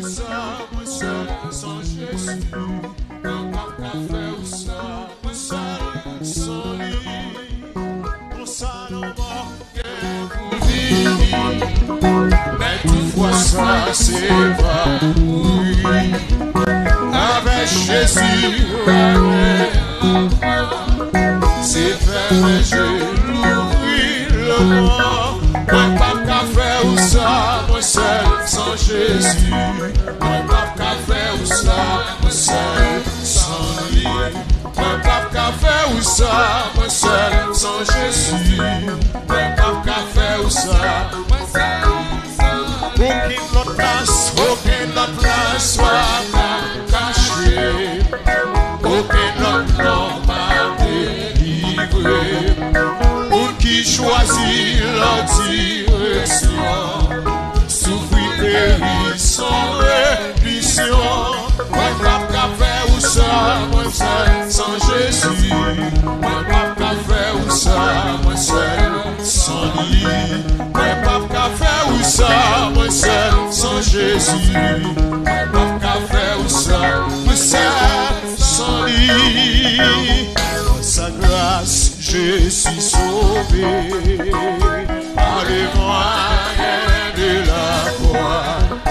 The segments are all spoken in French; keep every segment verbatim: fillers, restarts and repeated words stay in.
ça, moi seul, sans Jésus. Moi pas qu'à faire ça, moi seul, sans lui. Pour ça, non, moi, pour vivre. Mais toutefois, ça, c'est pas oui. Avec Jésus, avec c'est fait, mais je l'ouvris le mort. Moi, pas qu'à faire ça, moi seul, sans Jésus. Moi, pas qu'à faire ça, moi seul, sans lui. Moi, pas qu'à faire ça, moi seul, sans Jésus. Moi, pas qu'à faire ça, moi seul, sans lui. Aucune autre place, aucune autre place soit cachée. Aucun autre nom m'a délivré. Pour qui choisit la direction, souffrir, périr sans rémission. Moi, pas qu'à faire ou ça, moi seul, sans Jésus. Moi, pas qu'à faire ou ça, moi seul, sans lui. Moi, pas qu'à faire ou ça, moi seul, sans Jésus. Moi, pas qu'à faire ou ça, moi seul, sans lui. Par sa grâce, je suis sauvé. Par les moyens de la croix,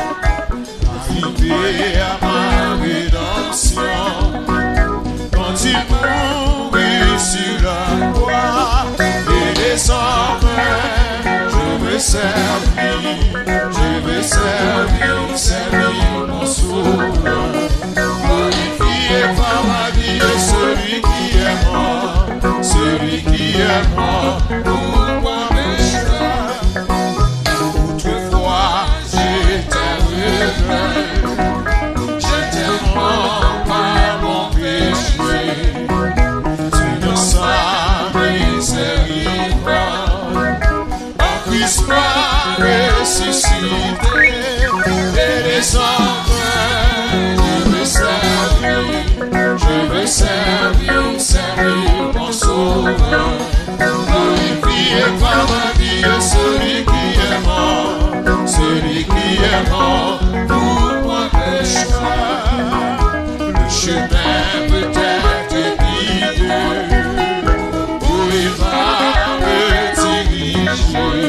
arrivé à ma rédemption. Quand il mourit sur la croix, et désormais, je veux servir, je veux servir, servir mon sauveur. Glorifié par ma vie, celui qui est mort, celui qui est mort pour moi pécheur. Autrefois j'étais rebelle, j'étais mort par mon péché. Tu nous sens miséricorde, en Christ m'a ressuscité. Et désormais je veux servir, je veux servir, servir mon sauveur. Glorifié par ma vie, celui qui est mort, celui qui est mort pour moi pécheur. Le chemin peut-être épineux, où il va me diriger.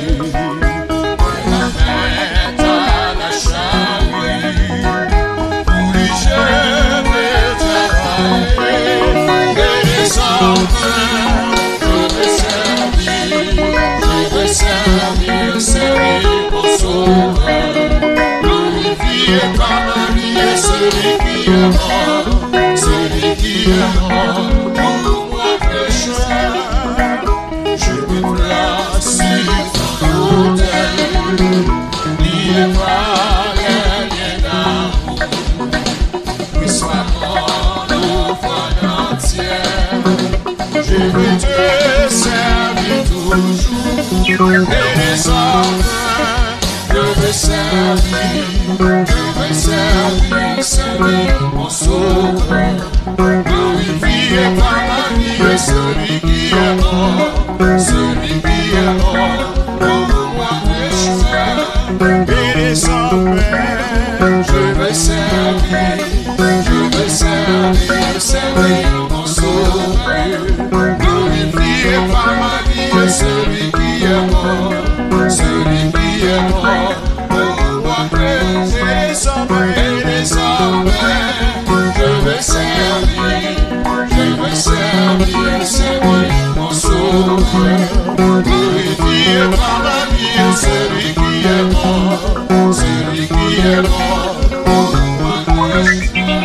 La main à la charrue, pour lui je vais travailler. Et désormais, je vais servir, je vais servir, servir mon sauveur. Glorifié par ma vie, celui qui est mort, celui qui est mort pour moi pécheur. Je me place sur ton autel, lié par les liens d'amour. Oui, sois mon offrande entière. Je veux te servir toujours. Et désormais, je veux servir, je veux servir, servir mon sauveur. Glorifié par ma vie, celui qui est mort, celui qui est mort pour moi pécheur. Et désormais, je veux servir, je veux servir, servir mon sauveur. Glorifié par ma vie, celui qui est mort, celui qui est mort pour moi pécheur. Et désormais, je veux servir, je veux servir, servir mon sauveur. Glorifié par ma vie, celui qui est mort, celui qui est mort pour moi pécheur.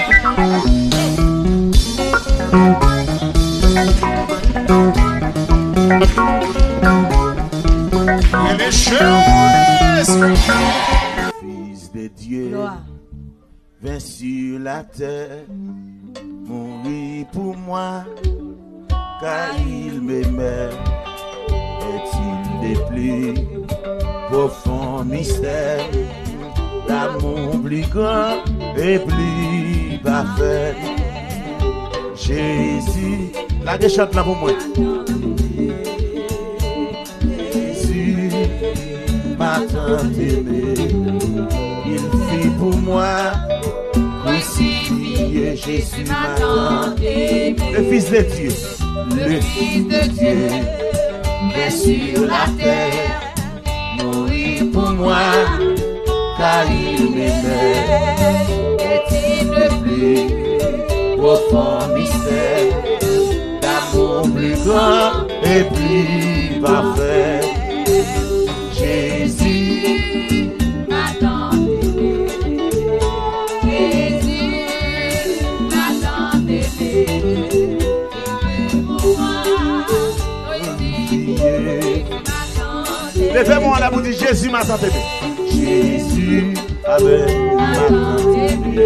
Et les choses, Fils de Dieu, vint sur la terre, mourir pour moi, car il m'aimait. Est-il des plus profonds mystères, l'amour plus grand et plus parfait? Jésus, la gueule chante là pour moi. Jésus m'a tant aimé, il fit pour moi. Crucifié, Jésus m'a tant aimé. Le Fils de Dieu, le Fils de Dieu, est sur la terre, mourir pour moi, car il m'aimait. Est-il le plus profond mystère, d'amour plus grand et plus parfait? Jésus m'a tant aimé. Jésus m'a tant aimé. Levez-moi la bouche, Jésus m'a tant aimé. Jésus avait m'a tant aimé.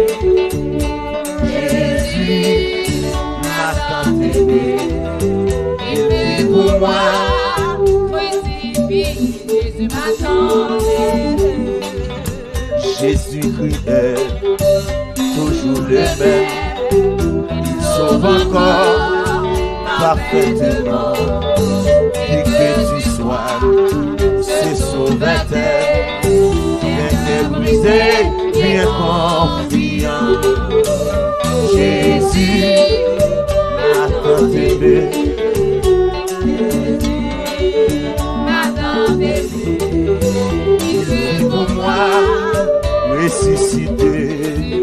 Jésus m'a tant aimé. Il est pour moi. Jésus m'a tant aimé. Jésus-Christ est toujours le même. Il sauve encore parfaitement. Qui que tu sois, c'est sauvateur. Bien que brisé, bien confiant. Jésus m'a tant aimé. Il est pour moi ressuscité.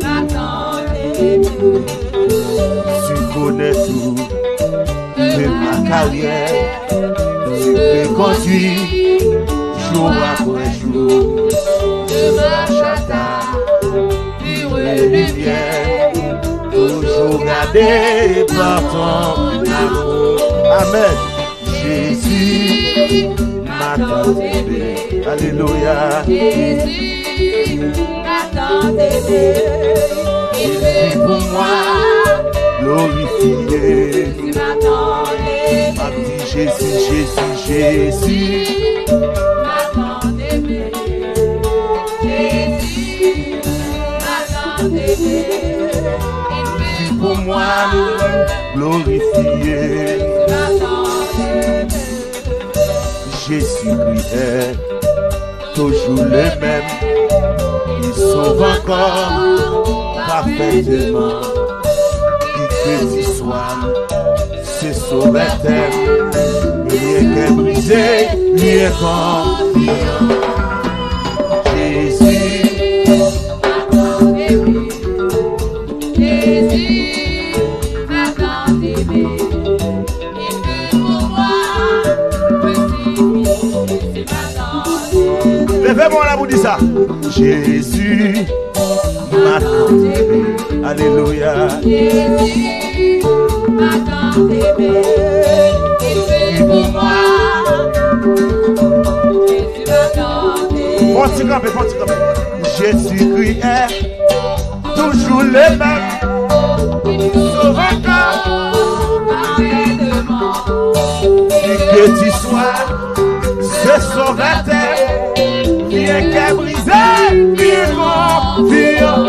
Tu connais tout de ma carrière. Tu me conduis jour après jour. Je marche à ta pure lumière. Toujours gardé par ton amour. Amen. Jésus m'a tant aimé. Alléluia. Jésus m'a tant aimé. Il est pour moi glorifié. Jésus m'a tant aimé. Ma petite Jésus, Jésus, Jésus m'a tant aimé. Jésus m'a tant aimé. Il est pour moi glorifié. Jésus m'a tant aimé. Jésus-Christ est toujours le même. Il sauve encore parfaitement. Qui que tu sois, c'est sauvateur. Rien qu'est brisé, rien confiant. Jésus m'a tant aimé. Jésus m'a tant aimé. Levez-moi là, vous dites ça. Jésus m'a tant aimé. Alléluia. Jésus m'a tant aimé. Il fait pour moi. Jésus m'a tant aimé. Faut-il camper, faut-il camper. Jésus-Christ est toujours le même. Il sauve encore parfaitement. Qui que tu sois, c'est sauvateur. Rien qu'est brisé, bien confiant.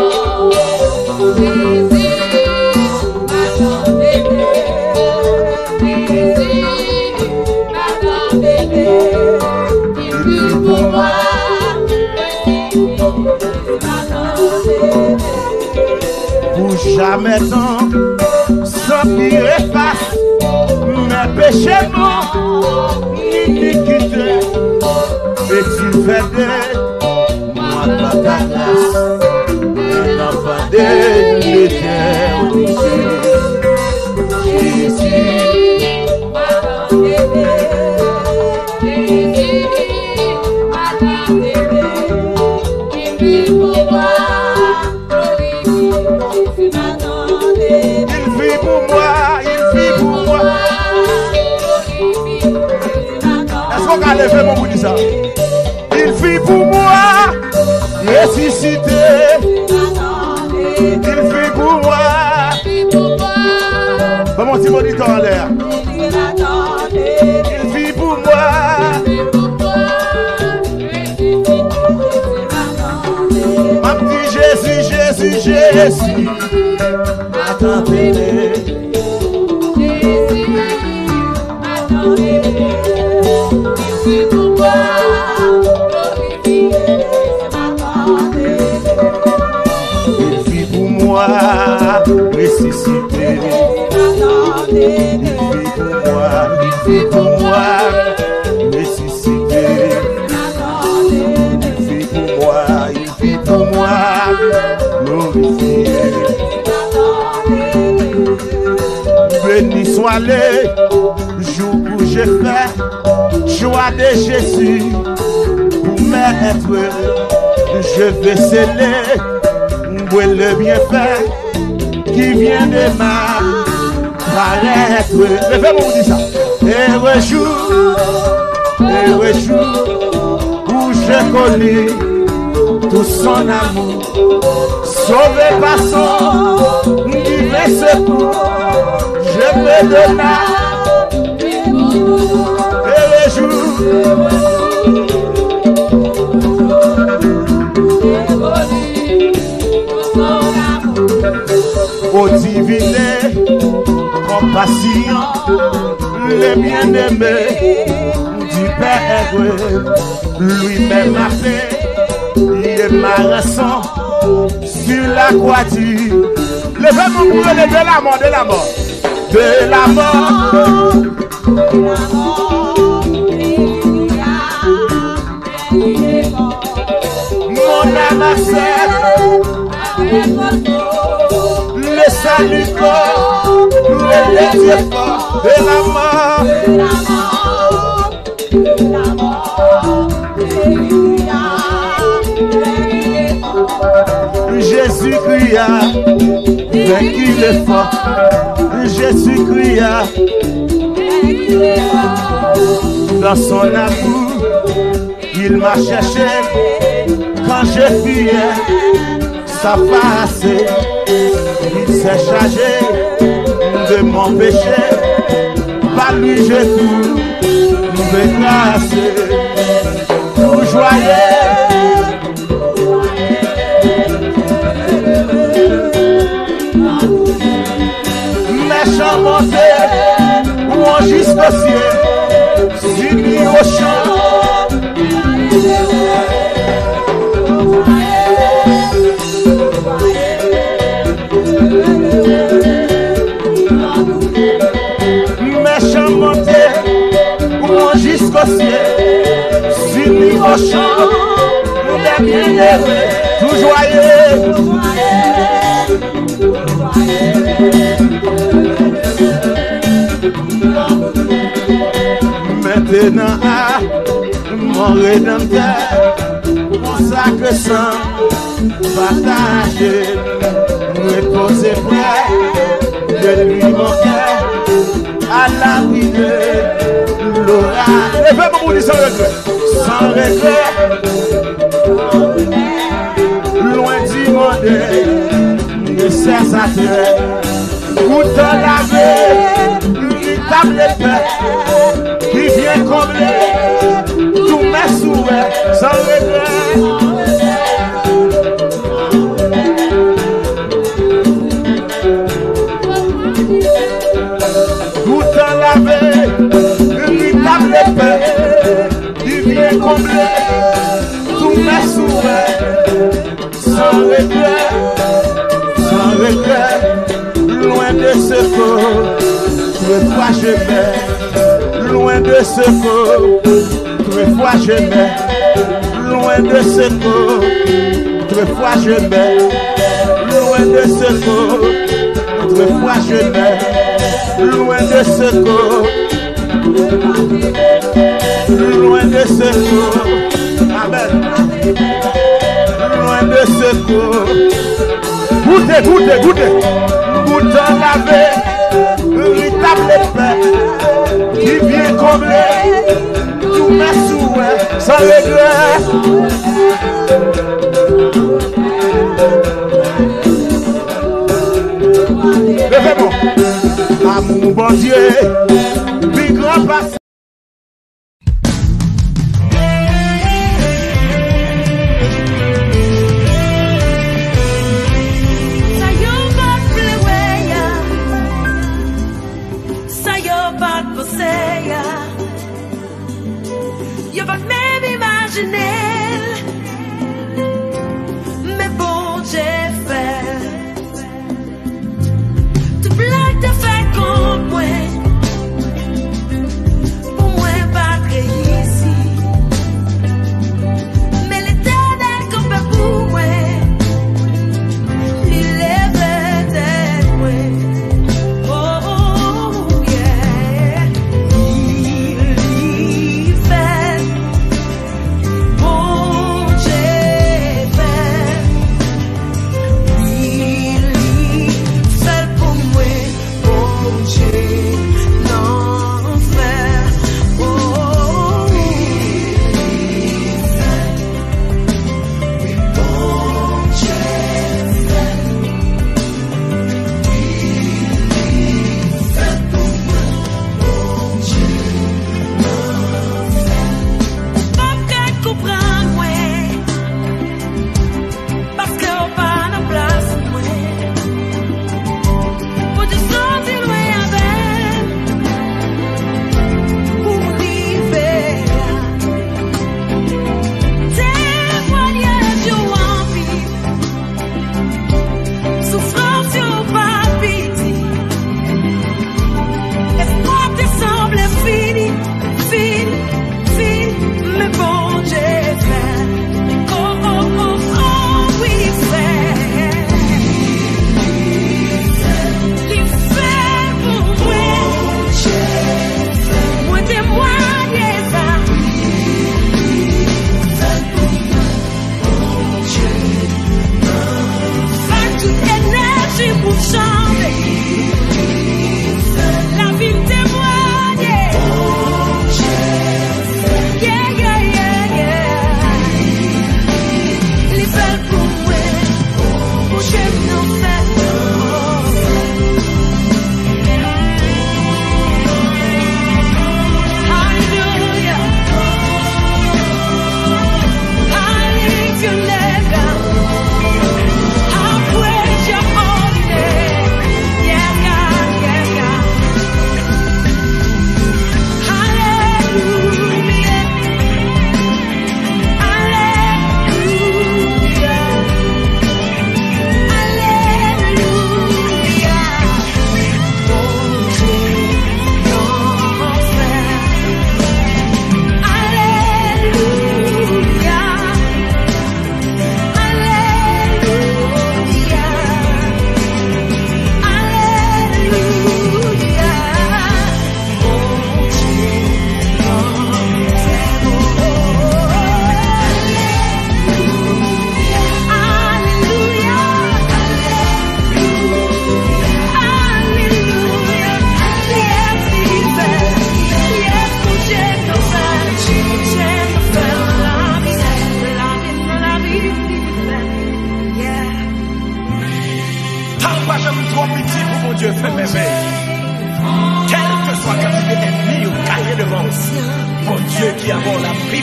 Jésus m'a tant aimé. Jésus m'a tant aimé. Il vit pour moi. Jésus m'a tant aimé. Pour jamais tant, sans qu'il efface mes péchés, mon iniquité. Et tu fais de moi par ta grâce un enfant de l'éternité. Jésus m'a tant aimé. Jésus m'a tant aimé. Il vit pour moi. Jésus m'a tant aimé. Il vit pour moi. Il vit pour moi. Est-ce qu'on va lever mon bout de ça? Il vit pour moi, ressuscité. Il vit pour moi. Pas mon petit moniteur en l'air. Il vit pour moi. Ma petite Jésus, Jésus, Jésus m'a tant aimé. Jésus m'a tant aimé. Il vit pour moi. vit pour moi, il vit pour moi, nécessité. Il vit pour moi, il vit pour moi, glorifié. Béni soit le jour où j'ai fait choix de Jésus pour m'être. Je vais sceller le bienfait qui vient de ma paraître. Levez-moi, vous dites ça. Et le jour, et le jour où je connais tout son amour, sauvé par son divin secours, je me donne et le jour. Au divine compassion, le bien-aimé du Père, lui-même a fait, il est ma rançon sur la croix du. Levez-moi pour lever la mort, de la mort, de la mort, mon âme accepte le salut corps, le Dieu fort de la mort, de la mort, Jésus cria, vaincu le fort, Jésus cria, dans son amour, il m'a cherché quand je fuyais sa face. Il s'est chargé de mon péché, par lui je trouve grâce, tout joyeux. Méchant monté, loin jusqu'au ciel, unis au champ. Méchant monté, loin jusqu'au ciel, unis au champ. Les bien-aimés, tout joyeux. Maintenant à mon rédempteur, mon sacre sang partagé, reposer près de lui mon cœur, à l'abri de l'orage. Levez-moi pour dire sans regret, sans regret, loin du monde, de ses attraits, goûtant la vie, véritable paix. Qui vient combler tous mes souhaits sans regret. Goûtant la vie, véritable paix. Qui vient combler tous mes souhaits sans regret, sans regret. Loin de ce corps, deux fois je mets. Loin de ce corps, deux fois je mets. Loin de ce corps, deux fois je mets. Loin de ce corps, deux fois je mets. Loin de ce corps, loin de ce corps. Amen. Loin de ce corps. Goûtez, goûtez, goûtez. Goûtant la paix, véritable paix. Qui vient combler tous mes souhaits sans regret. Levez-moi. Amour bon Dieu, plus grand passé. Mais bon Dieu fait, tu blagues de fait comme moi.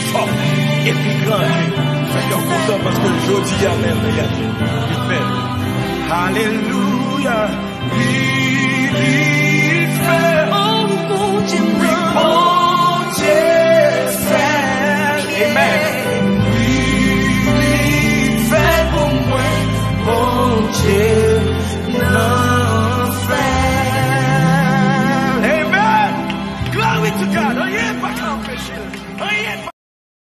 fort et puis grand. Soyons contents parce que jeudi a même regardé. Il fait. Alléluia. Il fait. Oh mon Dieu, Oui, mon Dieu fait. Amen. Il fait pour moi. Mon Dieu n'en fait. Amen. Glory to God. Rien pas qu'à empêcher. Rien pas.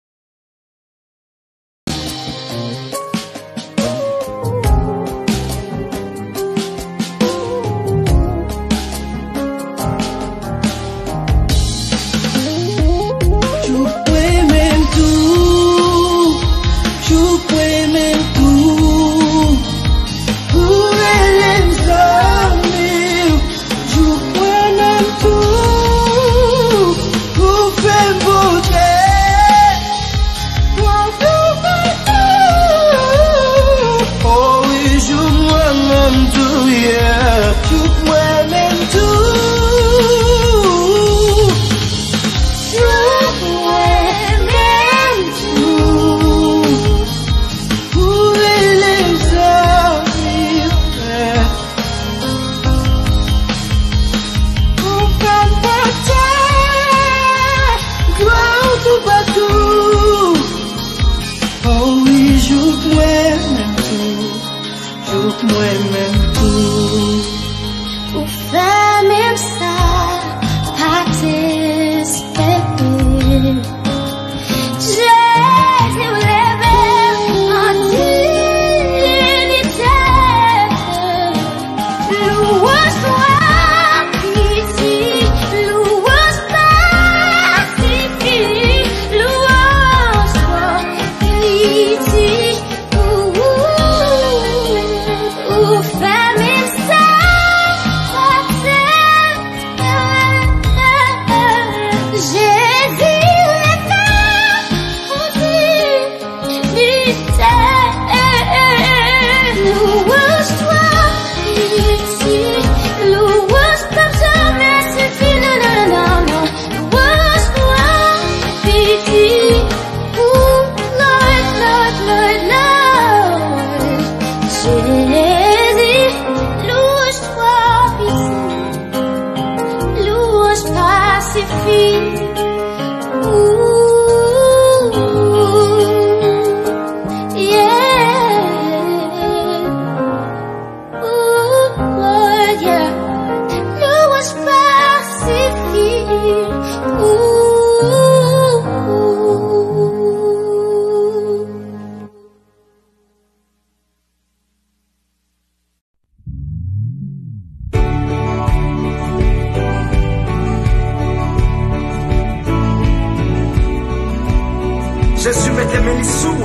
Jésus mettait mes sous,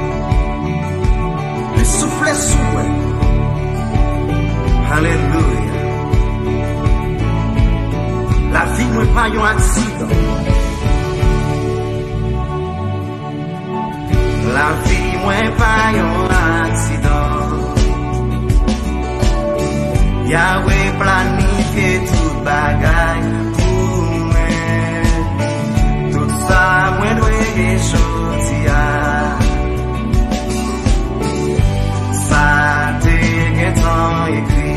il soufflait sous. Alléluia. La vie n'est pas un accident. La vie n'est pas un accident. Yahweh planifié toute bagaille pour moi. Tout ça, moi dois choisir. Ça t'est tant écrit.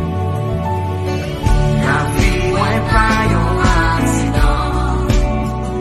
La vie n'est pas un accident.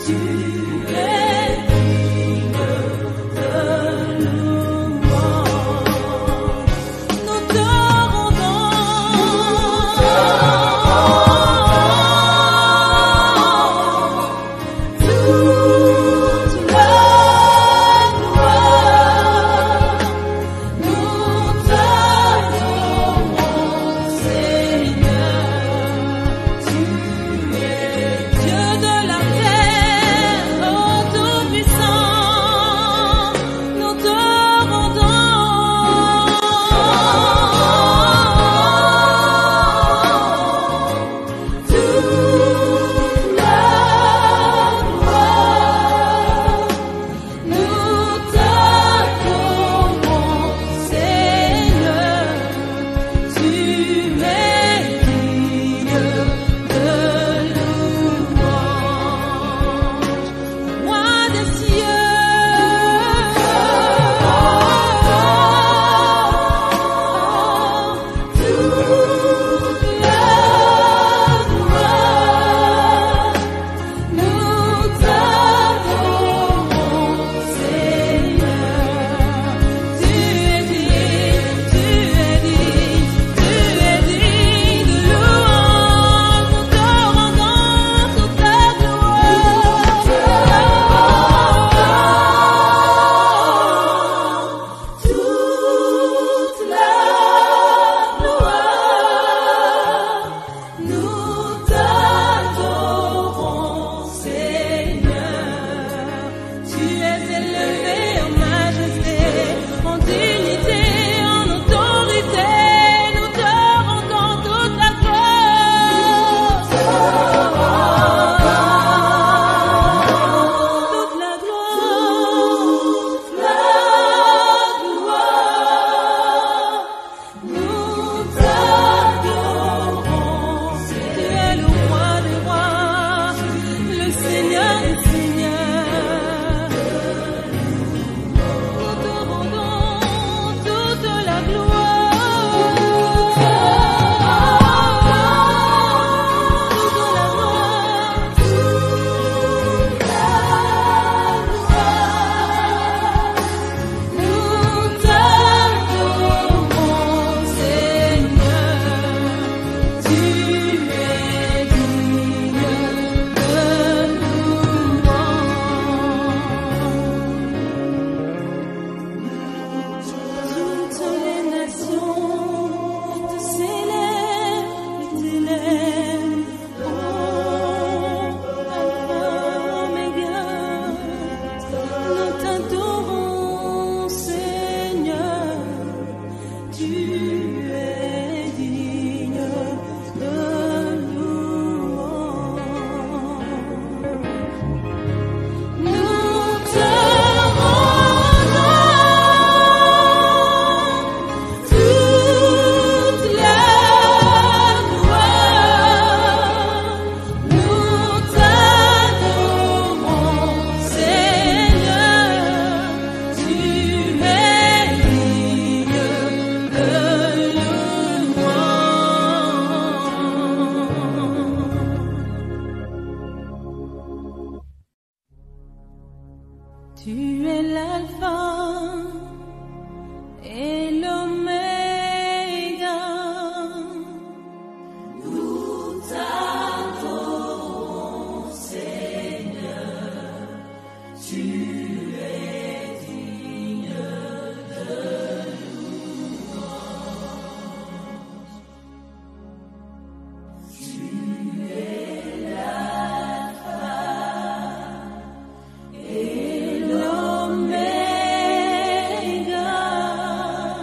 L'Oméga,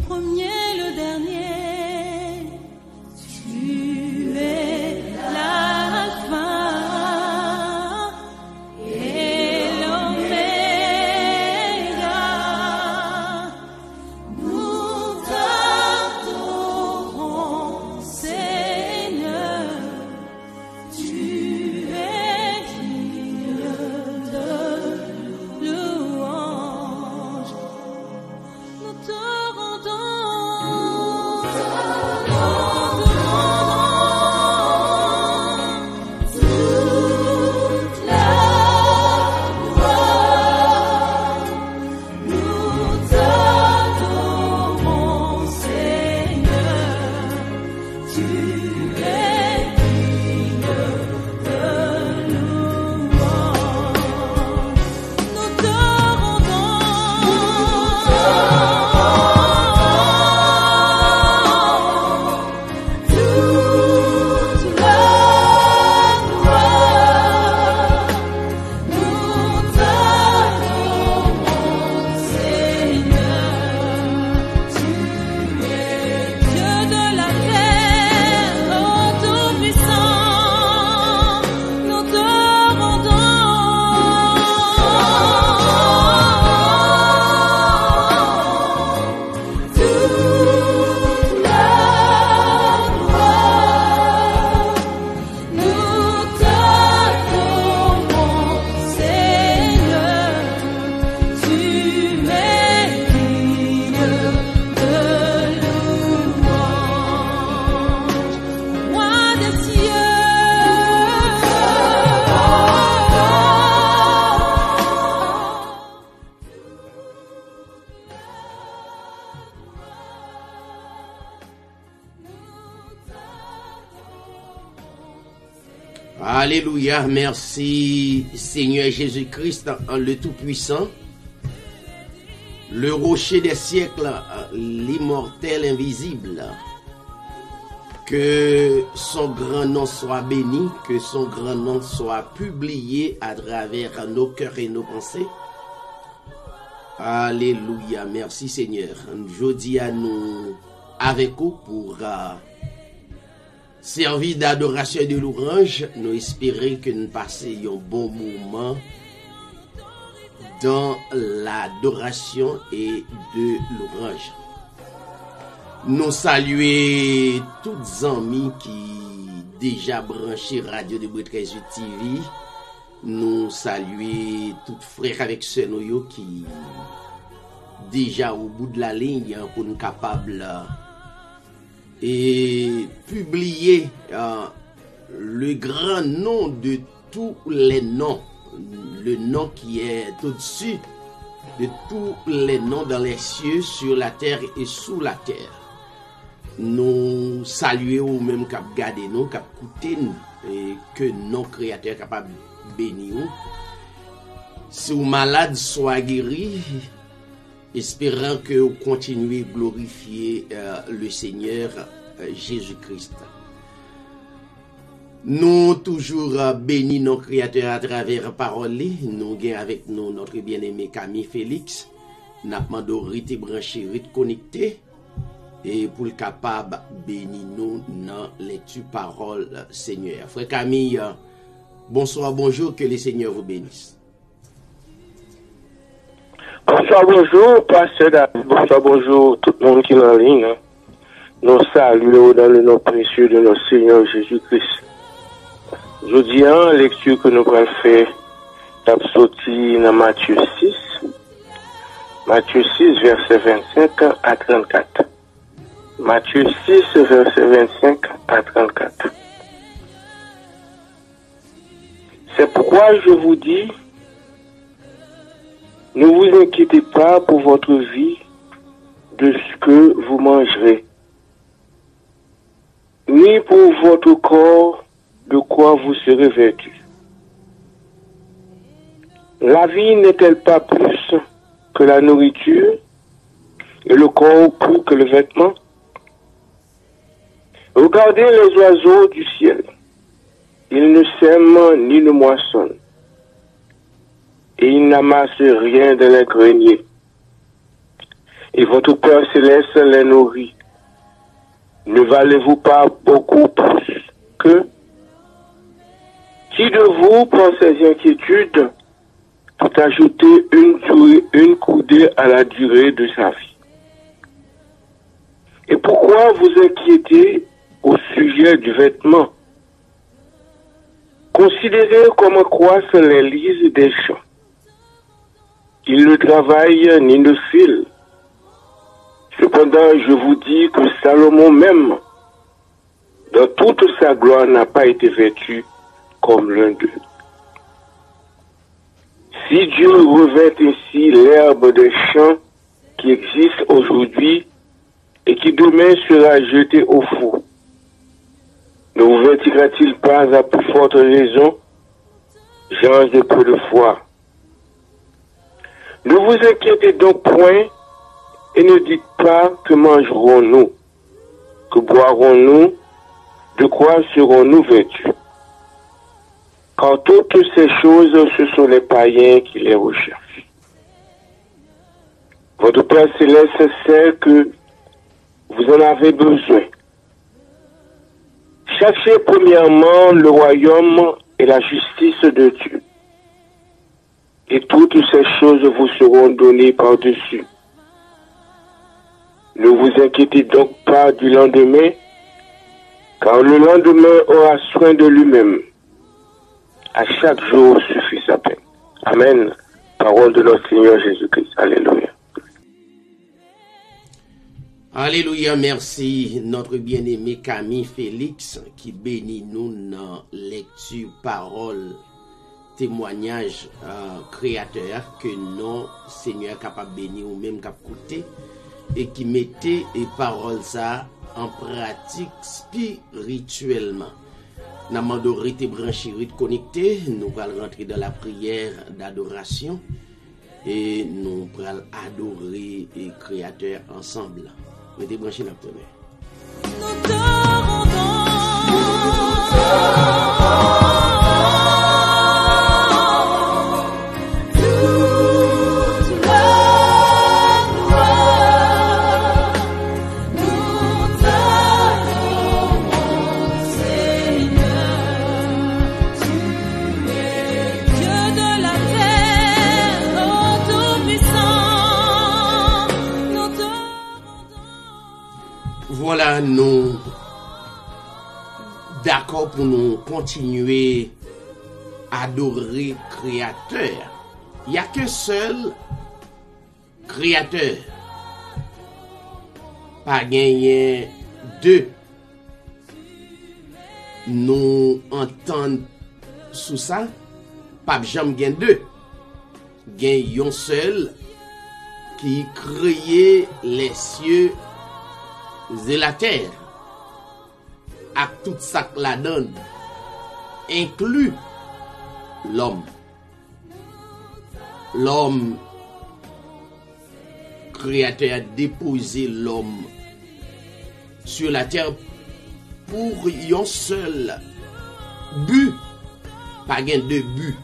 premier, le dernier. Tu es l'alpha et l'oméga. Nous t'adorons, Seigneur. Tu es digne de louange. Nous te rendons, nous te rendons toute la gloire. Nous t'adorons, Seigneur. Tu es digne de louange. Nous te Alléluia, merci Seigneur Jésus-Christ, le Tout-Puissant, le rocher des siècles, l'immortel invisible. Que son grand nom soit béni, que son grand nom soit publié à travers nos cœurs et nos pensées. Alléluia, merci Seigneur. Je dis à nous avec vous pour uh, servir d'adoration et de louange. Nous espérons que nous passions un bon moment dans l'adoration et de louange. Nous saluons tous les amis qui déjà branchés Radio de Bretrezu T V. Nous saluons tous les frères avec ceux qui déjà au bout de la ligne pour nous capables et publier euh, le grand nom de tous les noms, le nom qui est au-dessus de tous les noms dans les cieux, sur la terre et sous la terre. Nous saluons même cap garder nous, cap écouter nous, et que nos créateurs capables de bénir. Si vous malade, soit guéri, espérant que vous continuez à glorifier euh, le Seigneur euh, Jésus-Christ. Nous toujours euh, bénis nos créateurs à travers parole. Nous gagnons avec nous notre bien-aimé Camille Félix. Nous avons demandé de brancher, de connecter. Et pour le capable, bénis nous dans les paroles, Seigneur. Frère Camille, euh, bonsoir, bonjour, que le Seigneur vous bénisse. Bonsoir, bonjour, pasteur David. Bonsoir, bonjour, tout le monde qui est en ligne. Nous saluons dans le nom précieux de notre Seigneur Jésus-Christ. Je dis en lecture que nous allons faire, nous sorti dans Matthieu six. Matthieu six, verset vingt-cinq à trente-quatre. Matthieu six, verset vingt-cinq à trente-quatre. C'est pourquoi je vous dis, ne vous inquiétez pas pour votre vie de ce que vous mangerez, ni pour votre corps de quoi vous serez vêtus. La vie n'est-elle pas plus que la nourriture et le corps plus que le vêtement? Regardez les oiseaux du ciel. Ils ne sèment ni ne moissonnent. Et ils n'amassent rien dans les greniers. et votre Père céleste les nourrit. Ne valez-vous pas beaucoup plus que? Qui de vous, pour ces inquiétudes, peut ajouter une, durée, une coudée à la durée de sa vie? Et pourquoi vous inquiétez au sujet du vêtement? Considérez comment croissent les lys des champs. Ils ne travaillent ni ne filent. Cependant, je vous dis que Salomon même, dans toute sa gloire, n'a pas été vêtu comme l'un d'eux. Si Dieu revêt ainsi l'herbe des champs qui existe aujourd'hui et qui demain sera jetée au four, ne vous vêtira-t-il pas à plus forte raison, gens de peu de foi? Ne vous inquiétez donc point et ne dites pas que mangerons-nous, que boirons-nous, de quoi serons-nous vêtus? Car toutes ces choses, ce sont les païens qui les recherchent. Votre Père céleste sait que vous en avez besoin. Cherchez premièrement le royaume et la justice de Dieu. Et toutes ces choses vous seront données par-dessus. Ne vous inquiétez donc pas du lendemain, car le lendemain aura soin de lui-même. À chaque jour suffit sa peine. Amen. Parole de notre Seigneur Jésus-Christ. Alléluia. Alléluia, merci notre bien-aimé Camille Félix qui bénit nous dans lecture, parole, témoignage euh, créateur que non Seigneur capable bénir ou même capable coûter et qui mettait les paroles ça en pratique spirituellement. Nous avons été branchés, connectés, nous allons rentrer dans la prière d'adoration et nous allons adorer le Créateur ensemble. Nous sommes branchés dans la prière. Nous te rendons toute la gloire. Nous t'adorons, Seigneur. Tu es Dieu de la terre, ô Tout-Puissant. Nous te Voilà, nous d'accord pour nous continuer à adorer Créateur. Il n'y a qu'un seul Créateur. Pas gagné deux. Nous entendons sous ça, pas jamais gain deux. Gain un seul qui créait les cieux et la terre, à tout ça que la donne, inclut l'homme. L'homme, créateur, a déposé l'homme sur la terre pour un seul but, pas gain de but.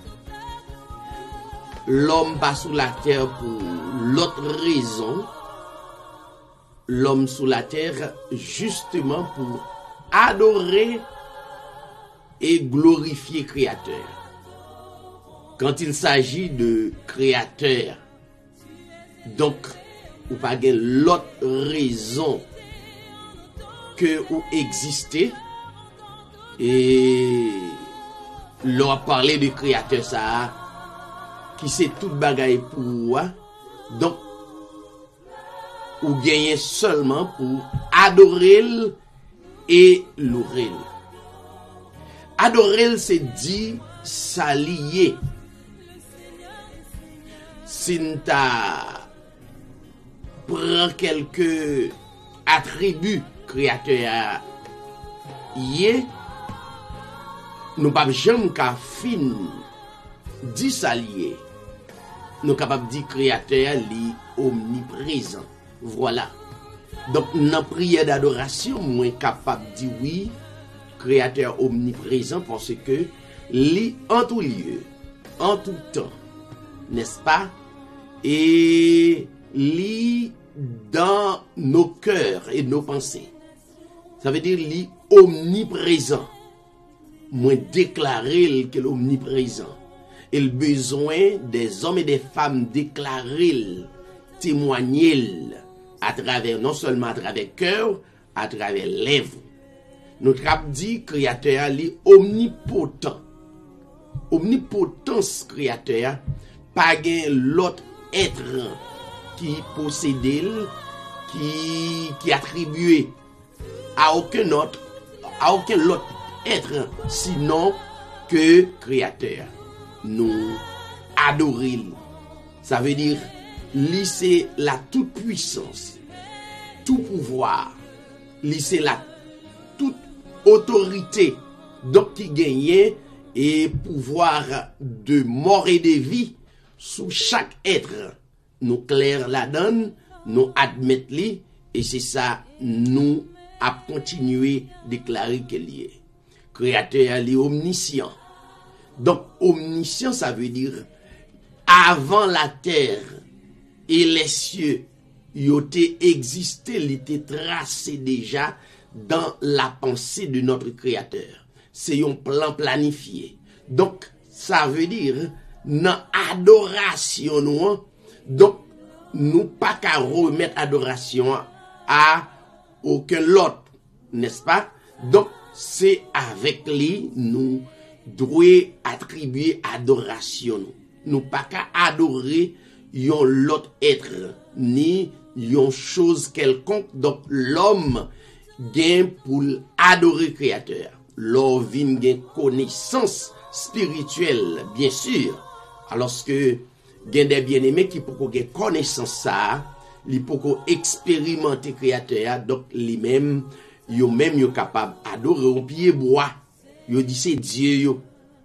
L'homme pas sur la terre pour l'autre raison. L'homme sur la terre justement pour adorer et glorifier Créateur. Quand il s'agit de Créateur, donc, ou pas de l'autre raison que ou exister, et l'on a parlé de Créateur ça, qui c'est tout bagaille pour moi, donc, ou gagner seulement pour adorer et louer. Adorer, c'est dit s'allier. Si nous prend quelques attributs créateurs hier, nous pas jamais qu'à fin dit s'allier. Nous capable dire créateur li omniprésent. Voilà. Donc, dans la prière d'adoration, moi capable de dire oui, Créateur omniprésent, parce que, li en tout lieu, en tout temps, n'est-ce pas? Et li dans nos cœurs et nos pensées. Ça veut dire li omniprésent. Moi déclarer que l'omniprésent. Et le besoin des hommes et des femmes déclarer, témoigner à travers, non seulement à travers cœur, à travers lèvres. Notre rap dit créateur li omnipotent. Omnipotence créateur, pas gain l'autre être qui possède, qui, qui attribué à aucun autre, à aucun autre être, sinon que créateur. Nous adorer. Ça veut dire, lisser la toute puissance, tout pouvoir, lisser la toute autorité, donc qui gagnait et pouvoir de mort et de vie sous chaque être. Nous clair la donne, nous admettre li, et c'est ça, nous à continuer déclarer qu'il y est. Créateur est omniscient. Donc, omniscient, ça veut dire, avant la terre et les cieux, il était existé, il était tracé déjà dans la pensée de notre Créateur. C'est un plan planifié. Donc, ça veut dire, dans adoration, nous, donc, nous pas qu'à remettre adoration à aucun autre, n'est-ce pas? Donc, c'est avec lui, nous devons attribuer adoration. Nous pas qu'à adorer yon l'autre être, ni yon chose quelconque. Donc, l'homme gagne pour adorer Créateur. L'homme vient gagne connaissance spirituelle, bien sûr. Alors que gagne des bien-aimés qui peuvent gagner connaissance ça, ils peuvent expérimenter Créateur. Donc, les mêmes, yo même yo capable adorer un pied bois. Yo dit c'est Dieu yo,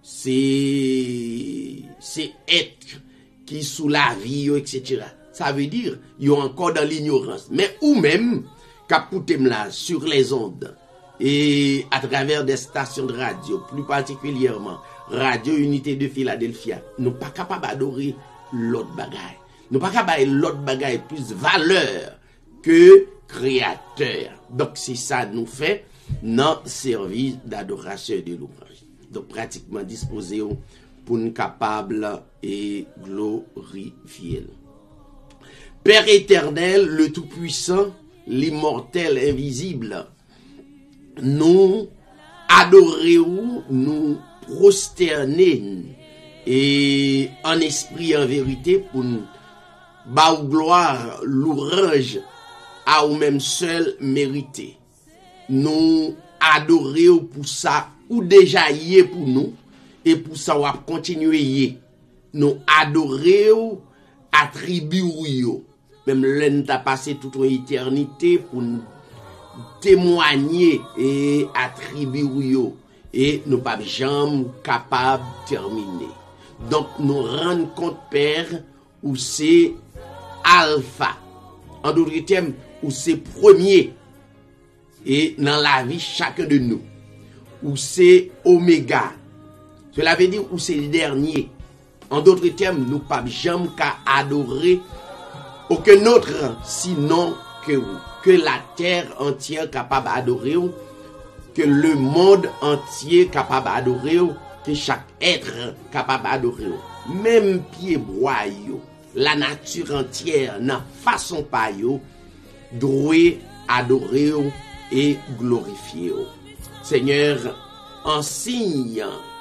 c'est c'est être qui sous la vie yo, et cetera. Ça veut dire yo encore dans l'ignorance. Mais ou même capoutem là sur les ondes et à travers des stations de radio, plus particulièrement Radio Unité de Philadelphia, nous pas capable d'adorer l'autre bagaille. Nous pas capable l'autre bagaille plus valeur que Créateur. Donc c'est ça nous fait dans service d'adoration et de louange. Donc pratiquement disposé pour nous capable et glorifier. Père éternel, le tout-puissant, l'immortel, invisible, nous adorons, nous prosterner et en esprit en vérité pour nous bas gloire, louange à ou même seul mérité. Nous adorer pour ça ou déjà y est pour nous et pour ça on va continuer. Nous adorer attribuer même l'un t'a passé toute une éternité pour nous témoigner et attribuer et nous pas jamais capable de terminer. Donc nous rendre compte Père où c'est alpha, en d'autres termes où c'est premier et dans la vie chacun de nous, où c'est oméga, cela veut dire où c'est le dernier. En d'autres termes, nous pas jamais qu'à adorer aucun autre sinon que vous, que la terre entière capable d'adorer, que le monde entier capable d'adorer, que chaque être capable d'adorer, même pied bois, la nature entière n'a façon pas yo doit adorer et glorifier. Seigneur, en signe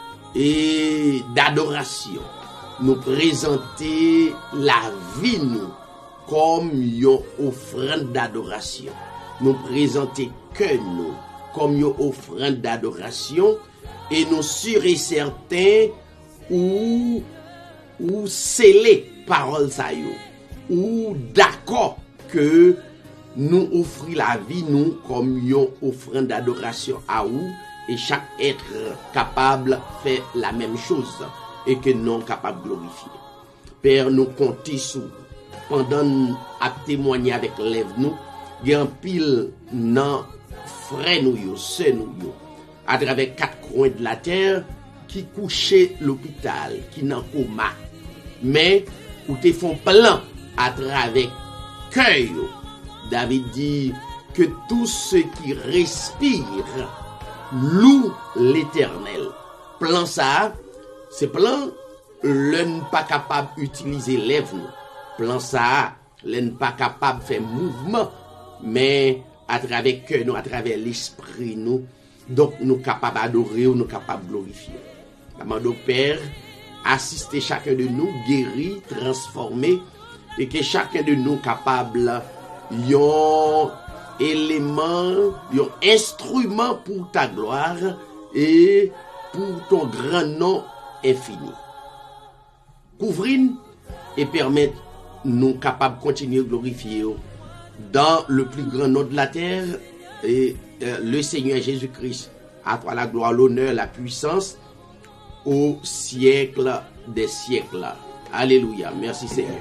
et d'adoration, nous présenter la vie nous comme une offrande d'adoration. Nous présenter que nous comme une offrande d'adoration et nous sûrs et certains ou ou sceller parole ça yo ou d'accord que nous offrir la vie nous comme une offrande d'adoration à vous et chaque être capable fait la même chose et que non capable de glorifier. Père, nous comptons sur pendant à témoigner avec lèvres nous, il y a un pile non frère nous yo, sœur nous yo, à travers quatre coins de la terre qui couchaient l'hôpital, qui n'en coma, mais où te font plan à travers cœur. David dit que tous ceux qui respirent louent l'Éternel. Plan ça, c'est plan, l'un pas capable d'utiliser lèvres. Plan ça, l'un pas capable de faire mouvement, mais à travers cœur nous, à travers l'esprit nous, donc nous capables d'adorer, nous capables de glorifier. Demande au Père, assister chacun de nous, guéri, transformé, et que chacun de nous capable yon élément, yon instrument pour ta gloire et pour ton grand nom infini. Couvrir et permettre nous capables de continuer à glorifier dans le plus grand nom de la terre et euh, le Seigneur Jésus-Christ. À toi la gloire, l'honneur, la puissance au siècle des siècles. Alléluia. Merci Seigneur.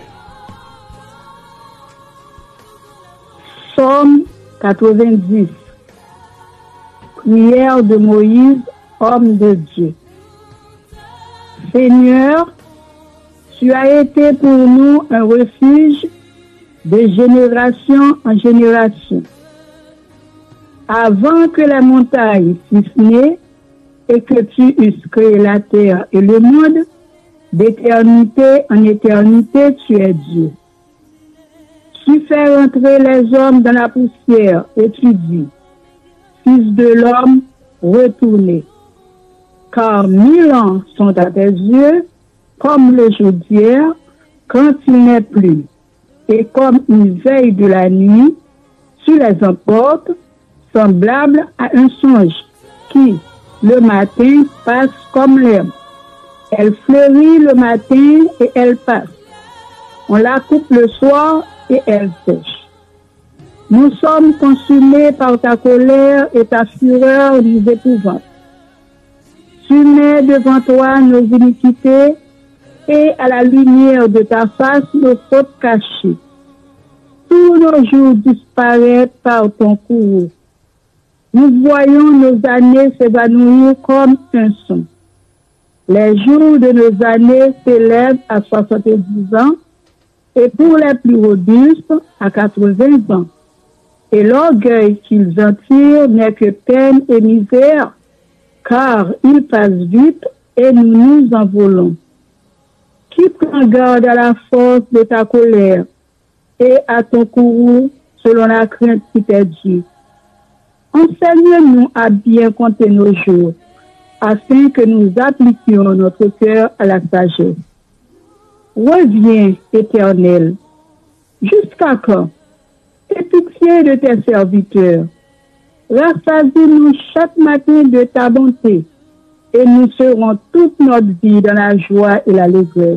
Psaume quatre-vingt-dix. Prière de Moïse, homme de Dieu. Seigneur, tu as été pour nous un refuge de génération en génération. Avant que la montagne fût née et que tu eusses créé la terre et le monde, d'éternité en éternité, tu es Dieu. Tu fais rentrer les hommes dans la poussière et tu dis, Fils de l'homme, retournez. Car mille ans sont à tes yeux, comme le jour d'hier, quand il n'est plus. Et comme une veille de la nuit, tu les emportes, semblables à un songe qui, le matin, passe comme l'herbe. Elle fleurit le matin et elle passe. On la coupe le soir et elle sèche. Nous sommes consumés par ta colère et ta fureur nous épouvante. Tu mets devant toi nos iniquités et à la lumière de ta face nos fautes cachées. Tous nos jours disparaissent par ton courroux. Nous voyons nos années s'évanouir comme un son. Les jours de nos années s'élèvent à soixante-dix ans et pour les plus robustes à quatre-vingts ans. Et l'orgueil qu'ils en tirent n'est que peine et misère, car ils passent vite et nous nous envolons. Qui prend garde à la force de ta colère et à ton courroux selon la crainte qui t'est due. Enseigne-nous à bien compter nos jours, afin que nous appliquions notre cœur à la sagesse. Reviens, Éternel. Jusqu'à quand? Aie pitié de tes serviteurs. Rassasie-nous chaque matin de ta bonté, et nous serons toute notre vie dans la joie et l'allégresse.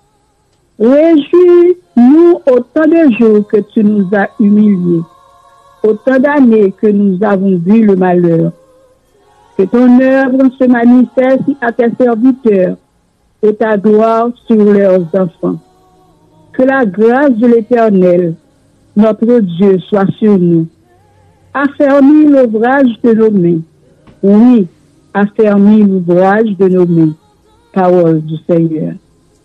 Réjouis-nous autant de jours que tu nous as humiliés, autant d'années que nous avons vu le malheur. Que ton œuvre se manifeste à tes serviteurs et ta gloire sur leurs enfants. Que la grâce de l'Éternel, notre Dieu, soit sur nous. Affermis l'ouvrage de nos mains. Oui, affermis l'ouvrage de nos mains. Parole du Seigneur.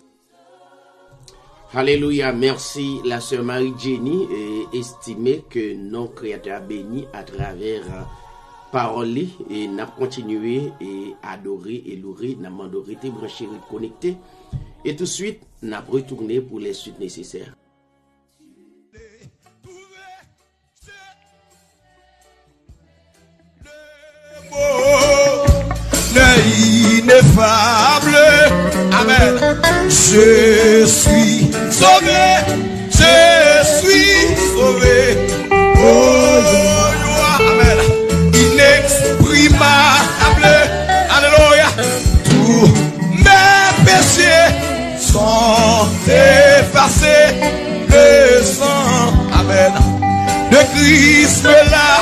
Alléluia, merci la sœur Marie-Jenny et estimé que nos créateurs bénis à travers euh, parole et n'a continué et adorer et louer, n'a mandoré, branché, connecté et tout de suite n'a retourné pour les suites nécessaires. Ineffable, amen. Je suis sauvé, je suis sauvé. Oh, amen. Inexprimable, alléluia. Tous mes péchés sont effacés. Le sang, amen, de Christ là.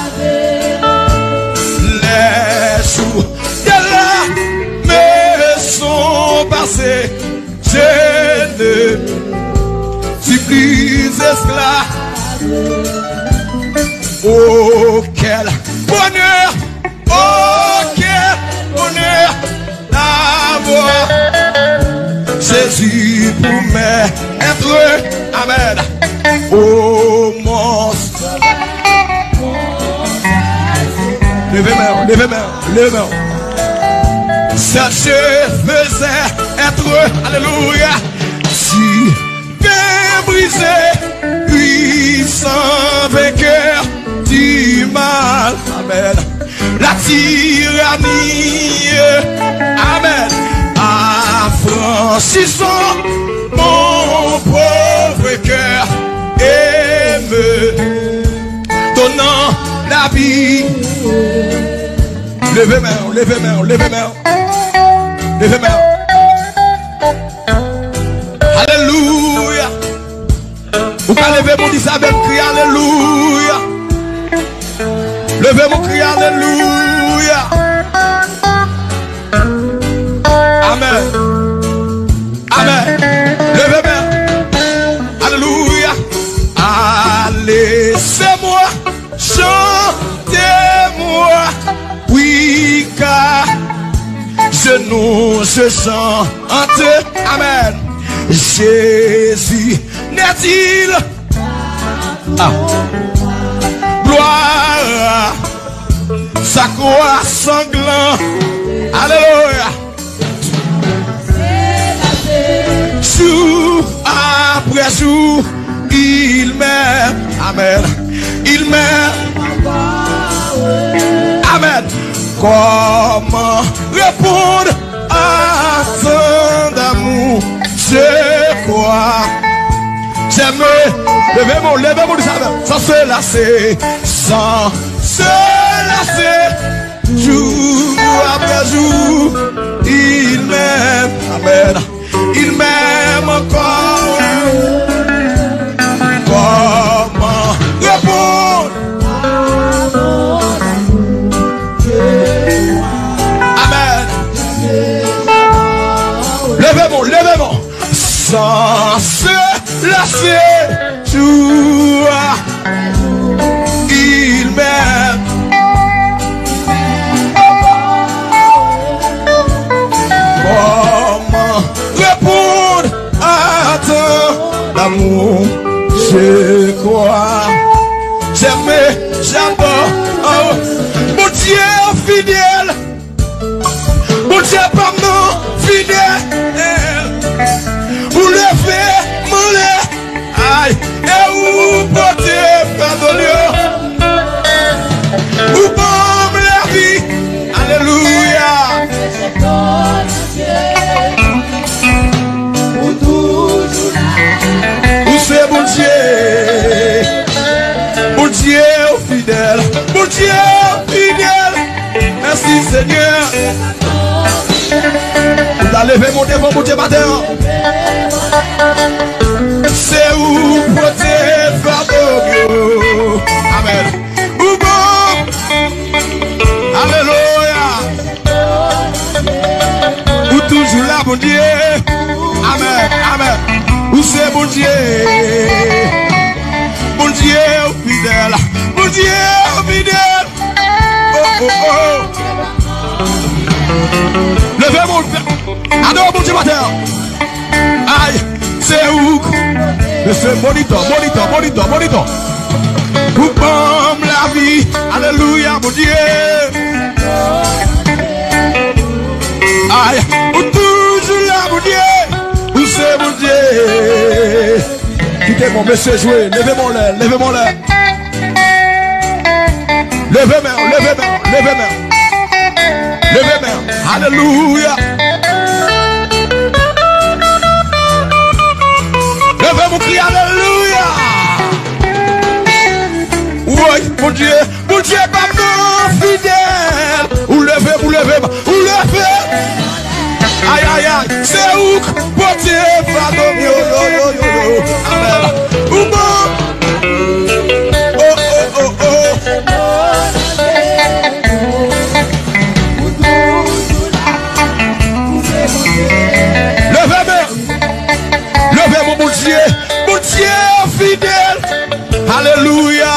Les jours de là me sont passés. Je ne suis plus esclave. Oh, quel bonheur! Oh, quel bonheur d'avoir Jésus pour m'être. Amen. Oh, levez main, levez main. Ça je faisait être, alléluia, si fait briser, puissant vainqueur du mal, amen. La tyrannie, amen. Affranchissons mon pauvre cœur et me donnant la vie. Levez main, levez main, levez main, levez main. Alléluia. Vous pouvez lever mon dis avec cri alléluia. Levez mon cri alléluia. Amen. Amen. Levez main. Alléluia. Allez, c'est moi. Chantez-moi. Oui, car je nous je chante. Amen. Jésus n'est-il ah. Gloire à sa croix sanglante. Alléluia. Jour après jour, il m'aime. Amen. Il m'aime. Amen. Comment répondre à son amour? Je crois. J'aime. Levez-moi, levez-moi du sabbat. Sans se lasser. Sans se lasser. Jour après jour, il m'aime. Amen. Il m'aime encore. Comment répondre? Amen. Levez-moi, levez-moi. Sans se lasser, jour, il m'aime. Comment répondre à ton amour? Je crois, j'aime, j'adore. Oh, mon Dieu fidèle, mon Dieu pardon fidèle. Vous levez, mon lait, aïe, et vous portez pardon. Vous bombez la vie, alléluia. Vous c'est mon Dieu, mon Dieu fidèle, mon Dieu fidèle. Merci Seigneur. Vous allez lever mon devant mon Dieu matin. C'est où porter pardon. Amen. Ou bon. Alléluia. Ou toujours là mon Dieu. Amen. Amen. Où c'est mon Dieu. Mon Dieu fidèle. Mon Dieu fidèle. Oh oh oh. Levez mon Père. Adore mon Dieu matin. Aïe. C'est où? C'est moniteur, moniteur, moniteur, moniteur. Vous pomme la vie. Alléluia, mon Dieu. Aïe. Vous toujours là, mon Dieu. Vous c'est mon Dieu. Quittez mon monsieur jouer. Levez-moi l'air, levez-moi l'air. Levez-moi, levez-moi, levez-moi. Levez-moi. Alléluia. Levez mon cri, alléluia. Oui, mon Dieu, mon Dieu, pardon, fidèle. Vous levez, vous levez, vous levez. Aïe, aïe, aïe, c'est où porter pardon, yo, yo, yo, yo, yo. Amen. Ou bon. Oh, oh, oh, oh. Levez-moi. Levez mon bon Dieu, mon Dieu fidèle. Alléluia.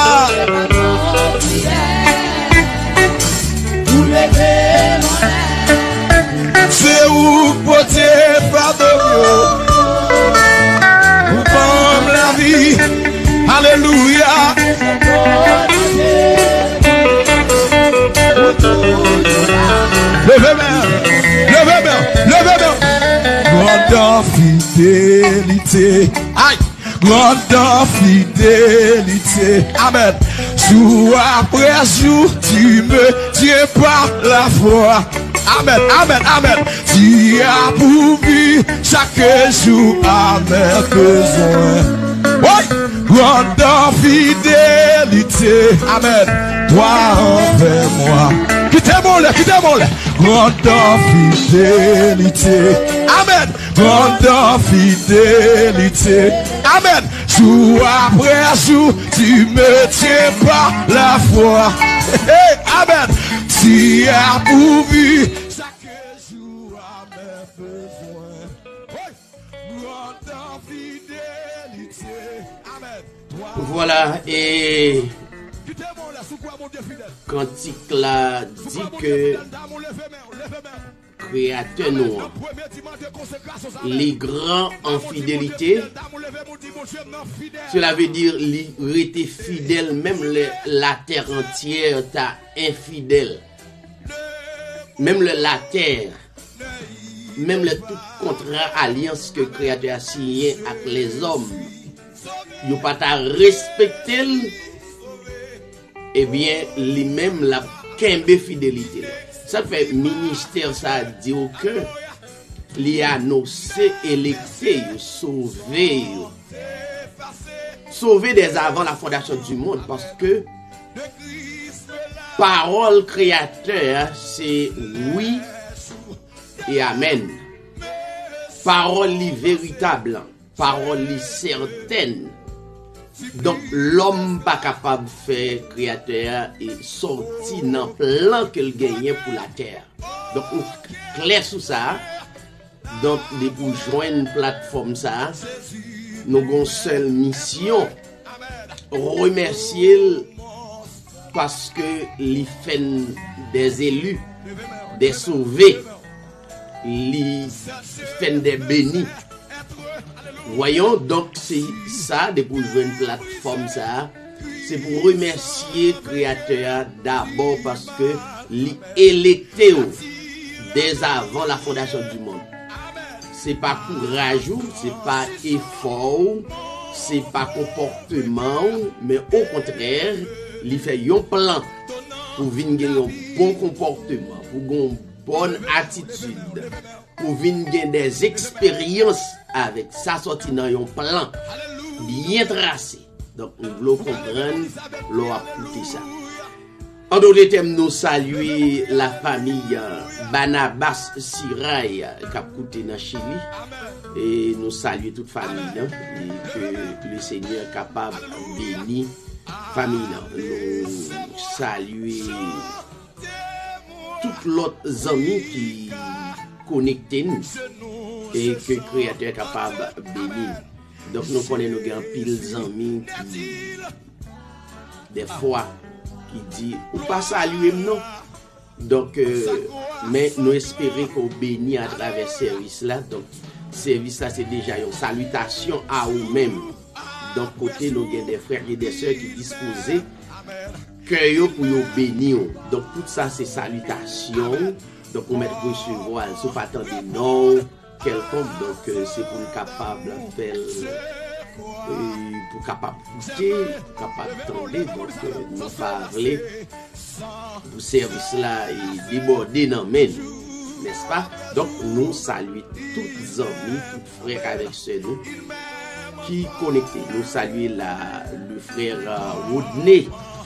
C'est où porter pardon. Vous pomme la vie. Alléluia. grande fidélité. Aïe, grande fidélité. Amen. Jour après jour, tu me tiens par la foi. Amen, amen, amen. Tu as pourvu chaque jour à mes besoins. Oui, grande fidélité. Amen. Toi envers moi. Quittez-moi, quittez-moi. Grande fidélité. Amen. Grande fidélité. Amen. Jour après jour, tu me tiens par la foi. Hey, amen. Tu as pourvu chaque jour à mes besoins. Grande fidélité. Amen. Voilà, et Cantique là dit que Créateur nous, les grands en fidélité, cela veut dire il était fidèle, même le, la terre entière t'a infidèle, même le, la terre, même le tout contrat alliance que Créateur a signé avec les hommes, il pas t'a respecté, et bien lui-même la kembe fidélité. Ça fait ministère, ça dit que il a annoncé, électé, sauvé, sauvé des avant la fondation du monde, parce que parole créateur, c'est oui et amen. Parole véritable, parole certaine. Donc l'homme pas capable de faire créateur et sorti dans plan qu'il gagnait pour la terre. Donc on clair sur ça. Donc pour joindre une plateforme ça, nous avons une seule mission, remercier parce que les fait des élus, des sauvés, les fait des bénis. Voyons, donc c'est ça, de pour jouer une plateforme ça, c'est pour remercier le Créateur d'abord parce que l'électé dès avant la fondation du monde. C'est pas courage, c'est pas effort, c'est pas comportement, mais au contraire, il fait un plan pour venir un bon comportement, pour une bonne attitude, pour venir des expériences avec ça sorti dans un plan bien tracé. Donc nous voulons comprendre, l'on a écouté ça. En d'autres termes, nous saluons la famille Banabas Siray qui a écouté dans Chili. Et nous saluons toute famille là, et que le Seigneur est capable de bénir la famille là. Nous saluons tous les amis qui connectent nous et que le Créateur est capable de bénir. Donc nous connaissons nos grands piles d'amis qui, des fois, qui disent ou pas saluer non. Donc, euh, mais nous espérons qu'on bénit à travers ce service là. Donc, service là c'est déjà une salutation à vous-même. Donc, côté nous avons des frères et des sœurs qui disposent que pour nous bénir. Donc, tout ça c'est salutation. Donc, on met pour recevoir, sauf attendre non. Quelconque, donc euh, c'est pour être capable de faire, euh, pour capable d'écouter, pour capable d'entendre, donc euh, nous parler pour service là et déborder dans men, n'est-ce pas? Donc nous saluons tous les amis, tous les frères avec ceux nous qui connectés. Nous saluons la, le frère euh, Rodney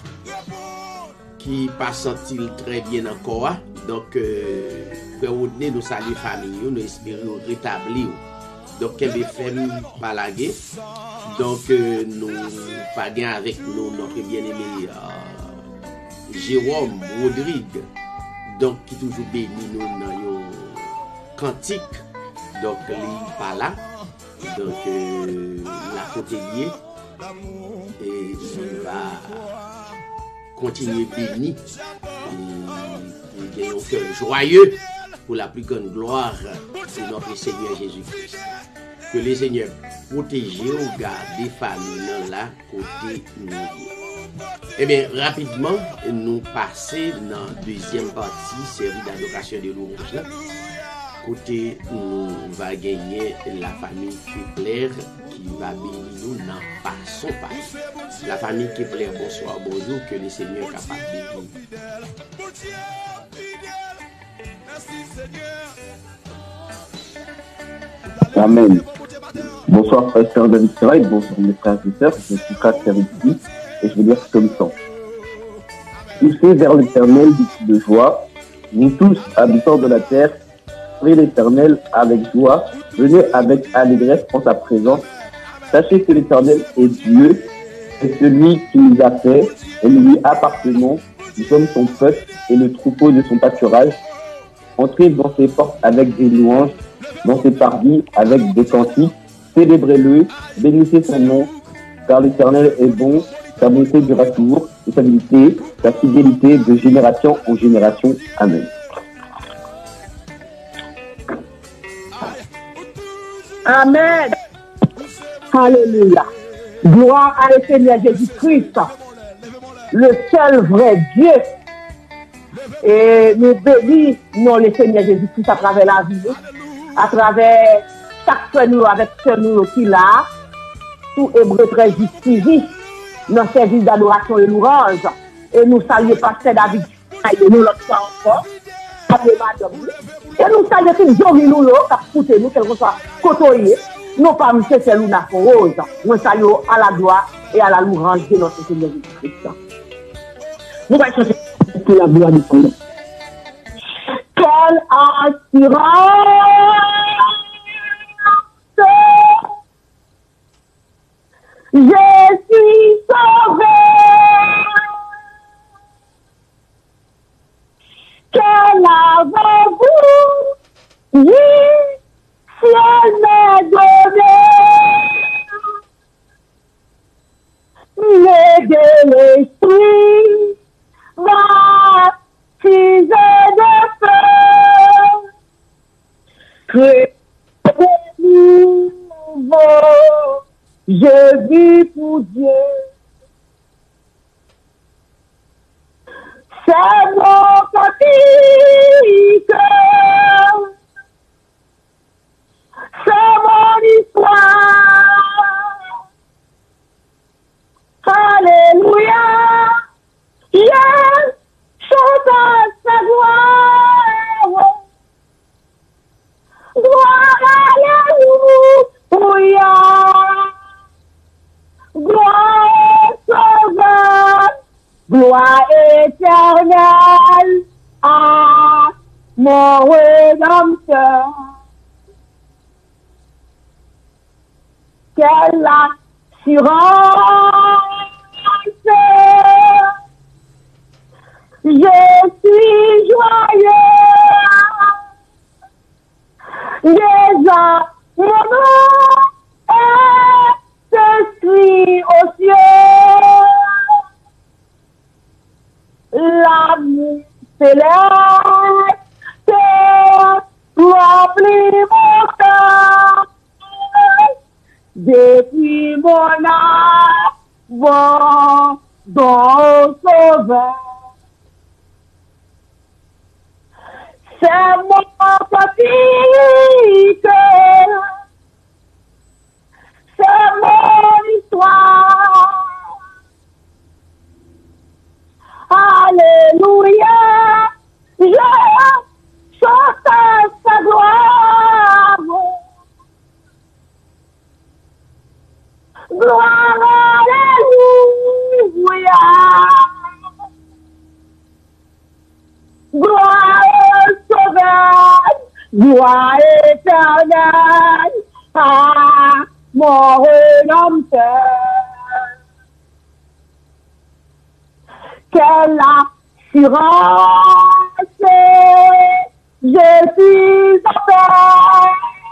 qui pas senti très bien encore. Donc, euh, frère Rodney, nous saluons la famille, nous espérons rétablir. Donc, Kembe Femme Palagé. Donc, euh, nous parlons avec nous, notre bien-aimé euh, Jérôme Rodrigue. Donc, qui toujours béni nous dans nos cantiques. Donc, il n'est pas là. Donc, euh, la côté liée. Et il va continuer béni. Et un cœur joyeux pour la plus grande gloire de notre Seigneur Jésus-Christ. Que le Seigneur protège ou garde des familles là côté nous. Eh bien, rapidement, nous passons dans la deuxième partie, série d'adoration de louanges. côté nous va gagner la famille Kepler qui va bénir nous dans façon pareille. La famille Kepler, bonsoir, bonjour, que le Seigneur est capable de bénir. Amen. Bonsoir, pasteur David Serail, bonsoir mes frères et sœurs, je suis Pasteur ici et je vais dire comme ça. Poussez vers l'Éternel du cri de joie, vous tous, habitants de la terre, priez l'Éternel avec joie, venez avec allégresse en sa présence. Sachez que l'Éternel est Dieu, c'est celui qui nous a fait et nous lui appartenons. Nous sommes son peuple et le troupeau de son pâturage. Entrez dans ses portes avec des louanges, dans ses parvis avec des cantiques. Célébrez-le, bénissez son nom, car l'Éternel est bon, sa bonté durera toujours, et sa fidélité, sa fidélité de génération en génération. Amen. Amen. Alléluia. Gloire à le Seigneur Jésus-Christ, le seul vrai Dieu. Et nous bénissons le Seigneur Jésus-Christ à travers la vie, à travers chaque frère nous avec ce nous qui là, tout hébreu très justifié, dans le service d'adoration et louange. Et nous saluons Pasteur David, et nous l'autre fois encore, et nous saluons tous les gens qui nous écoutent, nous, quel que soit côtoyé, nous pas M. Seluna Rose, nous saluons à la gloire et à la louange de notre Seigneur Jésus-Christ. Nous allons chercher pour la gloire du Seigneur. Quelle assurance! Je suis sauvé. Quel avez-vous? Oui, ciel m'est donné. Mais de l'esprit, baptisé de feu. Que nouveau. Je vis pour Dieu. C'est mon cantique. C'est mon histoire. Alléluia. Yes, chante sa gloire. Gloire à Alléluia. Gloire sauveur, gloire éternelle à mon rédempteur. Quelle assurance! Je suis joyeux. Déjà, mon nom est inscrit au ciel. L'amour céleste remplit mon cœur. Depuis mon âme, bon sauveur. C'est mon cantique. C'est mon histoire. Alléluia. Je chante sa gloire. Gloire, alléluia. Gloire sauveur, gloire éternelle à mon rédempteur. Quelle assurance, je suis en paix.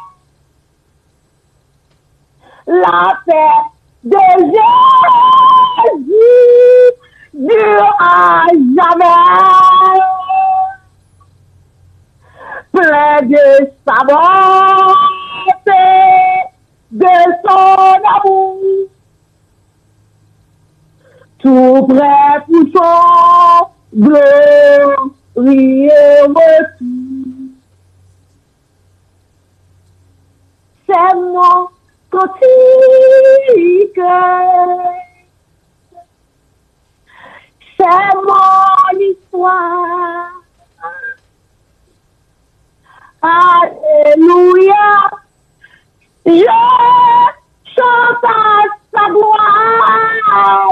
La paix de Jésus dure à jamais. Plein de sa bonté, de son amour, tout prêt pour son glorieux retour. c'est mon cantique, c'est mon histoire. Alléluia, je chante à sa gloire.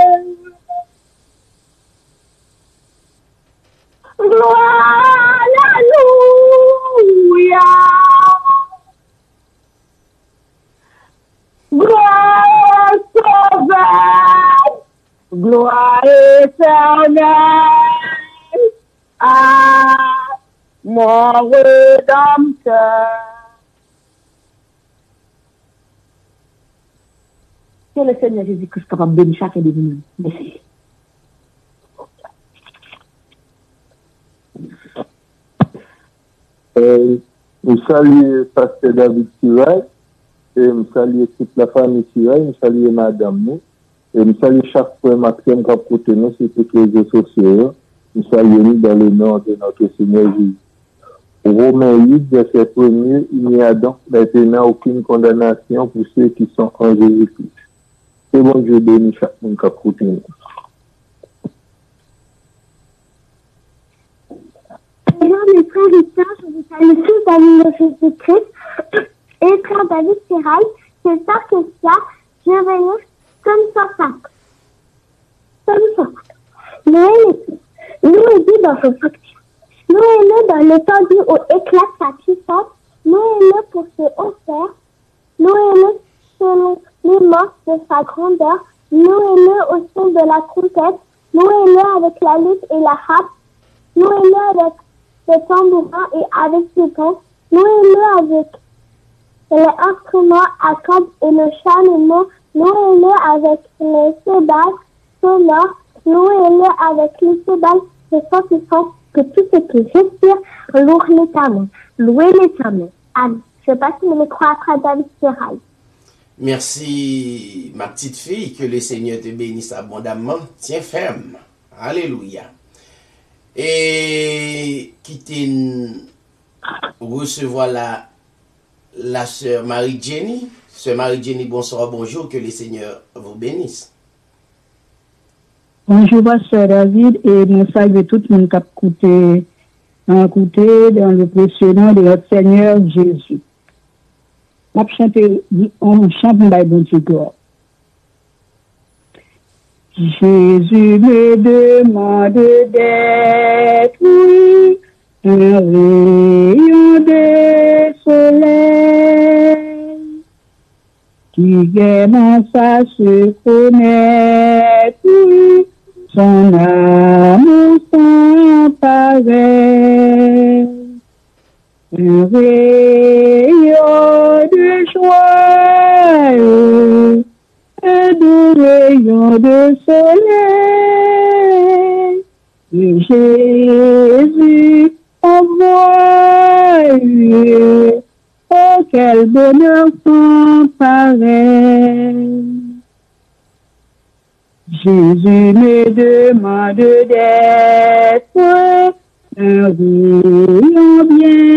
Gloire, alléluia. Gloire sauveur, gloire éternelle à mon Rédempteur. Que le Seigneur Jésus-Christ capable de bénir chacun de nous. Merci. Euh, je salue Pasteur David Siray, et je salue toute la famille Siray, je salue Madame nous, et je salue chaque frère Maxime qui a côté nous sur tous les réseaux sociaux. Je salue nous dans le nom de notre Seigneur Jésus. Romains huit, verset premier, il n'y a donc maintenant aucune condamnation pour ceux qui sont en Jésus-Christ. C'est bon, Dieu bénit chaque monde qui a côté nous. Bonjour mes frères et sœurs, je vous salue tous dans le nom de Jésus-Christ et frère David Siray, c'est ça que ça, je vais lire comme ça, ça. Comme ça. Nous, nous dit dans son facture. Nous aimons dans l'étendue où éclate sa puissance, nous aimons pour ses hauteurs, nous aimons selon l'immense de sa grandeur, nous aimons au son de la trompette, nous aimons avec la lutte et la harpe, nous aimons avec le tambourin et avec ses gants, nous aimons avec les instruments à cordes et le chalumeau, nous aimons avec les cébales sonores, nous aimons avec les cébales de sa puissance, que tout ce qui respire loue l'éternel. Louez l'éternel. Amen. Je ne sais pas si vous le croyez après David Siray. Merci, ma petite fille, que le Seigneur te bénisse abondamment. Tiens ferme. Alléluia. Et quittez recevoir la, la sœur Marie-Jenny. Sœur Marie-Jenny, bonsoir, bonjour, que le Seigneur vous bénisse. Bonjour, pasteur David, et mon salue tout le monde qui a écouté, écouté dans le précieux nom de notre Seigneur Jésus. On chante, on chante by bon Dieu. Jésus me demande d'être, oui, un rayon de soleil, qui gaiement ça se connaît, oui, son amour sans pareil, un rayon de joie, un doux rayon de soleil, et Jésus envoie, oh quel bonheur sans pareil. Jésus me demande d'être un rayon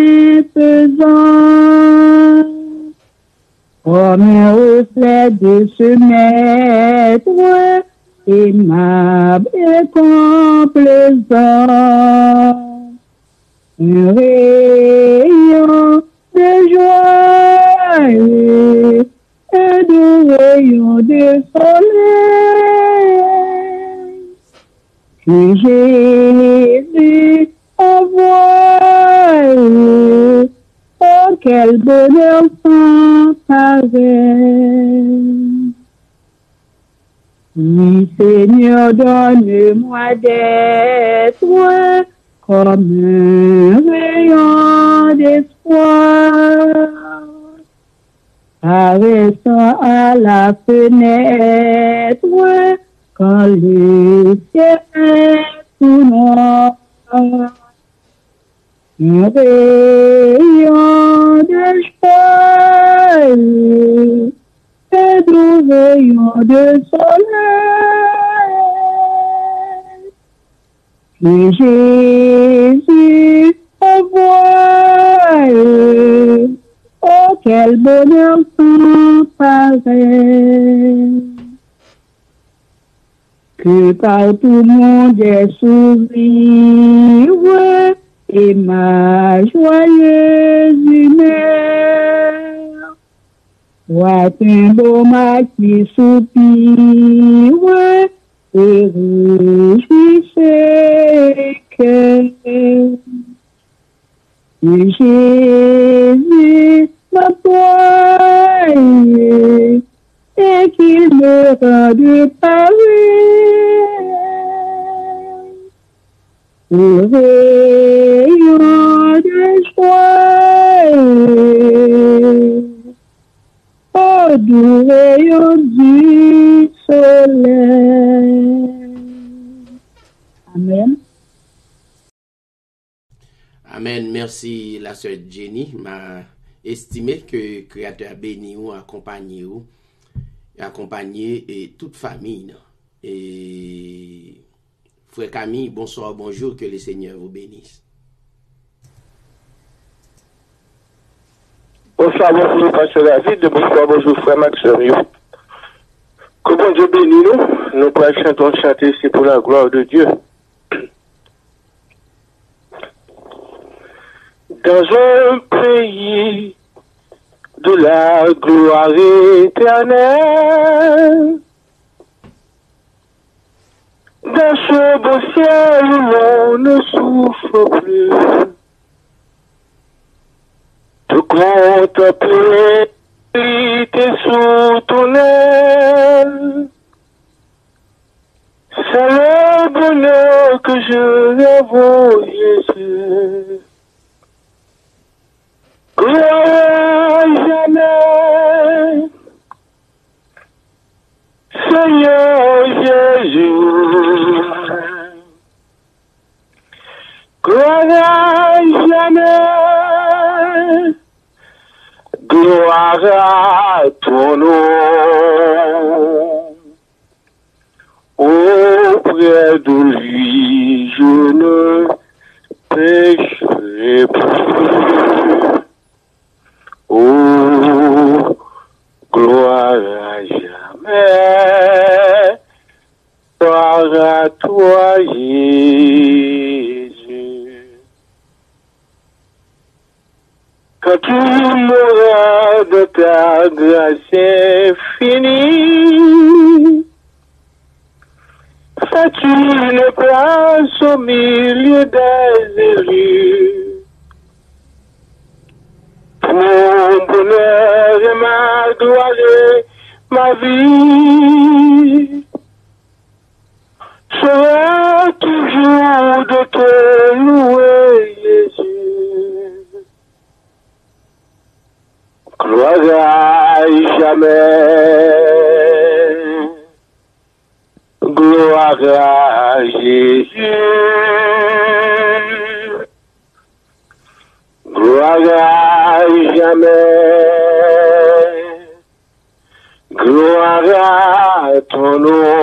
bienfaisant, comme un reflet de ce maître, aimable et complaisant, un rayon de joie, un doux rayon de soleil, que Jésus envoie, oh quel bonheur sans pareil. Oui, Seigneur, donne-moi d'être comme un rayon d'espoir, paraissant à la fenêtre quand le ciel est tout noir. Un rayon de joie, un doux rayon de soleil, que Jésus envoie, oh quel bonheur sans pareil. Que par tout le monde est sourire et ma joyeuse humeur. Vois un beau mât qui soupire et réjouissez que Jésus m'emploie et qu'il me rende pareil. Au rayon de joie, au doux rayon du soleil. Amen. Amen. Merci la sœur Jenny. M'a estimé que le Créateur béni ou accompagné ou accompagné et toute famille. Et frère Camille, bonsoir, bonjour, que le Seigneur vous bénisse. Bonsoir, bonjour, pasteur David. Bonsoir, bonjour, frère Maxime. Que bon Dieu bénisse nous. Nous pourrons chanter, chanter, c'est pour la gloire de Dieu. Dans un pays de la gloire éternelle, dans ce beau ciel où l'on ne souffre plus, de contempler tes sous ton aile, c'est le bonheur que je rêve, oh Jésus. Gloire jamais, Seigneur Jésus. Gloire jamais, gloire à ton nom. Auprès de lui, je ne pécherai plus. Oh, gloire à jamais, gloire à toi, Jésus. Quand tu m'auras de ta grâce infinie, fais-tu une place au milieu des élus. Mon bonheur et ma gloire et ma vie sera toujours de te louer, Jésus. Gloire à jamais, gloire à Jésus. Gloire à jamais, gloire à ton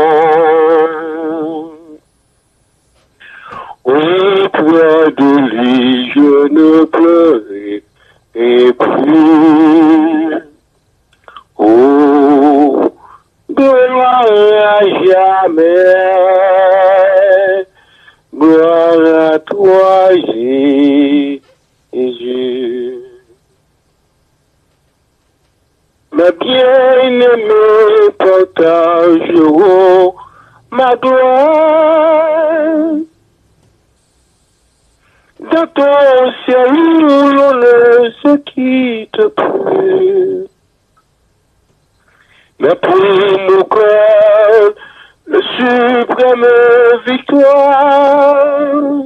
nom. Auprès de lui, je ne pleurerai plus. Oh, gloire à jamais, gloire à toi, Jésus. Jésus. Mes bien-aimés partageront ma gloire. Dans ton ciel où l'on ne se quitte plus. Mais pour mon cœur, le suprême victoire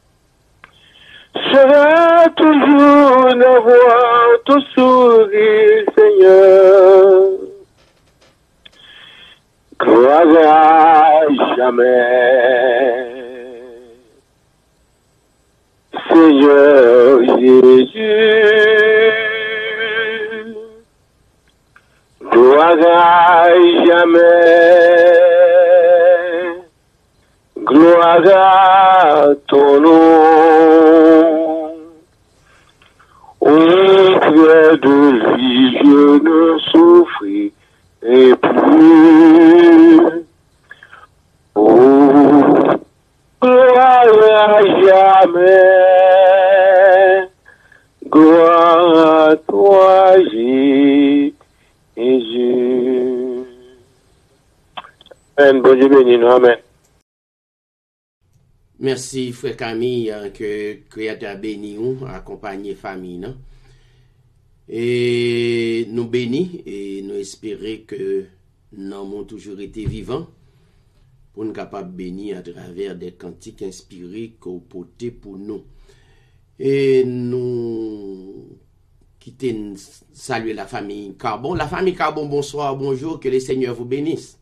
sera toujours d'avoir ton sourire, Seigneur. Gloire à jamais, Seigneur Jésus. Gloire à jamais, gloire à ton nom. Auprès de lui, Amen. Bon Dieu béni nous. Amen. Merci, frère Camille, que Créateur béni ou, accompagner famille. Non? Et nous bénis et nous espérons que nous avons toujours été vivants pour nous capables de bénir à travers des cantiques inspirés qu'on portait pour nous. Et nous quittons, saluer la famille Carbon. La famille Carbon, bonsoir, bonjour, que le Seigneur vous bénisse.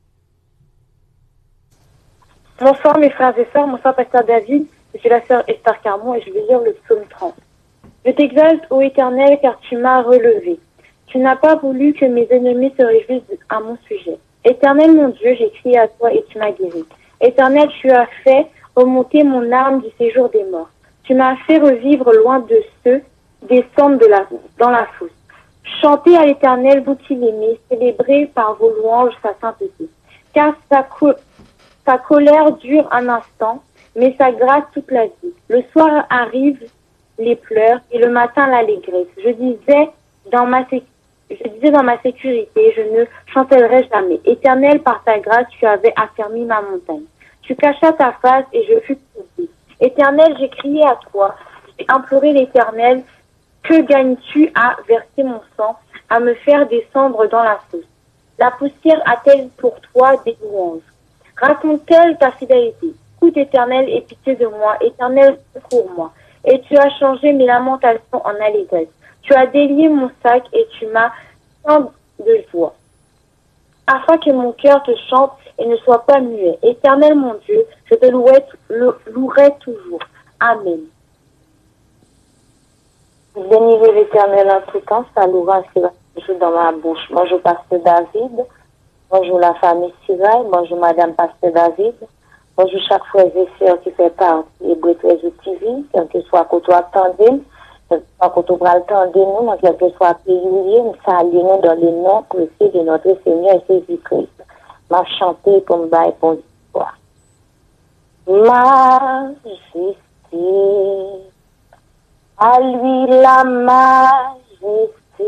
Bonsoir mes frères et sœurs, bonsoir Pasteur David, je suis la sœur Esther Carmon et je vais lire le psaume trente. Je t'exalte, ô Éternel, car tu m'as relevé. Tu n'as pas voulu que mes ennemis se réjouissent à mon sujet. Éternel mon Dieu, j'ai crié à toi et tu m'as guéri. Éternel, tu as fait remonter mon âme du séjour des morts. Tu m'as fait revivre loin de ceux descendent de la, dans la fosse. Chantez à l'Éternel, vous qui l'aimez, célébrez par vos louanges sa sainteté. Car sa, co- sa colère dure un instant, mais sa grâce toute la vie. Le soir arrivent les pleurs et le matin l'allégresse. Je disais dans ma sé- je disais dans ma sécurité, je ne chancellerai jamais. Éternel, par ta grâce, tu avais affermi ma montagne. Tu cachas ta face et je fus troublé. Éternel, j'ai crié à toi, j'ai imploré l'Éternel. Que gagnes-tu à verser mon sang, à me faire descendre dans la fosse? La poussière a-t-elle pour toi des louanges? Raconte-t-elle ta fidélité? Écoute, Éternel, et pitié de moi. Éternel, secours-moi. Et tu as changé mes lamentations en allégresse. Tu as délié mon sac et tu m'as ceint de joie. Afin que mon cœur te chante et ne soit pas muet. Éternel, mon Dieu, je te louerai, louerai toujours. Amen. Bénis l'Éternel en tout temps, sa louange sera toujours dans ma bouche. Bonjour Pasteur David, bonjour la famille Sirail, bonjour Madame Pasteur David, bonjour chaque frère et sœur qui fait partie des Breteuses T V, quel que soit que tu attendez, quel que soit que tu vas attendre nous, dans quel que soit pays où nous saluons dans le nom précieux de notre Seigneur Jésus-Christ. M'a chanté pour me bailler pour l'histoire. Majesté. À lui la majesté,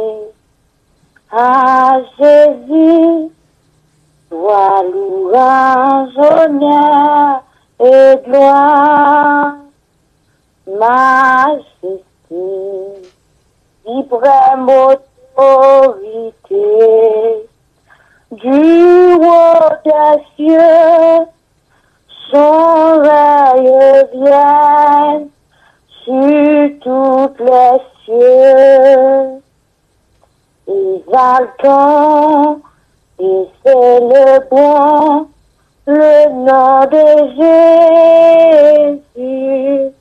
à Jésus, toi louange, honneur et gloire. Majesté, suprême autorité, du haut des cieux, son règne vient sur toutes les cieux, exaltant et célébrant le nom de Jésus,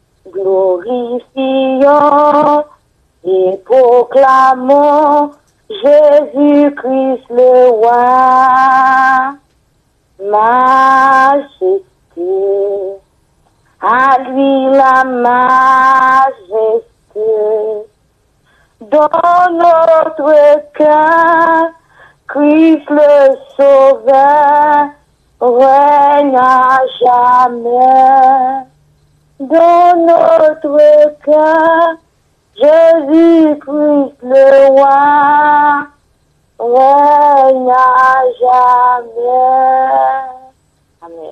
glorifiant et proclamant Jésus-Christ le roi. Majesté, à lui la majesté, dans notre cœur, Christ le Sauveur règne à jamais. Dans notre cœur, Jésus-Christ le roi règne à jamais. Amen.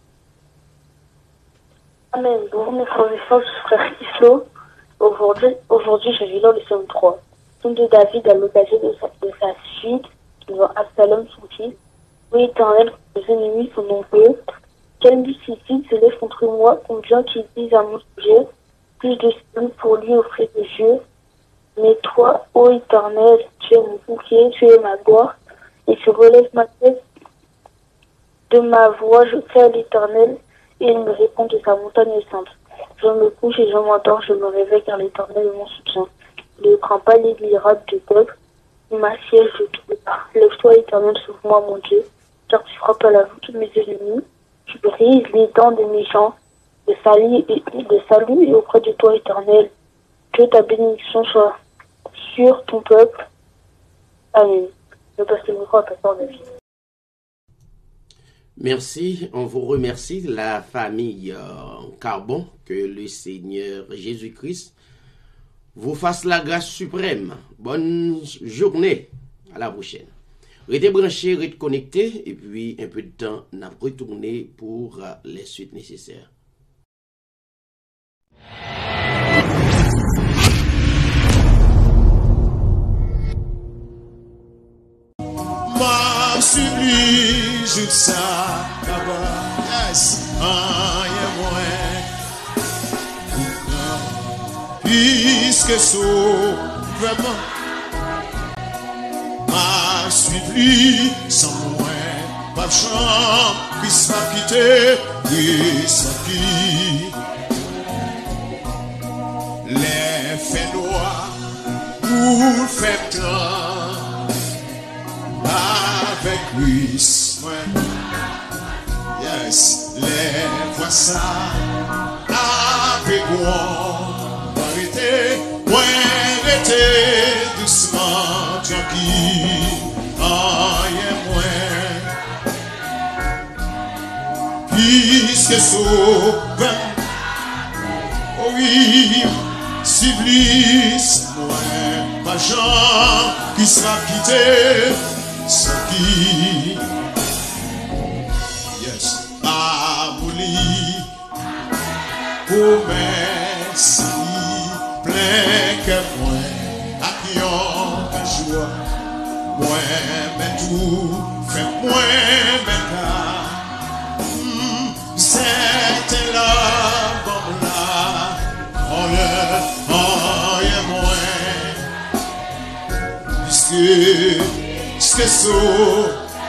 Amen. Bonjour mes frères et sœurs, je suis frère Islo. Aujourd'hui, aujourd'hui, je vis dans le psaume trois. Psaume de David à l'occasion de sa, de sa fuite devant Absalom son fils. Oui, Éternel, mes ennemis sont nombreux. Quel multitude se lève contre moi, contre gens qui disent à mon sujet, plus de salut pour lui auprès de Dieu. Mais toi, ô Éternel, tu es mon bouclier, tu es ma gloire, et tu relèves ma tête de ma voix, je crie à l'Éternel, et il me répond de sa montagne sainte. Je me couche et je m'endors, je me réveille car l'Éternel est mon soutien. Il ne craint pas les mirables du peuple, il m'assiège de tous les pas. Lève-toi, Éternel, sauve-moi, mon Dieu, car tu frappes à la voûte de mes ennemis, tu brises les dents des méchants, de salut et, de salut et auprès de toi, Éternel. Que ta bénédiction soit sur ton peuple. Amen. Je passe le micro à Pasteur David. Merci, on vous remercie, la famille euh, Carbon, que le Seigneur Jésus-Christ vous fasse la grâce suprême. Bonne journée, à la prochaine. Restez branchés, restez connectés, et puis un peu de temps, on a retourné pour les suites nécessaires. Ma supplie, je ça, là-bas, yes, rien moins. Puisque so, vraiment, ma supplie, sans moins, pas de champ, puisse pas quitter, puisse pas quitter. Les faits noirs, pour faire temps, avec lui, ouais. Yes, les voix ça, avec moi, arrêtez, ouais, arrêtez, doucement, tranquille, rien moins. Puisque sauveur, oh oui, supplice, moi, pas Jean, qui sera quitté, sans qui, yes, abouli, promesse, plein que moi, à qui on joie, moi, mais tout, fait moi, mais là, c'était là, bon là, on est, on est moins, puisque, puisque so,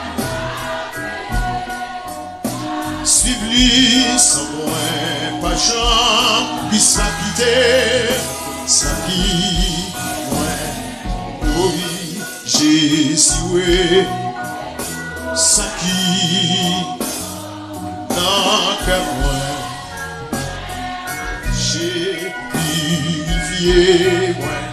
suivli sans moins, pas champ, qui sera quitté, sans qui, ouais, oui, Jésus, oui, sans qui, non, que moi, j'ai purifié, ouais.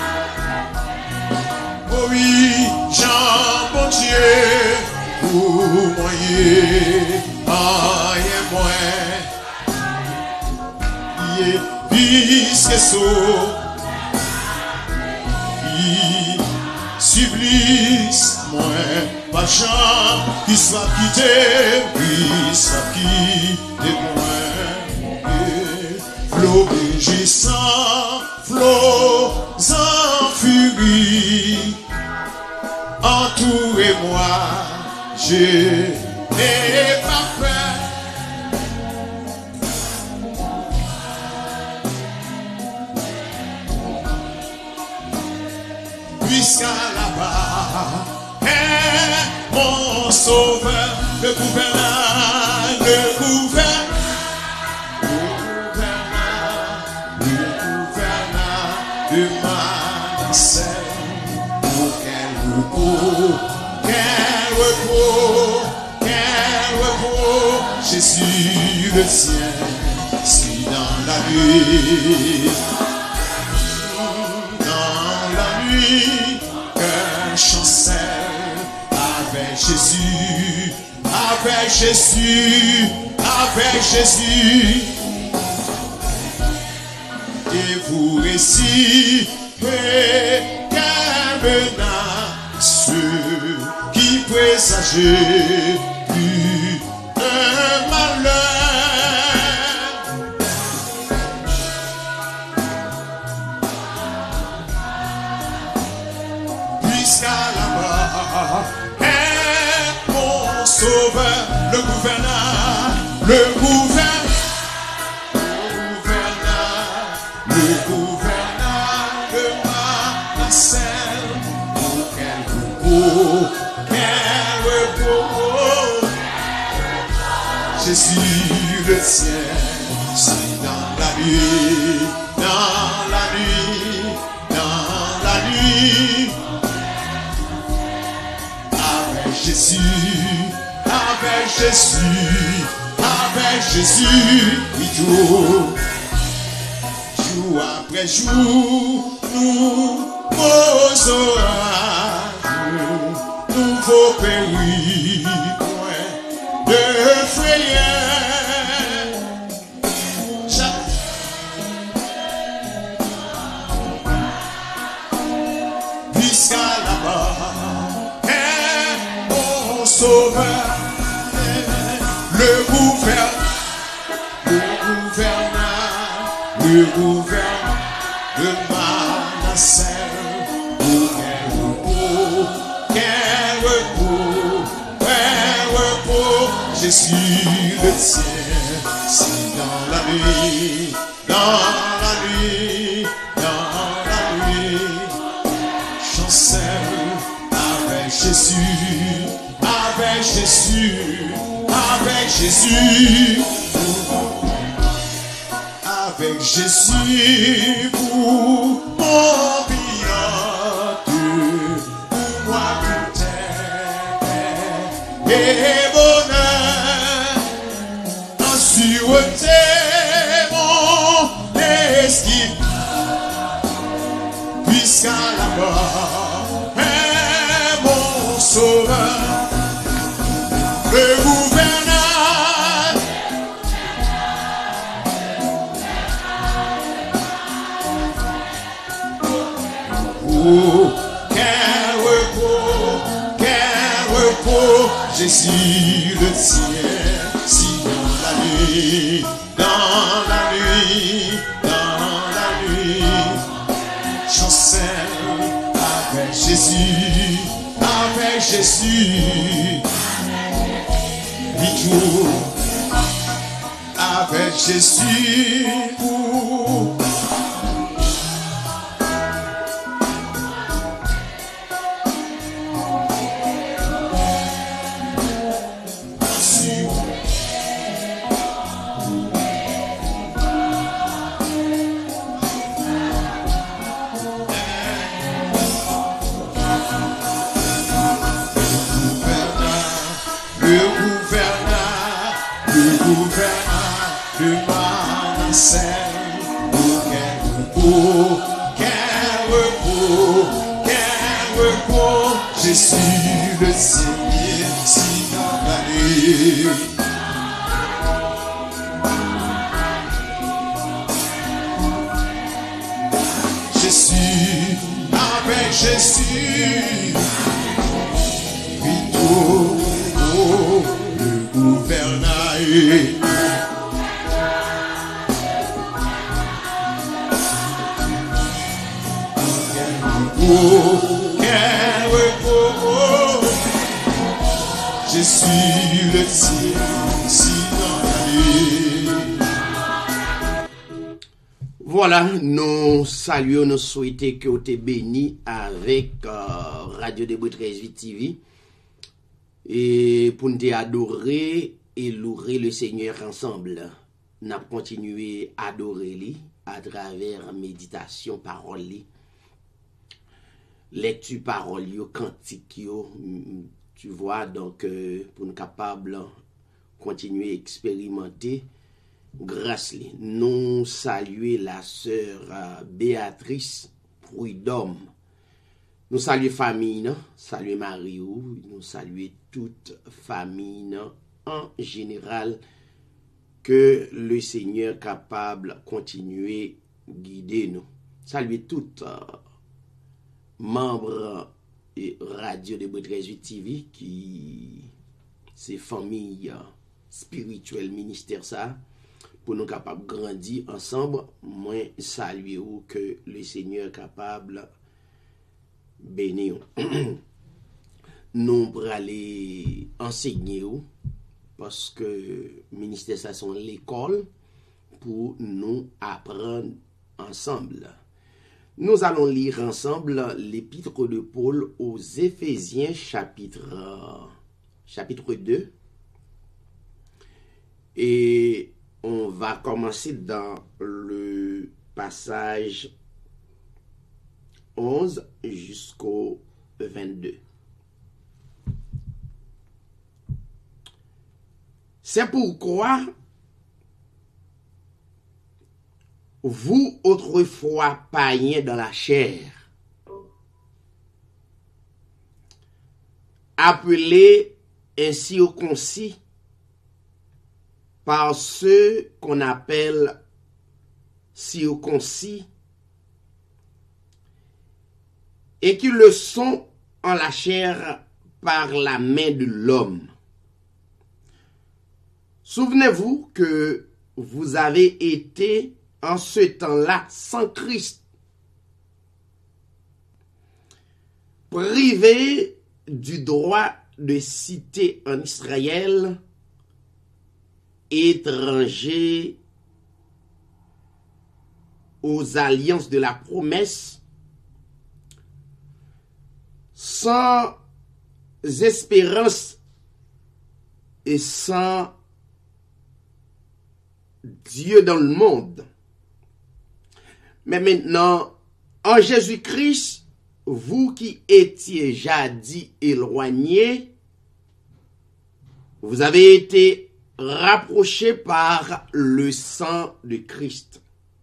Oh oui, Jean, bon Dieu, pour moyen, rien moins. Yeah, puisque so, supplice, moi, pas Jean, qui soit quitté, puis soit quitté moi. Flot rugissant, flot en furie. Entourez-moi, je n'ai pas peur. Puisqu'à là-bas est mon sauveur, le gouverneur, le gouverneur, le gouverneur, le gouverneur de ma selle. Quel repos, quel repos, Jésus le sien, si dans la nuit, dans la nuit, qu'un chancelle avec Jésus, avec Jésus, avec Jésus, et vous récitez qu'un menace qui présageait plus de malheur. Puisqu'à là-bas est mon sauveur, le gouverneur, le gouverneur, le gouverneur, le gouverneur de ma nacelle. Oh, quel repos, Jésus le ciel, c'est dans la nuit, dans la nuit, dans la nuit, avec Jésus, avec Jésus, avec Jésus, oui, jour, jour après jour, nous posons nouveau pays, point de frayeur. Puisqu'à là-bas est sauveur, le gouverneur, le gouverneur, le gouverneur de Manasseh. Oh, quel repos, quel repos, quel repos, Jésus le tien. Si dans la nuit, dans la nuit, dans la nuit, chancelle avec Jésus, avec Jésus, avec Jésus, avec Jésus pour mon bien, pour moi tout est et bonheur, en sûreté mon esquive, puisqu'à la mort est mon sauveur, le gouverneur. Oh, quel repos, quel repos, Jésus le tien. Si dans la nuit, dans la nuit, dans la nuit, chancelle avec Jésus, avec Jésus, vite avec Jésus pour de Manasseh. Oh, quel repos, quel repos, quel repos, Jésus le Seigneur, si dans la nuit. Jésus, avec Jésus, vite oh, oh, le gouvernail. Oh, quel repos, je suis le tien, si dans la nuit. Voilà, nous saluons, nous souhaitons que vous êtes bénis avec euh, Radio Déboutresse T V et pour nous adorer et louer le Seigneur ensemble. Nous avons continué à adorer lui à travers méditation, parole lui. Lecture parole yo cantique yo, tu vois, donc euh, pour nous capables continuer à expérimenter grâce li. Nous saluer la sœur euh, Béatrice Prudhomme. Nous saluer famille, non? Saluer Mario, nous saluer toute famille non? En général, que le Seigneur capable continuer guider nous. Saluer toute euh, membres et Radio Déboutresse T V qui c'est famille spirituelle ministère ça pour nous capables grandir ensemble. Moi saluer ou que le Seigneur capable bénir nous pour aller enseigner ou parce que ministère ça sont l'école pour nous apprendre ensemble. Nous allons lire ensemble l'épître de Paul aux Éphésiens chapitre, chapitre deux. Et on va commencer dans le passage onze jusqu'au vingt-deux. C'est pourquoi vous, autrefois païens dans la chair, appelés ainsi au concis par ceux qu'on appelle circoncis, et qui le sont en la chair par la main de l'homme. Souvenez-vous que vous avez été en ce temps-là sans Christ, privé du droit de cité en Israël, étranger aux alliances de la promesse, sans espérance et sans Dieu dans le monde. Mais maintenant, en Jésus-Christ, vous qui étiez jadis éloignés, vous avez été rapprochés par le sang de Christ.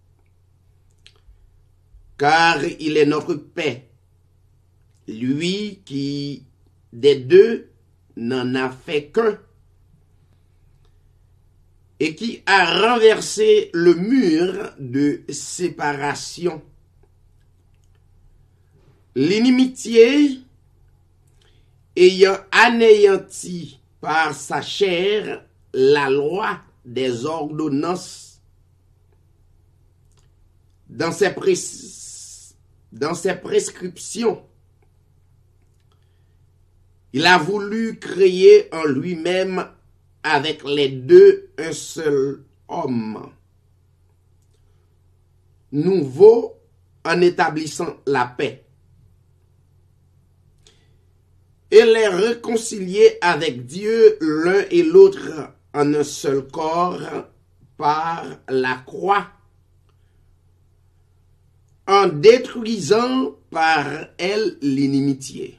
Car il est notre paix, lui qui, des deux, n'en a fait qu'un, et qui a renversé le mur de séparation. L'inimitié ayant anéanti par sa chair la loi des ordonnances dans ses, pres- dans ses prescriptions, il a voulu créer en lui-même avec les deux un seul homme, nouveau en établissant la paix, et les réconcilier avec Dieu l'un et l'autre en un seul corps par la croix, en détruisant par elle l'inimitié.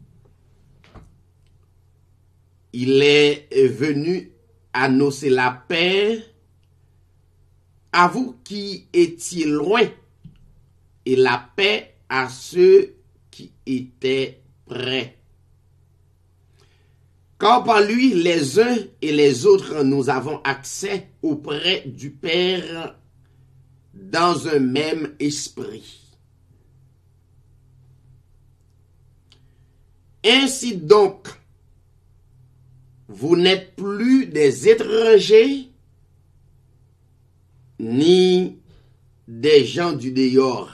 Il est venu annoncer la paix à vous qui étiez loin et la paix à ceux qui étaient près. Car par lui, les uns et les autres, nous avons accès auprès du Père dans un même esprit. Ainsi donc, vous n'êtes plus des étrangers, ni des gens du dehors,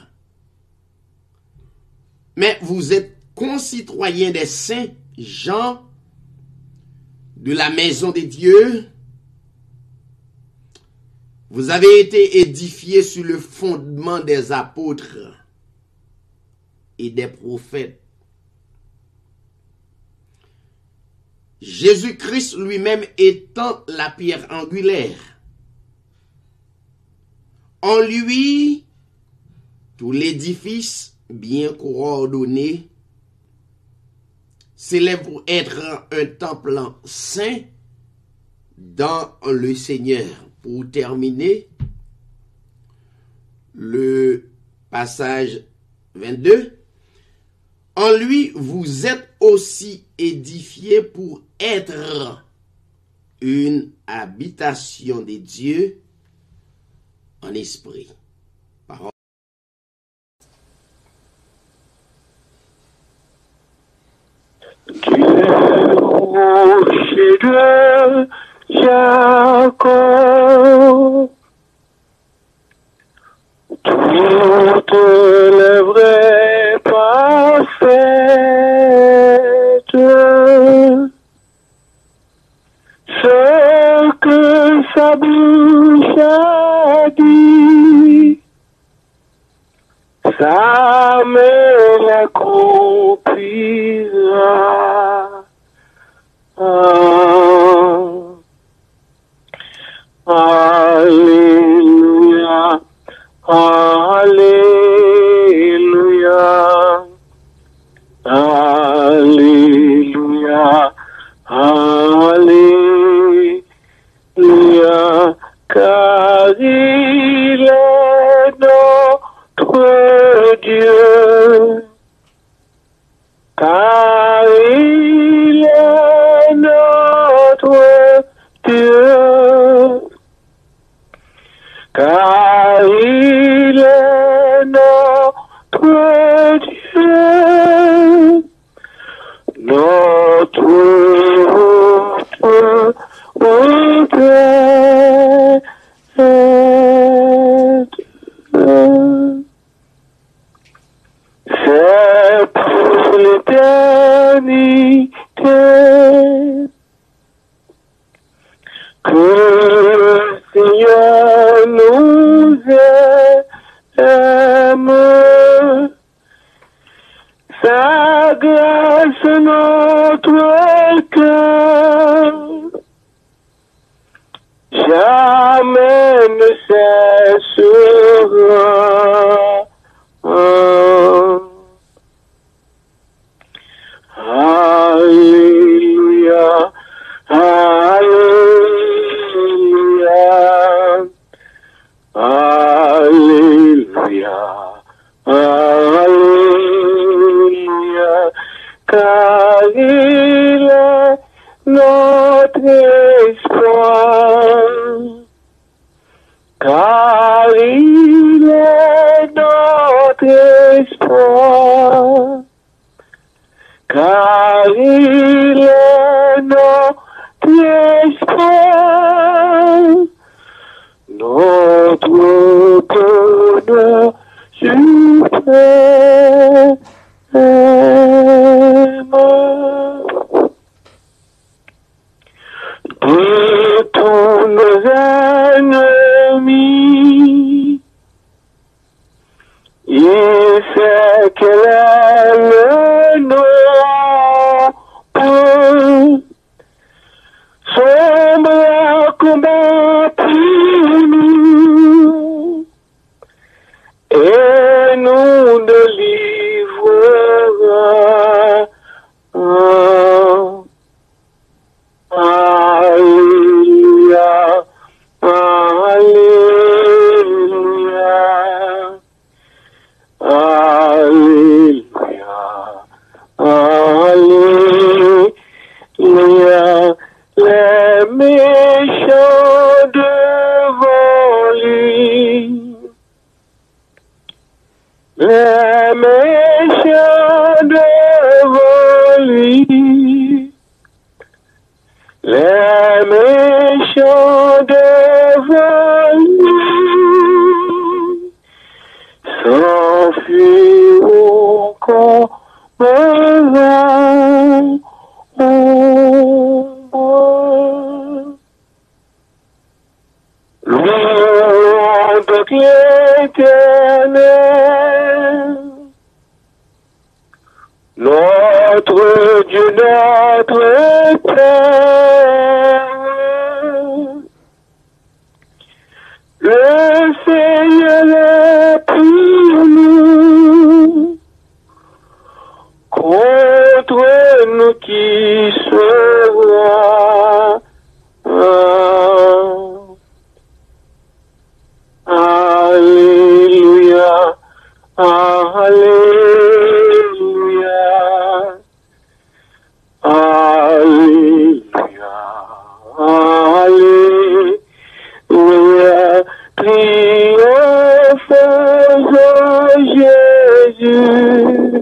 mais vous êtes concitoyens des saints, gens de la maison de Dieu. Vous avez été édifiés sur le fondement des apôtres et des prophètes. Jésus-Christ lui-même étant la pierre angulaire. En lui, tout l'édifice bien coordonné s'élève pour être un temple saint dans le Seigneur. Pour terminer, le passage vingt-deux. En lui, vous êtes aussi édifiés pour être une habitation de Dieu en esprit. Parole. Rocher de Jacob, toutes les vraies parfaites, ce que sa bouche a dit, ça me l'accomplira. Ah, Alléluia, Alléluia, Alléluia, Alléluia, car il est notre Dieu. notre espoir, car il est notre espoir, car il est notre espoir, notre bonheur suprême. De tous nos ennemis, il sait quel est le nom. Son bras combat pour nous et nous délivrera. Alléluia, Alléluia, Alléluia, Alléluia. Les méchants devant lui, les méchants devant lui, les méchants devant lui s'enfuiront comme un vent. Louons donc l'Éternel, notre Dieu, notre Père. Le Seigneur est pour nous, contre nous qui sera. Alléluia, Alléluia, Alléluia, Alléluia. Triomphe Jésus,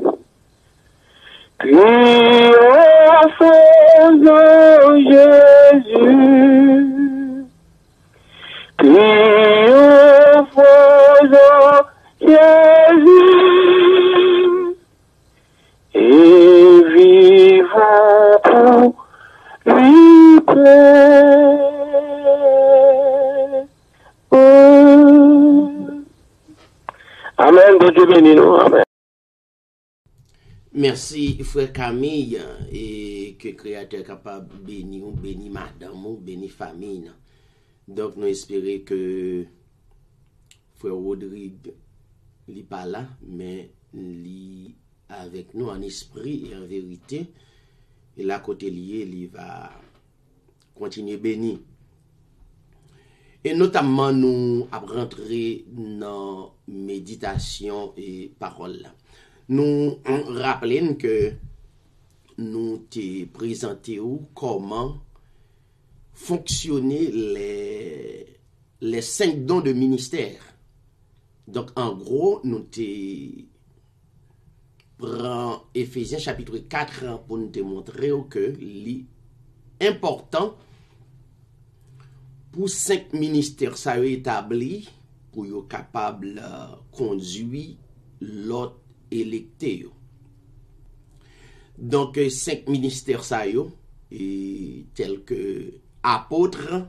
triomphe Jésus, triomphe Jésus, et vivons pour lui plaire. Amen, que Dieu bénisse nous, amen. Merci, frère Camille, et que Créateur capable de bénir, bénir madame, bénir famille. Donc, nous espérons que frère Rodrigue n'est pas là, mais il avec nous en esprit et en vérité. Et là, côté lié, il va continuer béni. Et notamment, nous avons rentré dans méditation et parole. Nous rappelons que nous t'ai présenté où comment fonctionner les, les cinq dons de ministère. Donc, en gros, nous t'ai prend Éphésiens chapitre quatre pour nous démontrer que l'important pour cinq ministères ça établi pour être capable de conduire l'autre électé. Donc, cinq ministères ça et tels que apôtres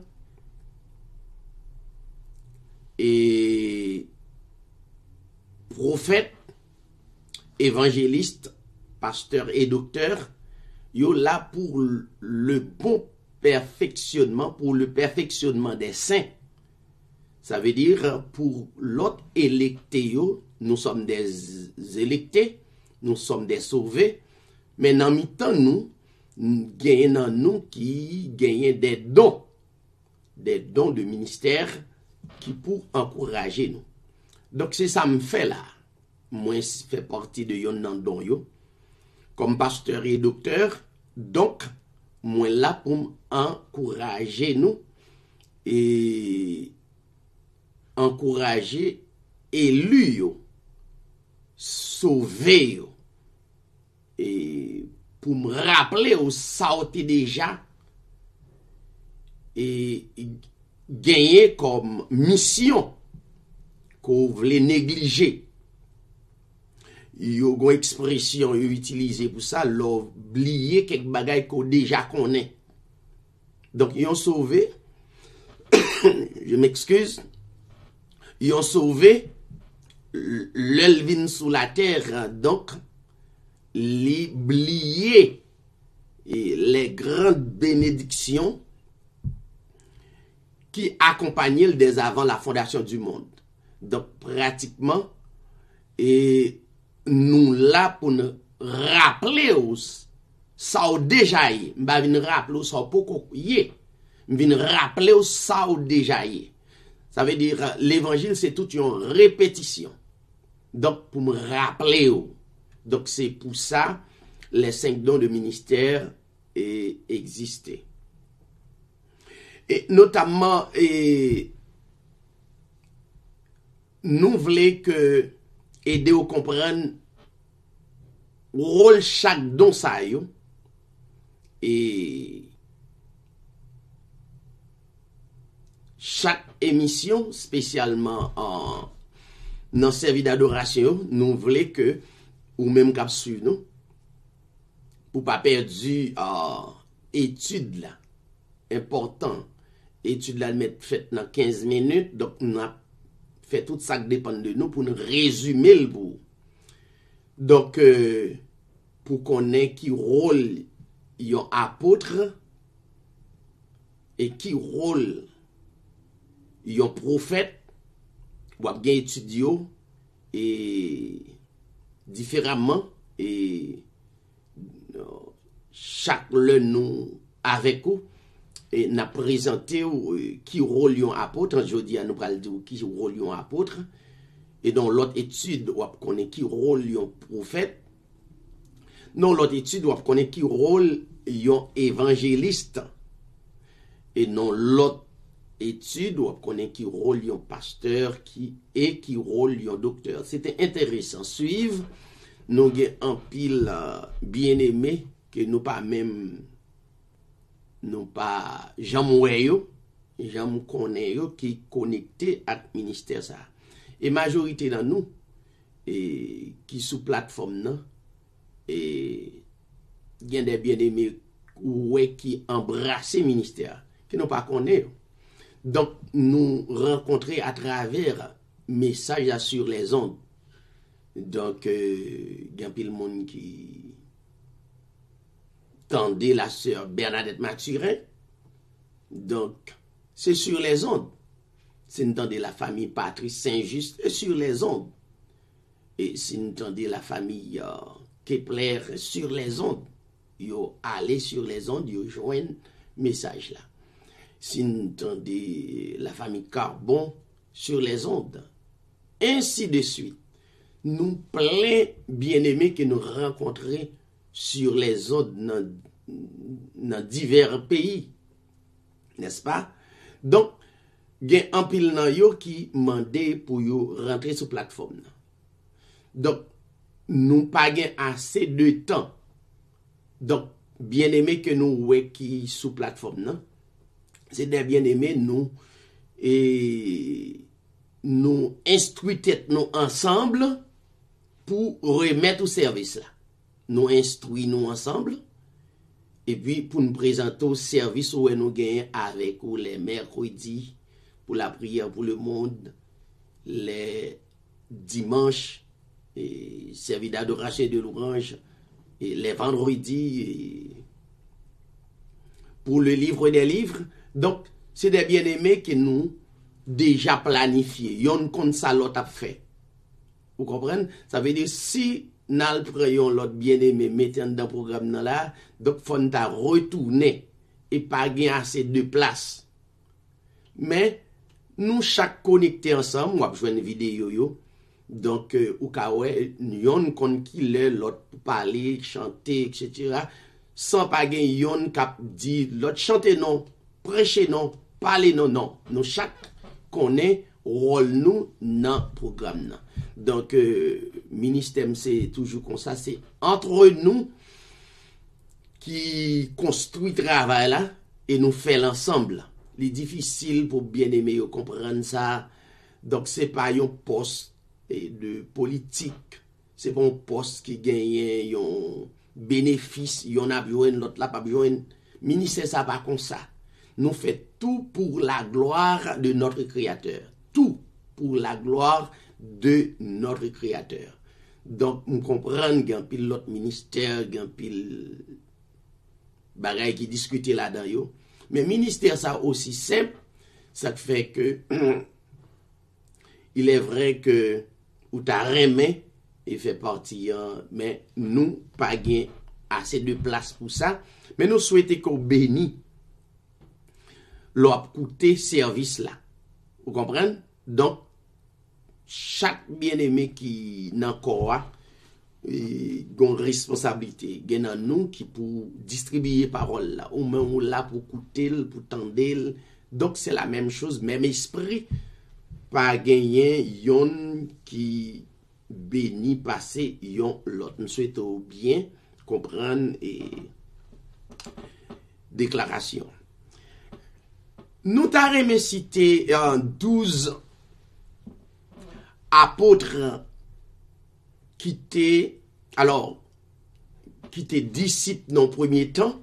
et prophètes, évangélistes, pasteurs et docteurs, yo là pour le bon perfectionnement, pour le perfectionnement des saints. Ça veut dire pour l'autre électé, nous sommes des électés, nous sommes des sauvés, mais dans le temps nous, gagnons nous qui gagnent des dons, des dons de ministère qui pour encourager nous. Donc c'est ça me fait là. Moi, je fais partie de yon nan don yo, comme pasteur et docteur. Donc, moi là pour encourager nous et encourager élus yo, sauver yo, et pour me rappeler au sauter déjà et gagner comme mission qu'on voulait négliger. Yo gon expression yo utilisé pour ça, l'oublier quelques bagages qu'on déjà connaît. Donc ils ont sauvé je m'excuse, ils ont sauvé l'elvin sous la terre, donc l'oublier et les grandes bénédictions qui accompagnaient dès avant la fondation du monde. Donc pratiquement et nous là pour nous rappeler ça ou déjà y m'a vinn rappeler ça pour y vinn rappeler ça ou déjà y. Ça veut dire l'évangile c'est toute une répétition. Donc pour me rappeler donc c'est pour ça les cinq dons de ministère et existaient. Et notamment et nous voulons que aider à comprendre le rôle chaque don ça yo et chaque émission spécialement en dans service d'adoration nous voulons que ou même cap suivre nous pour pas perdre euh, étude là important étude là mettre fait dans quinze minutes donc nous a fait tout ça qui dépend de nous pour nous résumer le bout. Donc, euh, pour connaître qui rôle yon apôtre et qui rôle yon prophète, ou bien étudio et différemment et euh, chaque le nous avec vous. Et n'a présenté euh, qui rôle yon apôtre, je dis à nous pral dire qui rôle yon apôtre, et dans l'autre étude on connaît qui rôle yon prophète, dans l'autre étude on connaît qui rôle yon évangéliste, et dans l'autre étude on connaît qui rôle yon pasteur qui et qui rôle yon docteur. C'était intéressant suivre, nous avons un pile euh, bien aimé que nous pas même non pas j'aime yo j'aime connaît yo qui connecté à ministère ça et majorité dans nous et qui sous plateforme non et il des bien-aimés ouais qui embrasser ministère qui n'ont pas connaît donc nous rencontrer à travers messages sur les ondes donc il y a pile monde qui tendez la sœur Bernadette Mathurin. Donc, c'est sur les ondes. Si nous tendez la famille Patrice Saint-Just, c'est sur les ondes. Et si nous tendez la famille euh, Kepler sur les ondes, yo allez sur les ondes, yo joignent message là. Si nous tendez la famille Carbon sur les ondes, ainsi de suite. Nous plein bien-aimés que nous rencontrons sur les autres dans, dans divers pays, n'est-ce pas? Donc, il y a un pile nan yo qui mandé pour yo rentrer sur plateforme. Donc, nous pas assez de temps. Donc, bien aimé que nous ouais qui sous plateforme non? C'est des bien aimés nous et nous instruire nous ensemble pour remettre au service là. Nous instruisons nous ensemble et puis pour nous présenter au service où nous gagnons avec ou les mercredis pour la prière pour le monde, les dimanches et service d'adoration et de louange et les vendredis et pour le livre des livres. Donc c'est des bien-aimés que nous déjà planifiés. Yon compte ça l'autre a fait. Vous comprenez? Ça veut dire si nous prenons l'autre bien-aimé, mettons dans le programme là, donc il faut ta retourner et pas gagner assez de place. Mais nous chaque connectés ensemble, moi je vois une vidéo yo. Donc euh, ou ka ouais, yon kon qui l'autre pour parler, chanter, et cetera. sans pas gen yon kap di l'autre chanter non, prêcher non, parler non, non. Nous chaque connaît rôle nous dans programme nan. Donc euh, ministère c'est toujours comme ça, c'est entre nous qui construit travail là et nous fait l'ensemble. C'est difficile pour bien aimer comprendre ça. Donc c'est pas un poste de politique, c'est pas un poste qui gagne un bénéfice, yon a besoin l'autre là pas besoin. Ministère ça pas comme ça. Nous fait tout pour la gloire de notre Créateur. Tout pour la gloire de notre Créateur. Donc, nous comprenons qu'il y a un pile l'autre ministère, il y a un pile bagay qui discute là-dedans. Mais ministère, ça aussi simple, ça fait que il est vrai que ou t'as remis et fait partie, mais nous, pas assez de place pour ça. Mais nous souhaitons qu'on bénisse leur coûter service là. Vous comprenez? Donc, chaque bien-aimé qui n'a quoi a une responsabilité. Il y a nous qui pour distribuer parole là. Ou même ou là pour coûter, pour tendre. Donc, c'est la même chose, même esprit. Pas gagner yon qui bénit passer yon l'autre. Nous souhaitons bien comprendre et déclaration. Nous t'avons cité en douze apôtres qui étaient, alors, qui étaient disciples dans le premier temps,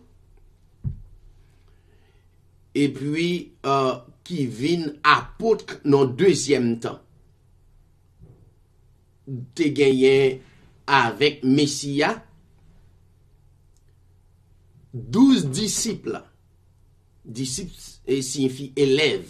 et puis euh, qui viennent apôtres dans le deuxième temps. T'es gagné avec Messia, douze disciples. Disciples et signifie élève.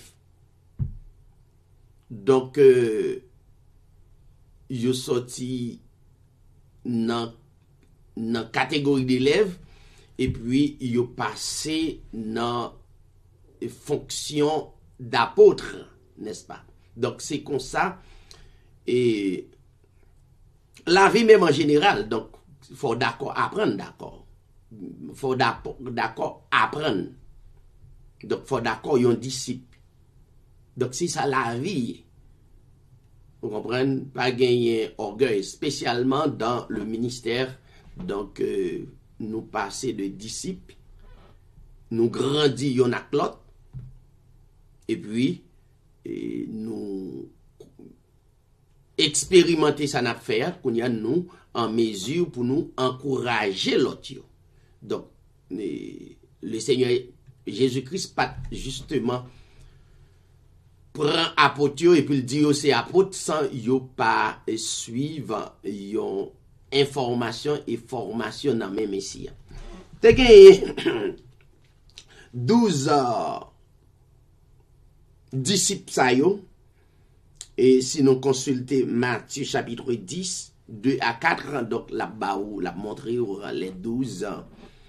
Donc, euh, yo sorti dans la catégorie d'élèves et puis yo passé dans fonction d'apôtre, n'est-ce pas? Donc, c'est comme ça. Et la vie même en général, donc, il faut d'accord apprendre, d'accord. Il faut d'accord apprendre. Donc, il faut d'accord, il y a un disciple. Donc, c'est ça la vie. Vous comprenez? Pas gagner orgueil, spécialement dans le ministère. Donc, euh, nous passer de disciples, nous grandissons l'un à l'autre, et puis, et nous expérimenter ça n'a faire, qu'on y a nous en mesure pour nous encourager l'autre. Donc, les, le Seigneur Jésus-Christ pas justement prend apôtre et puis il dit c'est apôtre sans yo pas suivre yon information et formation dans même messie. T'es gagné douze euh, disciples ça yo et si nous consulter Matthieu chapitre dix deux à quatre, donc la baou la montrer les douze euh,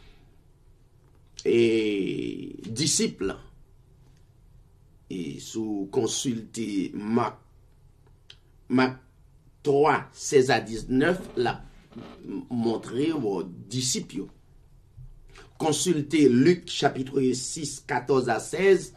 et disciples et sous consulter Marc Marc trois seize à dix-neuf la montrer aux disciples. Consulter Luc chapitre six quatorze à seize.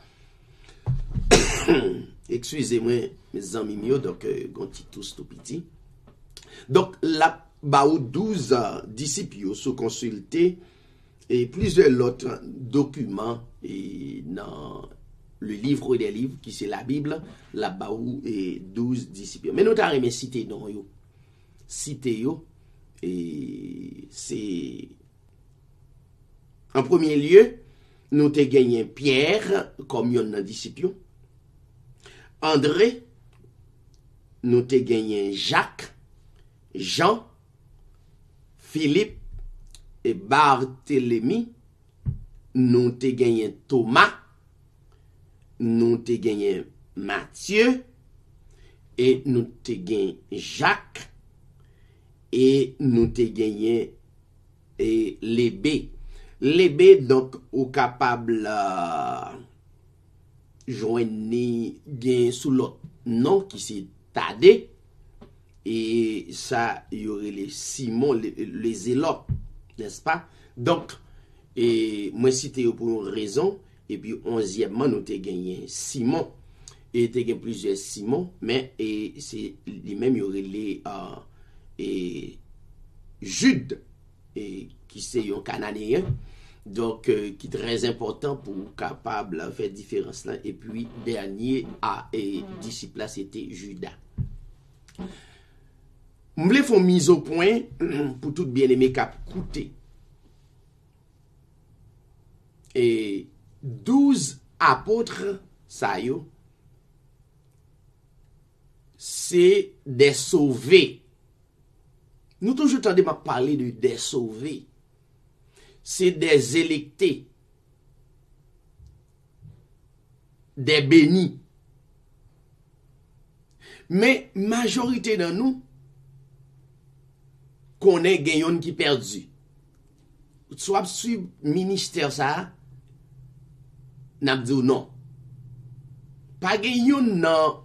Excusez-moi mes amis mieux donc euh, gonti tous tout petit. Donc la baou douze euh, disciples sous consulter et plusieurs autres documents et dans le livre des livres qui c'est la Bible là-bas où et douze disciples. Mais nous t'avons cité non yo. Cité yo et c'est en premier lieu nous t'ai gagné Pierre comme un disciple. André nous t'ai gagné Jacques, Jean, Philippe et Barthélemy, nous te gagné Thomas, nous te gagné Matthieu, et nous te gagné Jacques, et nous te gagné et Lébé. Lébé, donc, au capable euh, joindre gain sous l'autre nom qui c'est Tadé, et ça, il y aurait les Simon, les, les Zélotes. N'est-ce pas? Donc, Et moi, cité pour une raison. Et puis, onzièmement, nous avons gagné Simon. Et nous avons plusieurs Simon. Mais c'est lui-même, il y aurait les euh, et Jude, et, qui c'est un Canadien. Donc, euh, qui est très important pour capable de faire différence là. Et puis, dernier à et disciple là, c'était Judas. Je voulais faire mise au point pour tout bien aimé cap coûter. Et douze apôtres, ça y est, c'est des sauvés. Nous toujours tendons à parler de des sauvés. C'est des électés, des bénis. Mais majorité de nous connaît gagnant qui perdu. Soit sur ministère ça, n'a dit non. Pas gagnant non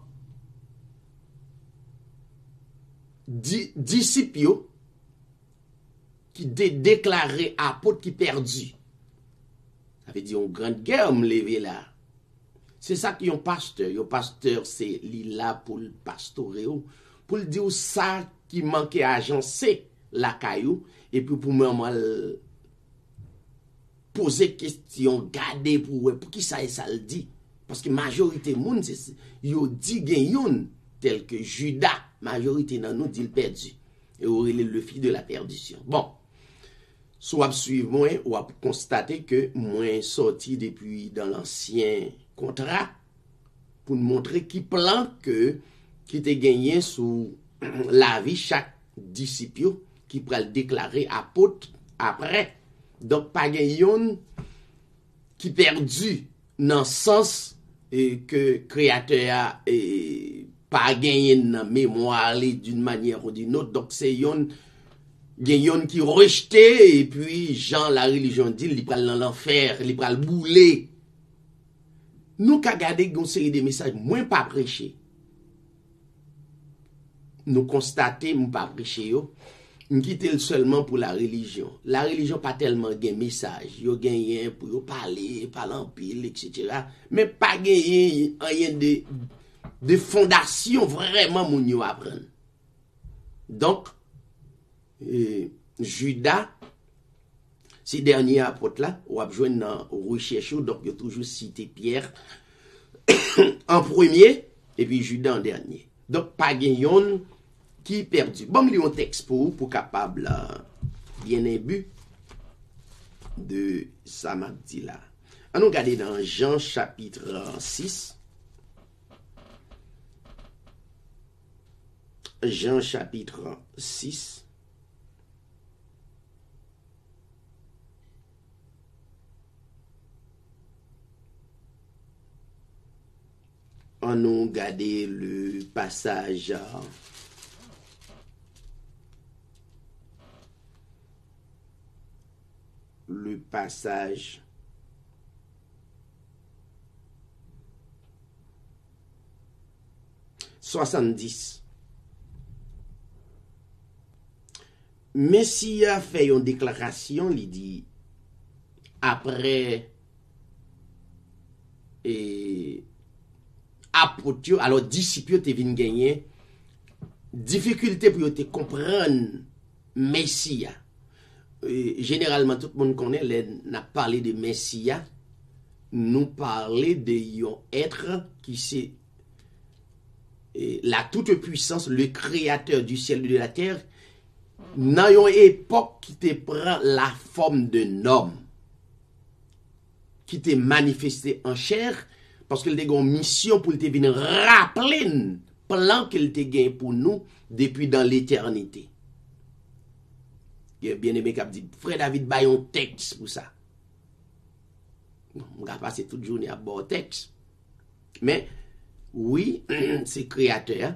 di, disciples qui dé déclaré apôtre qui perdu. Ça veut dire une grande guerre me lever là. C'est ça qui est un pasteur. Un pasteur, c'est li là pour le pastorer, pour le dire ça qui manquait à agencer la caillou, et puis pour moi, poser question, garder pour pour qui ça et ça le dit. Parce que majorité monde, c'est yo dit gagnon tel que Judas, majorité dans nous dit le perdu. Et aurait le fils de la perdition. Bon. Soit suivre moi ou à constater que moi sorti depuis dans l'ancien contrat pour nous montrer qui plan que qui était gagné sous la vie chaque disciple qui pourra le déclarer apôtre après. Donc pas gagnon qui perdu dans le sens et que créateur a et pas gagné dans mémoire d'une manière ou d'une autre. Donc c'est yon Gayon qui rejeté et puis Jean la religion dit il pral dans l'enfer, il pral bouler. Nous ka garder une série de messages moins pas prêcher. Nous constater nous pas prêcher yo, nous quitter seulement pour la religion. La religion pas tellement gain message, yo gagné pour yo parler, parler en pile et cetera. Mais pas gagné rien de de fondation vraiment moun yo apprendre. Donc Et Judas, ces derniers apôtres-là, on a besoin dans recherche, donc il y a toujours cité Pierre en premier, et puis Judas en dernier. Donc, pas gagnon qui perdu. Bon, il y a un texte pour vous, pour capable, bien imbu de ça m'a dit là. On nous regarder dans Jean chapitre six. Jean chapitre six. On nous regardé le passage le passage soixante-dix. Messie a fait une déclaration, il dit après et apôtre, alors disciples te vinn gagner difficulté pour te comprendre Messie. Généralement tout le monde connaît les n'a parlé de Messie, nous parler de un être qui c'est la toute puissance, le créateur du ciel et de la terre, dans une époque qui te prend la forme d'un homme, qui te manifesté en chair. Parce qu'il a une mission pour te venir rappeler le plan qu'il te gagne pour nous depuis dans l'éternité. Il y a bien aimé qui a dit, frère David, baille un texte pour ça. On va passer toute journée à bord texte. Mais, oui, c'est créateur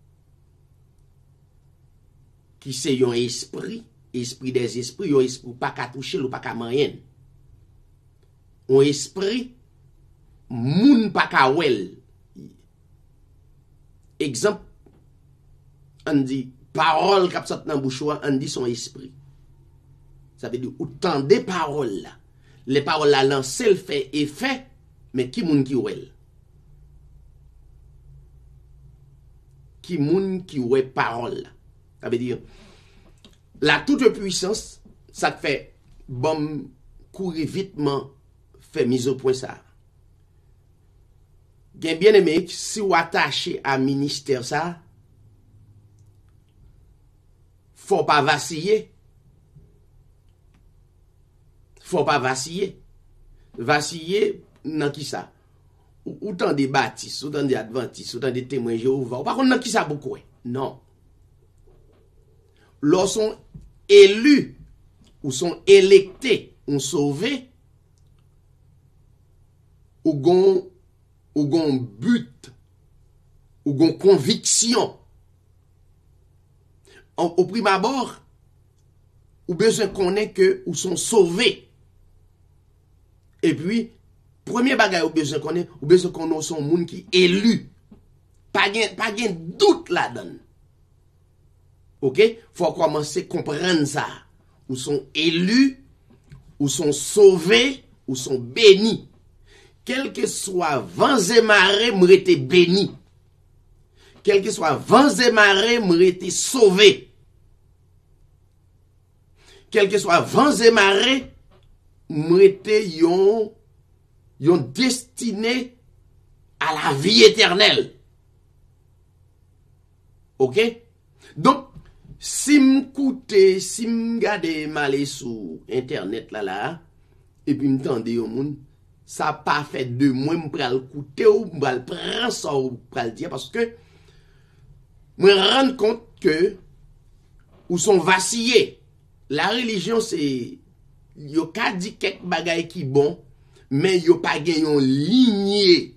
qui c'est un esprit, esprit des esprits, un esprit pas qu'à toucher ou pas qu'à moyen. Un esprit moun pa ka wel. Exemple, on dit parole k'ap sort nan bouche, on dit son esprit. Ça veut dire ou tendez parole là. les paroles la lancé le fait effet, mais qui moun qui ouel? Qui moun qui oué parole? Ça veut dire, la toute puissance, ça te fait bon courir vitement, fait mise au point ça. Bien bien aimé, si vous attachez à ministère ça, faut pas vaciller. Faut pas vaciller. Vaciller, dans qui ça? Autant des baptistes, autant des adventistes, autant des témoins Jéhovah. Par contre, dans qui ça beaucoup? Non. Lorsqu'on élus, ou sont électés, ou sauvés, ou gon, ou gon but, ou gon conviction. En, au prime abord, ou besoin connaître que ou sont sauvés. Et puis, premier bagage ou besoin connaître, ou besoin qu'on son monde qui élu. Pas gen, pas gen doute là-dedans. OK? Faut commencer à comprendre ça. Ou sont élus, ou sont sauvés, ou sont bénis. Quel que soit vents et marées, m'ont été bénis. Quel que soit vents et marées, m'ont été sauvés. Quel que soit vents et marées, m'ont été yon, yon destiné à la vie éternelle. OK? Donc, si m'écoute, si m'gade malé sur internet là là, et puis m'tende yon moun, ça pas fait de moi m'pral écouter ou m'pral prendre ça ou m'pral dire parce que me rendre compte que ou sont vacillés. La religion c'est yo ka di quelque bagay qui bon, mais yo pas gen yon lignée.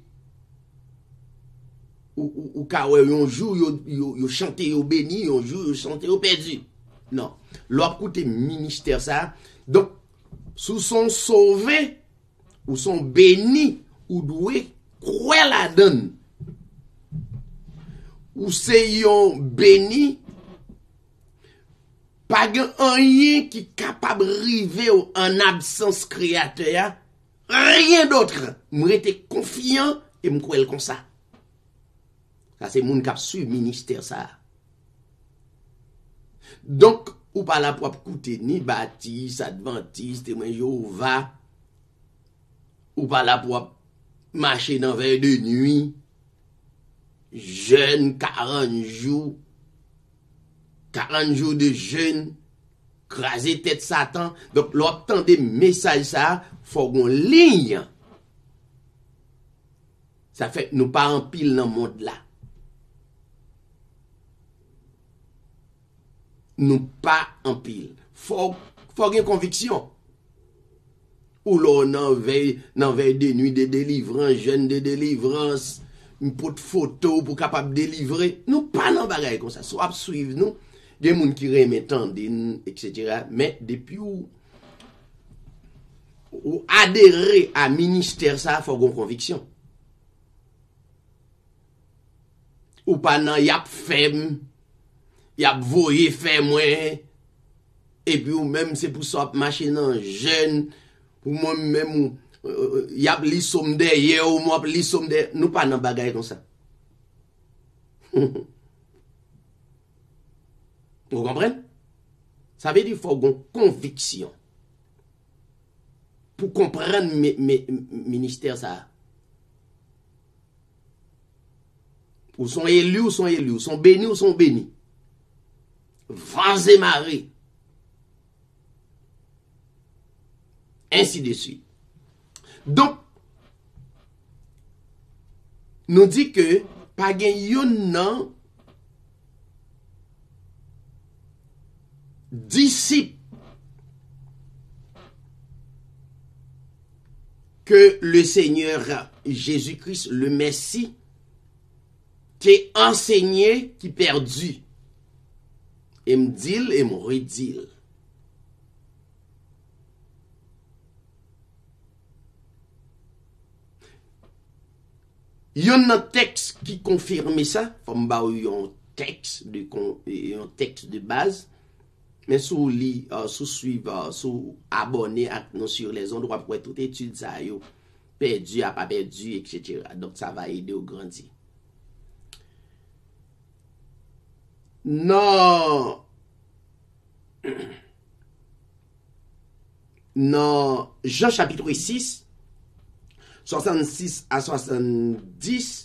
Ou, ou, ou ka wè yon jour yo, yo, yo chante yo béni, yon jour yo chante yo perdu. Non. L'op koute ministère ça. Donc, sous son sauvé, ou son béni, ou doué, croire la donne. Ou se yon béni, pas gen rien qui capable river en absence créateur, rien d'autre. M'rete confiant et m'croire comme ça. Ça, c'est moun kap su ministère ça. Donc, ou pas la pour écouter ni baptiste, adventiste, témoin Jéhovah, ou pas la pour marcher dans veille de nuit, jeûne quarante jours, quarante jours de jeûne, craser tête Satan. Donc, l'obtenir des messages ça, faut qu'on ligne. Ça fait nous pas en pile dans le monde là. Nous pas en pile. Faut faut une conviction. Ou l'on nan veille nan veille de nuit de délivrance, jeune de délivrance, une pot photo pour capable délivrer. Nous pas nan bagay comme ça. Soit suivre nous des moun qui remet tande et cetera. Mais depuis ou ou adhérer à ministère ça, faut une conviction. Ou pas nan yap femme y a voyé fait moi et puis ou même c'est pour ça marcher dans jeune pour moi même euh, y a li somme derrière ou moi li somme derrière nous pas dans bagaille comme ça. Vous comprenez? Ça veut dire faut une conviction pour comprendre mes, mes ministère ça. Ou sont élus ou sont élus, ou sont bénis ou sont bénis. Vents et marées. Ainsi de suite. Donc, nous dit que pas gen yon nan disciple que le Seigneur Jésus-Christ, le Messie, t'est enseigné qui perdu. Et me dit et me redit. Il y a un texte qui confirme ça. Faut m'ba un texte de un texte de base Mais sous li, uh, sous suivre, uh, sous abonner à nous sur les ondes, pour toute étude ça yo, perdu à pas perdu, et cetera. Donc ça va aider au grandir. Non. Non, Jean chapitre six, soixante-six à soixante-dix,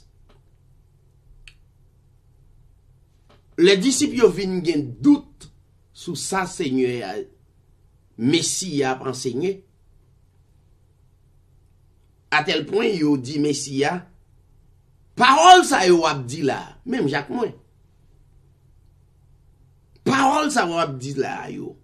les disciples ont venu gen doute sur ça Seigneur Messie a enseigné. À tel point ils ont dit Messie a parole ça yo a dit là, même Jacques moi. Parole ça a dit là yo.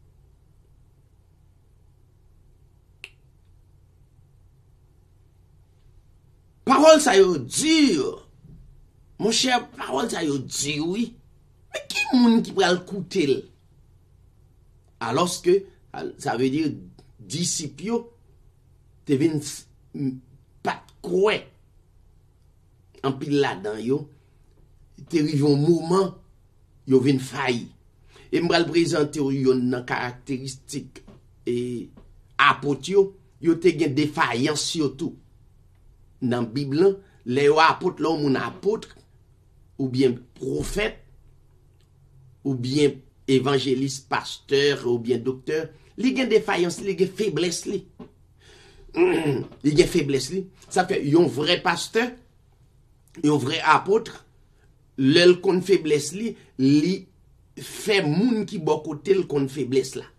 Parole ça yo dur. Mon cher, parole ça yo dur oui. Mais qui moun qui pral écouter? Alors que ça veut dire disciples te vin pas quoi. En pile là-dedans yo, te rive un moment yo vin failli. Et m'bral présenter yon nan caractéristique et apôtre yo, yo te gen défaillance surtout. Dans la Bible, les apôtres, l'homme apôtre, ou bien prophète, ou bien évangéliste, pasteur, ou bien docteur, il y a des défaillances, il y a des faiblesses. Il y a des faiblesses. Ça fait, il y a un vrai pasteur, il y a un vrai apôtre, l'el qu'on faiblesse, il fait moun qui beaucoup tel qu'on faiblesse là.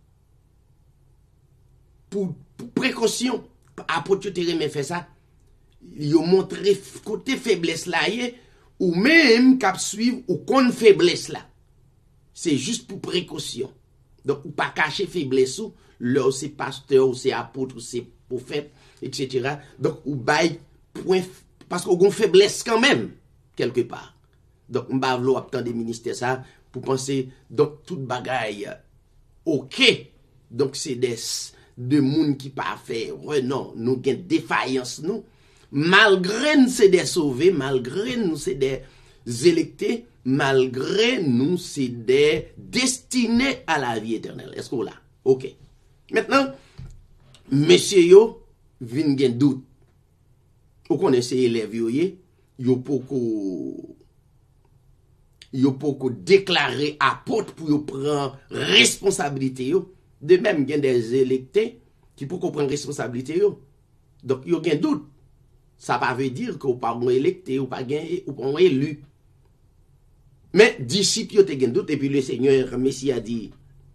Pour, pour précaution, apôtre, tu te fait ça. Yo montre côté faiblesse là ou même cap suivre ou kon faiblesse là. C'est juste pour précaution. Donc ou pas cacher faiblesse ou là c'est pasteur ou c'est apôtre ou c'est prophète et cetera. Donc ou bail point parce qu'on gon faiblesse quand même quelque part. Donc m'ba vlo attendre ministère ça pour penser donc toute bagaille OK. Donc c'est des de moun qui pas faire ouais, non, nous gen défaillance nous. Malgré nous c'est des sauvés, malgré nous c'est des électés, malgré nous c'est des destinés à la vie éternelle. Est-ce qu'on l'a? OK. Maintenant, monsieur yo, vin gen doute. Ou connaissez élève yo yé, yo poko yo poko déclarer apôtre pour yo prendre responsabilité yo. De même gen des électés qui poko prendre responsabilité yo. Donc yo gen doute. Ça ne veut pas dire qu'on pas électé ou pas gagné ou pas élu. Mais disciples te gen doute et puis le Seigneur Messie a dit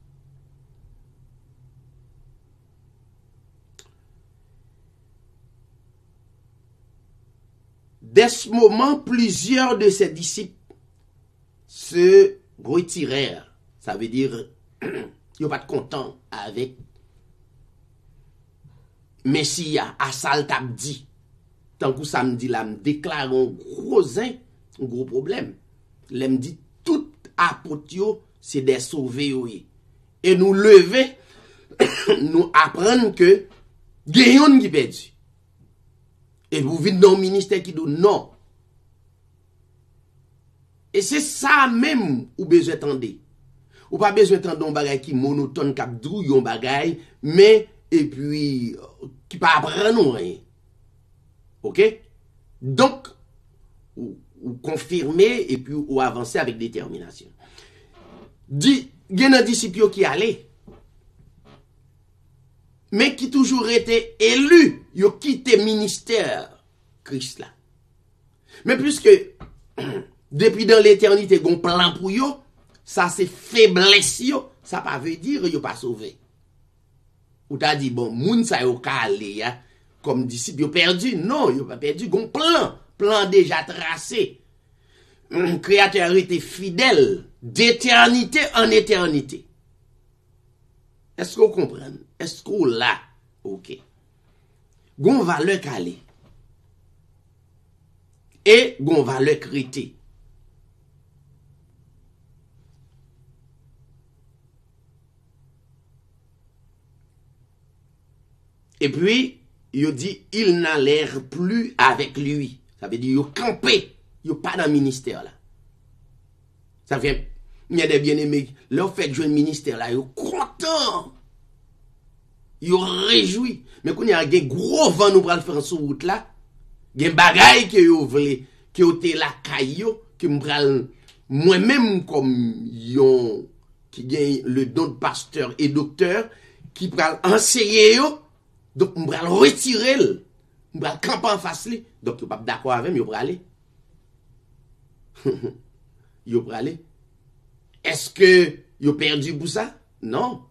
dès ce moment plusieurs de ses disciples se retirèrent. Ça veut dire ils pas content avec Messie à ça t'a dit. Tant que samedi là me déclare un gros un gros problème. L'aime dit tout apôtre c'est des sauvés oui. Et nous lever nous apprendre que gayon qui perdu. Et vous venez dans le ministère qui dit non. Et c'est ça même ou besoin attendre. Ou pas besoin attendre un bagay qui monotone cap drou yon bagay mais et puis qui pas apprendre rien. OK? Donc, ou, ou confirmer et puis ou avancer avec détermination. Di, gen un disciple qui allait, mais qui toujours été élu, yo quitté ministère Christ là. Mais puisque depuis dans l'éternité gon plan pour yo, ça c'est faiblesse yo, ça pas veut dire yo pas sauvé. Ou t'a dit bon, moun sa yo ka aller ya. Comme disciple, ils ont perdu. Non, ils n'ont pas perdu. Ils ont un plan. Plan déjà tracé. Un créateur était fidèle d'éternité en éternité. Est-ce qu'on comprend? Est-ce qu'on l'a? OK. Gon valeur calé. Et gon valeur crété. Et puis, il dit, il n'a l'air plus avec lui. Ça veut dire, il campé. Il pas dans le ministère là. Ça fait, Il y a des bien-aimés, leur fait jouer le ministère là, ils sont contents. Ils sont réjouis. Mais quand il y a un gros vent nous pral faire sur route là, il y a un bagay que vous voulez, que vous avez la caillou, que m'pral moi-même comme yon qui gagne le don de pasteur et docteur qui pral enseigner yo, donc m'pral retirer le, m'pral camper en face li. Donc yo pas d'accord avec yo pral aller. Yo pral aller. Est-ce que yo perdu pour ça? Non.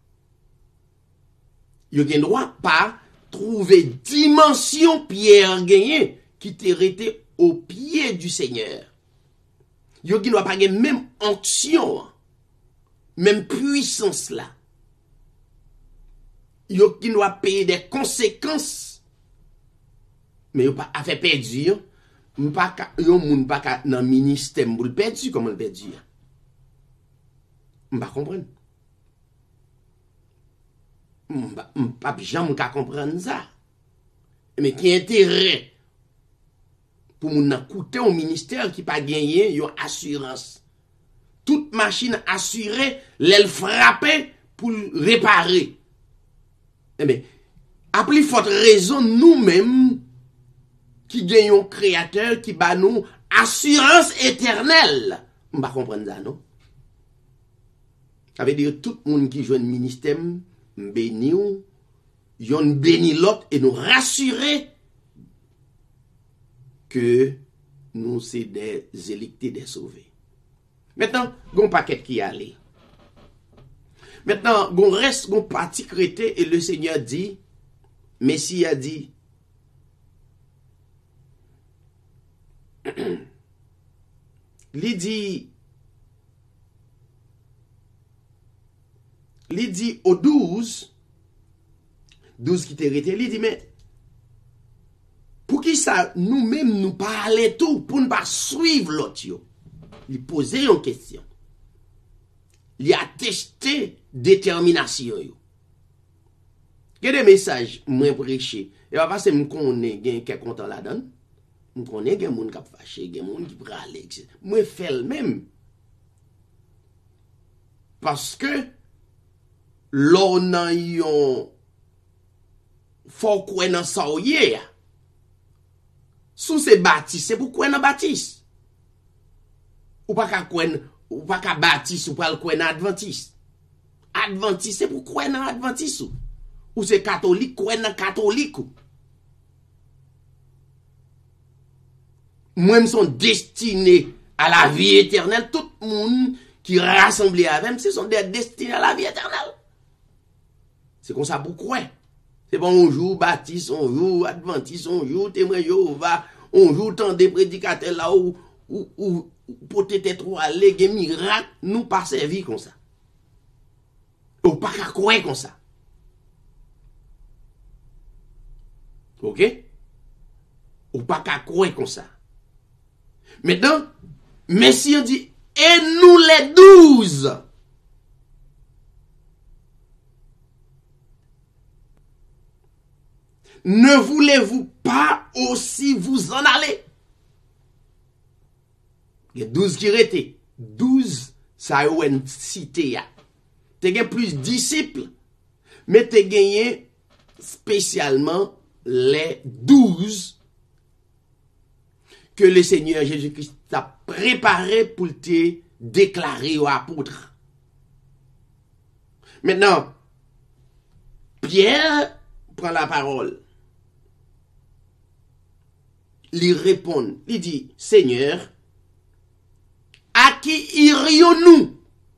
Yo gen droit pas trouver dimension Pierre gagné qui t'est resté au pied du Seigneur. Yo qui doit pas gagner même onction, même puissance là. Yo qui doit payer des conséquences. Mais yo pas a fait perdu, yo pas yo moun pas dans ministère pour le perdu comment le perdu. On pas comprendre. On pas jamais comprendre ça. Mais qui intérêt pour moun coûter au ministère qui pas gagné yon assurance. Toute machine assurée, l'elle frappée pour réparer. Eh bien, à plus forte raison, nous-mêmes, qui gagnons créateur, qui bat nous assurance éternelle. On va comprendre ça, non? Ça veut dire tout le monde qui joue un ministère, béni ou, yon béni l'autre et nous rassurer que nous sommes des électés, des sauvés. Maintenant, gon paquet qui allait. Maintenant, gon reste, gon parti crété et le Seigneur dit, Messie a dit, il dit, il dit au douze, douze qui t'est arrêté, il dit, mais, pour qui ça, nous-mêmes, nous parler tout, pour ne pas suivre l'autre, il posait une question. Il a testé détermination. Il y a des messages, moi, prêcher. Et pas parce que je connais quelqu'un qui est content là-dedans. Je connais des gens qui sont fâchés, des gens qui prennent, et cetera. Moi, je fais le même. Parce que, l'on a eu faut qu'on ait un saouye. Sous ces bâtisses, c'est pour qu'on ait un bâtisse. Ou pas qu'à qu'on ou pas qu'à bâtisse ou pas qu'on ait un adventiste. Adventiste, c'est pour qu'on ait un adventiste. Ou c'est catholique, qu'on ait un catholique. Moi, sont destinés à la vie éternelle. Tout le monde qui rassemblé avec moi, ce sont des destinés à la vie éternelle. C'est comme ça pour quoi? C'est bon, on joue baptiste, on joue adventiste, on joue témoin Jéhovah, on joue tant des prédicateurs là où, où, où, peut-être trop aller, des miracles, nous pas servi comme ça. Ou pas qu'à quoi comme ça. Ok? Ou pas qu'à quoi comme ça. Maintenant, Messie dit, et nous les douze. Ne voulez-vous pas aussi vous en aller? Il y a douze qui étaient. douze, ça a eu une cité. Tu as plus de disciples, mais tu as gagné spécialement les douze que le Seigneur Jésus-Christ a préparé pour te déclarer aux apôtres. Maintenant, Pierre prend la parole. Il répond, il dit, Seigneur, à qui irions-nous?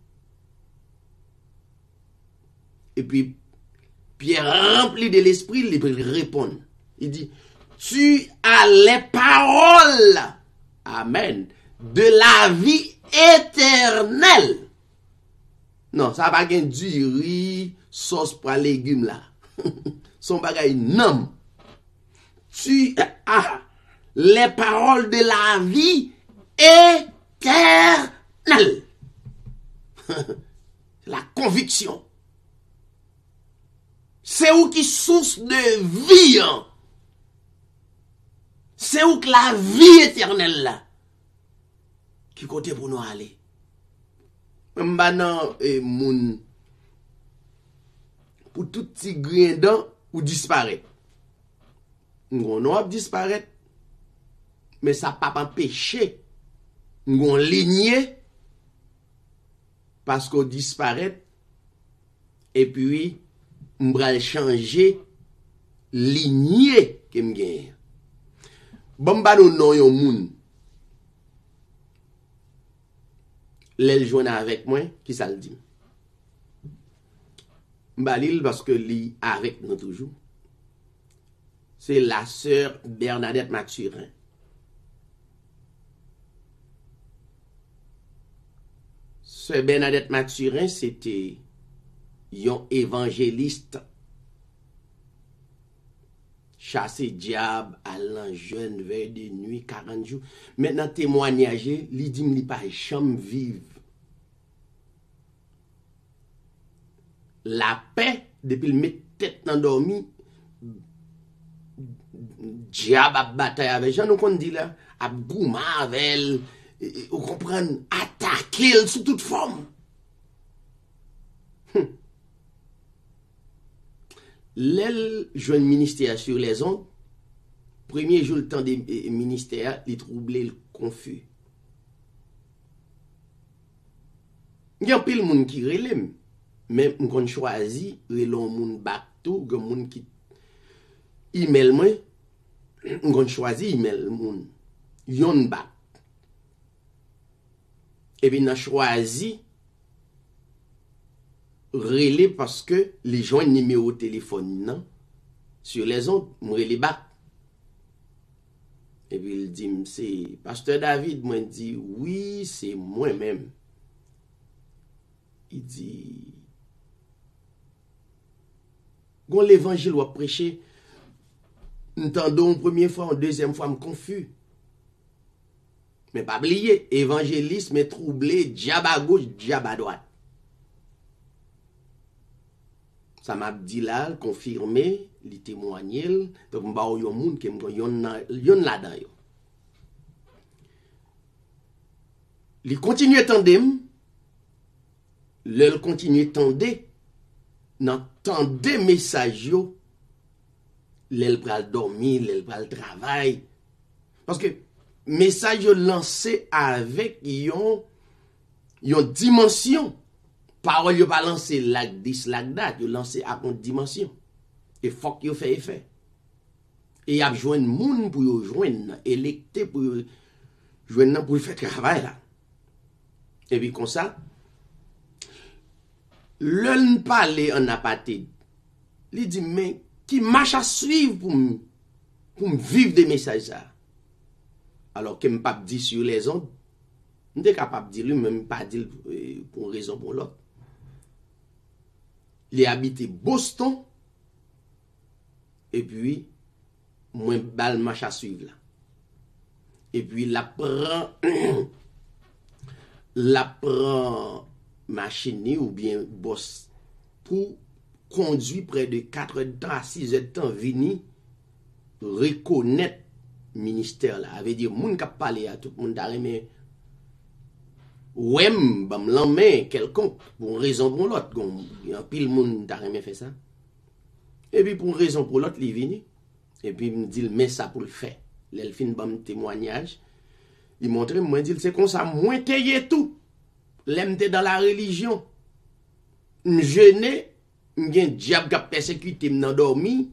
Et puis, Pierre, rempli de l'esprit, il répond. Il dit, tu as les paroles, amen, de la vie éternelle. Non, ça va pas du riz, sauce pour légumes là. Son bagay non. Tu as les paroles de la vie éternelle. La conviction. C'est où qui source de vie. Hein? C'est où que la vie éternelle là. Qui côté pour nous aller. m'ba nan e moun pour tout petit grain d'an ou disparaître. On a disparaître mais ça pas empêcher on lignée parce qu'on disparaît et puis on va changer lignée que m'gagne. Bon ba nou non yon moun. L'el joine avec moi qui ça le dit. M'balil parce que li avec nous toujours. C'est la sœur Bernadette Mathurin. Sœur Bernadette Mathurin, c'était yon évangéliste chassé diable allant jeune veille de nuit quarante jours. Maintenant témoignage, li dit li pas chambre vive. La paix depuis le mettre tête dans dormi diable a bataille avec Jean nous qu'on dit là a bouma avec vous comprenez attaquer sous toute forme. Hum. L'elle jeune ministère sur les ondes premier jour le temps des ministères il troublé le confus. Il y a pile monde qui relève mais on choisi relon moun back tout gon moun qui email moi on choisi email moun yon back et puis on choisi relais parce que les joindre numéro téléphone non sur les ondes relais back et puis il dit c'est pasteur David moi dit oui c'est moi même il dit quand l'évangile va prêcher, entendons une première fois, une deuxième fois, me confus. Mais pas oublier, évangélisme est troublé, diable à gauche, diable à droite. Ça m'a dit là, confirmé, il témoigné, donc m'a yon moun qui me yon là-dedans yo. Il continue tandem, le continue tandem. N'entendez message yo l'el pral dormir l'el pral travail parce que message yo lancé avec yon yon dimension parole yo pas lancé like this like that yo lancé à une dimension et faut que yo fait effet et y a joindre moun pour yo joindre électé pour yo joindre pour faire travail là et puis comme ça l'on parle en apatide. Il dit, mais qui marche à suivre pour me pour vivre des messages ça. Alors que je ne pas dire sur les ondes, je suis capable de dire lui, même pas dire pour une raison pour l'autre. Il habite Boston, et puis, moi, je marche à suivre là. Et puis, la prend, la prend, machine ou bien boss pour conduire près de quatre heures de temps à six heures de temps vini reconnaître ministère là avait dire moun k'ap parler à tout monde d'arrêter ouem bam l'en quelconque pour une raison pour l'autre un pile monde d'arrêter fait ça et puis pour une raison pour l'autre il vini et puis il me dit mais ça pour le faire l'el fin bam témoignage il montre moi dit c'est comme ça moins tayé tout l'aime dans la religion jeûner m'gen diable qui a persécuté m'nan dormi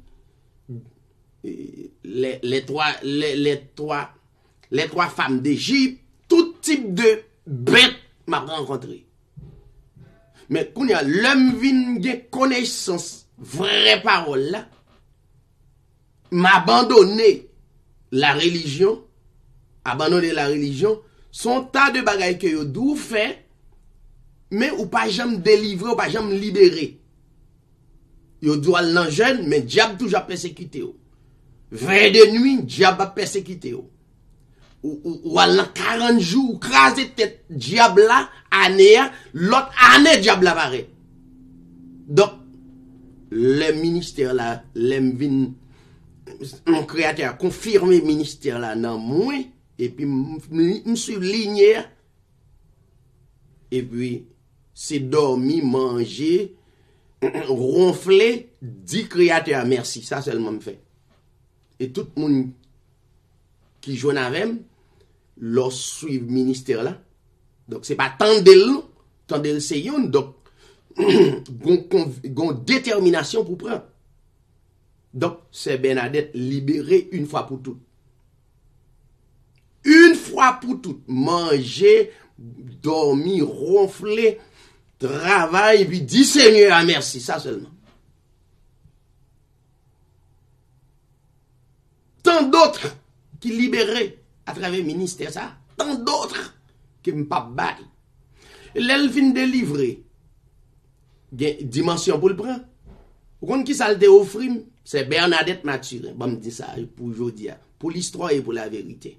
les les trois les, les trois les trois femmes d'Égypte tout type de bête m'a rencontré mais quand y a l'homme vinn gen connaissance vraie parole là m'a abandonné la religion abandonné la religion son tas de bagailles que yo dou fait mais ou pas jamais délivrer ou pas jamais libérer yo doit nan jeune mais diable toujours persécuté yo veille de nuit diable a persécuté yo ou ou, ou al quarante jours craser tête diable là année l'autre année diable la paraît donc le ministère là l'aime vinn mon créateur confirmer ministère là dans moi et puis me suis ligné et puis c'est dormir, manger, ronfler, dit créateur merci. Ça seulement me fait. Et tout le monde qui joue avec moi, leur suit le ministère là. Donc, c'est pas tant de l'eau, tant de l'seyon. Donc, gon détermination pour prendre. Donc, c'est Bernadette libérée une fois pour toutes. Une fois pour toutes. Manger, dormir, ronfler, travail, puis dire Seigneur à merci. Ça seulement. Tant d'autres qui libérés à travers le ministère, ça. Tant d'autres qui ne pas battre. L'elvin délivré. Dimension pour le prendre. Vous comprenez qui ça le offre? C'est Bernadette Mathurin. Bon, me dit ça pour aujourd'hui, pour l'histoire et pour la vérité.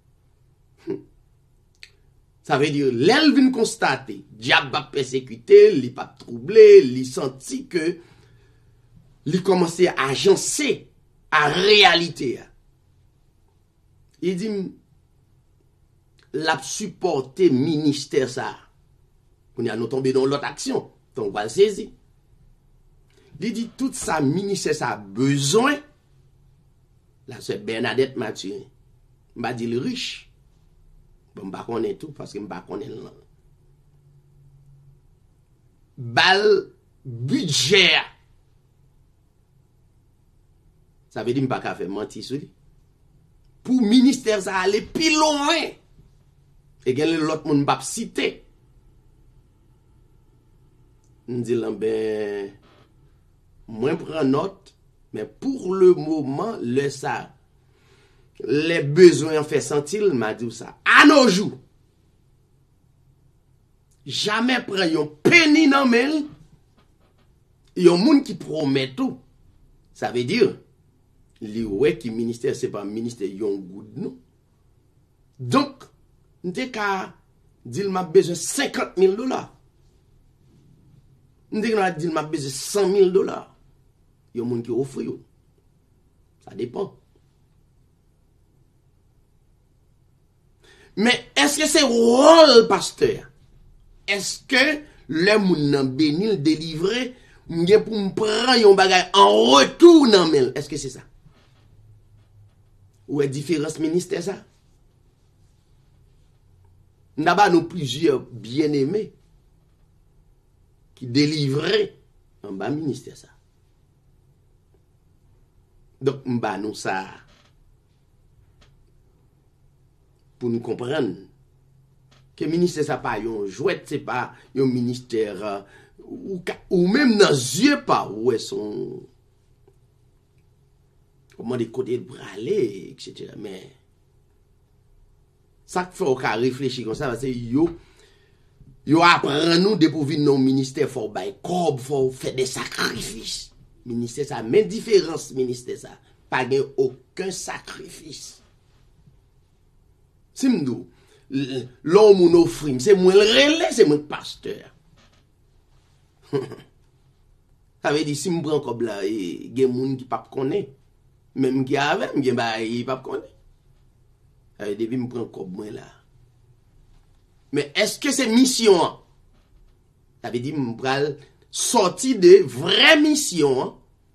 Ça veut dire, l'elvin constaté, diable a persécuté, il pas troublé, il senti que, il commençait à agencer à réalité. Il dit, l'a supporté ministère ça. On a nous tombé dans l'autre action. Donc on va le saisir. Il dit tout ça ministère ça a besoin. Là c'est Bernadette Mathurin. On va dire le riche. Bon on va connaître tout parce que on va connaître le bal budget. Ça veut dire qu'on ne peut pas faire mentir sur lui. Pour ministère ça aller plus loin. Et que l'autre monde pas citer. On dit là ben moi prends note mais pour le moment le ça les besoins fait sentir m'a dit ça. À nos jours jamais prend yon penny nan men yon moun qui promet tout. Ça veut dire li ouais qui ministère c'est pas ministère yon good non. Donc n'te ka dit m'a besoin cinquante mille dollars. N'te ka dit m'a besoin cent mille dollars. Yon moun qui offre yo. Ça dépend. Mais est-ce que c'est rôle pasteur? Est-ce que le moun nan béni délivré m'gen pour m'prendre yon bagay en retour nan men? Est-ce que c'est ça? Ou est différence ministère ça? N'aba nous plusieurs bien-aimés qui délivraient en bas ministère ça. Donc m'ba nous ça pour nous comprendre que ministère ça pas yon jouet, c'est pas yon ministère euh, ou, ou même dans yeux pas où est son comment des côtés de braler et cetera. Mais ça fait qu'on réfléchir comme ça parce que yo yo apprend nous de pour venir dans ministère faut bail corps faut faire des sacrifices. Ministère ça mais différence ministère ça pas gain aucun sacrifice. Simdou l'homme ou offre c'est moi le relais c'est moi pasteur. Ça veut dire si me prend comme là et gen moun qui pas connaît même qui avec gen ba il pas connaît. Ça depuis me prend comme moi là. Mais est-ce que c'est mission? Ça veut dire me pral sorti de vraie mission.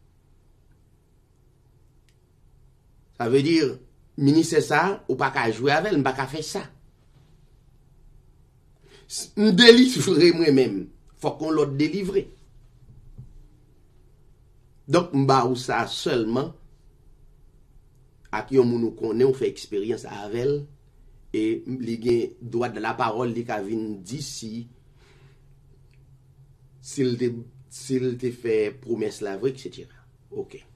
Ça veut dire ministre ça ou pas qu'à jouer avec, on pas qu'à faire ça. On délivre moi-même, faut qu'on l'autre délivre. Donc m'ba ou ça seulement à qui on nous connaît, on fait expérience avec elle et li gen droit de la parole li ka vinn d'ici s'il te s'il te fait promesse la vraie et cetera. OK.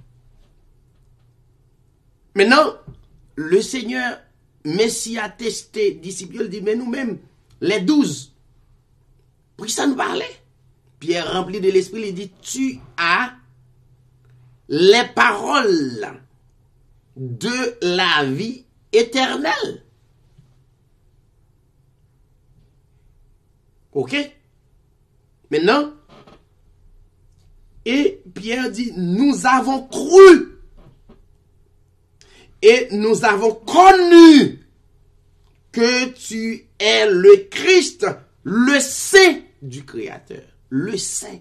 Maintenant, le Seigneur Messie a testé disciples, il dit mais nous-mêmes les douze. Pour qui ça nous parlait? Pierre rempli de l'esprit, il dit tu as les paroles de la vie éternelle. OK? Maintenant, et Pierre dit, nous avons cru et nous avons connu que tu es le Christ, le Saint du Créateur, le saint.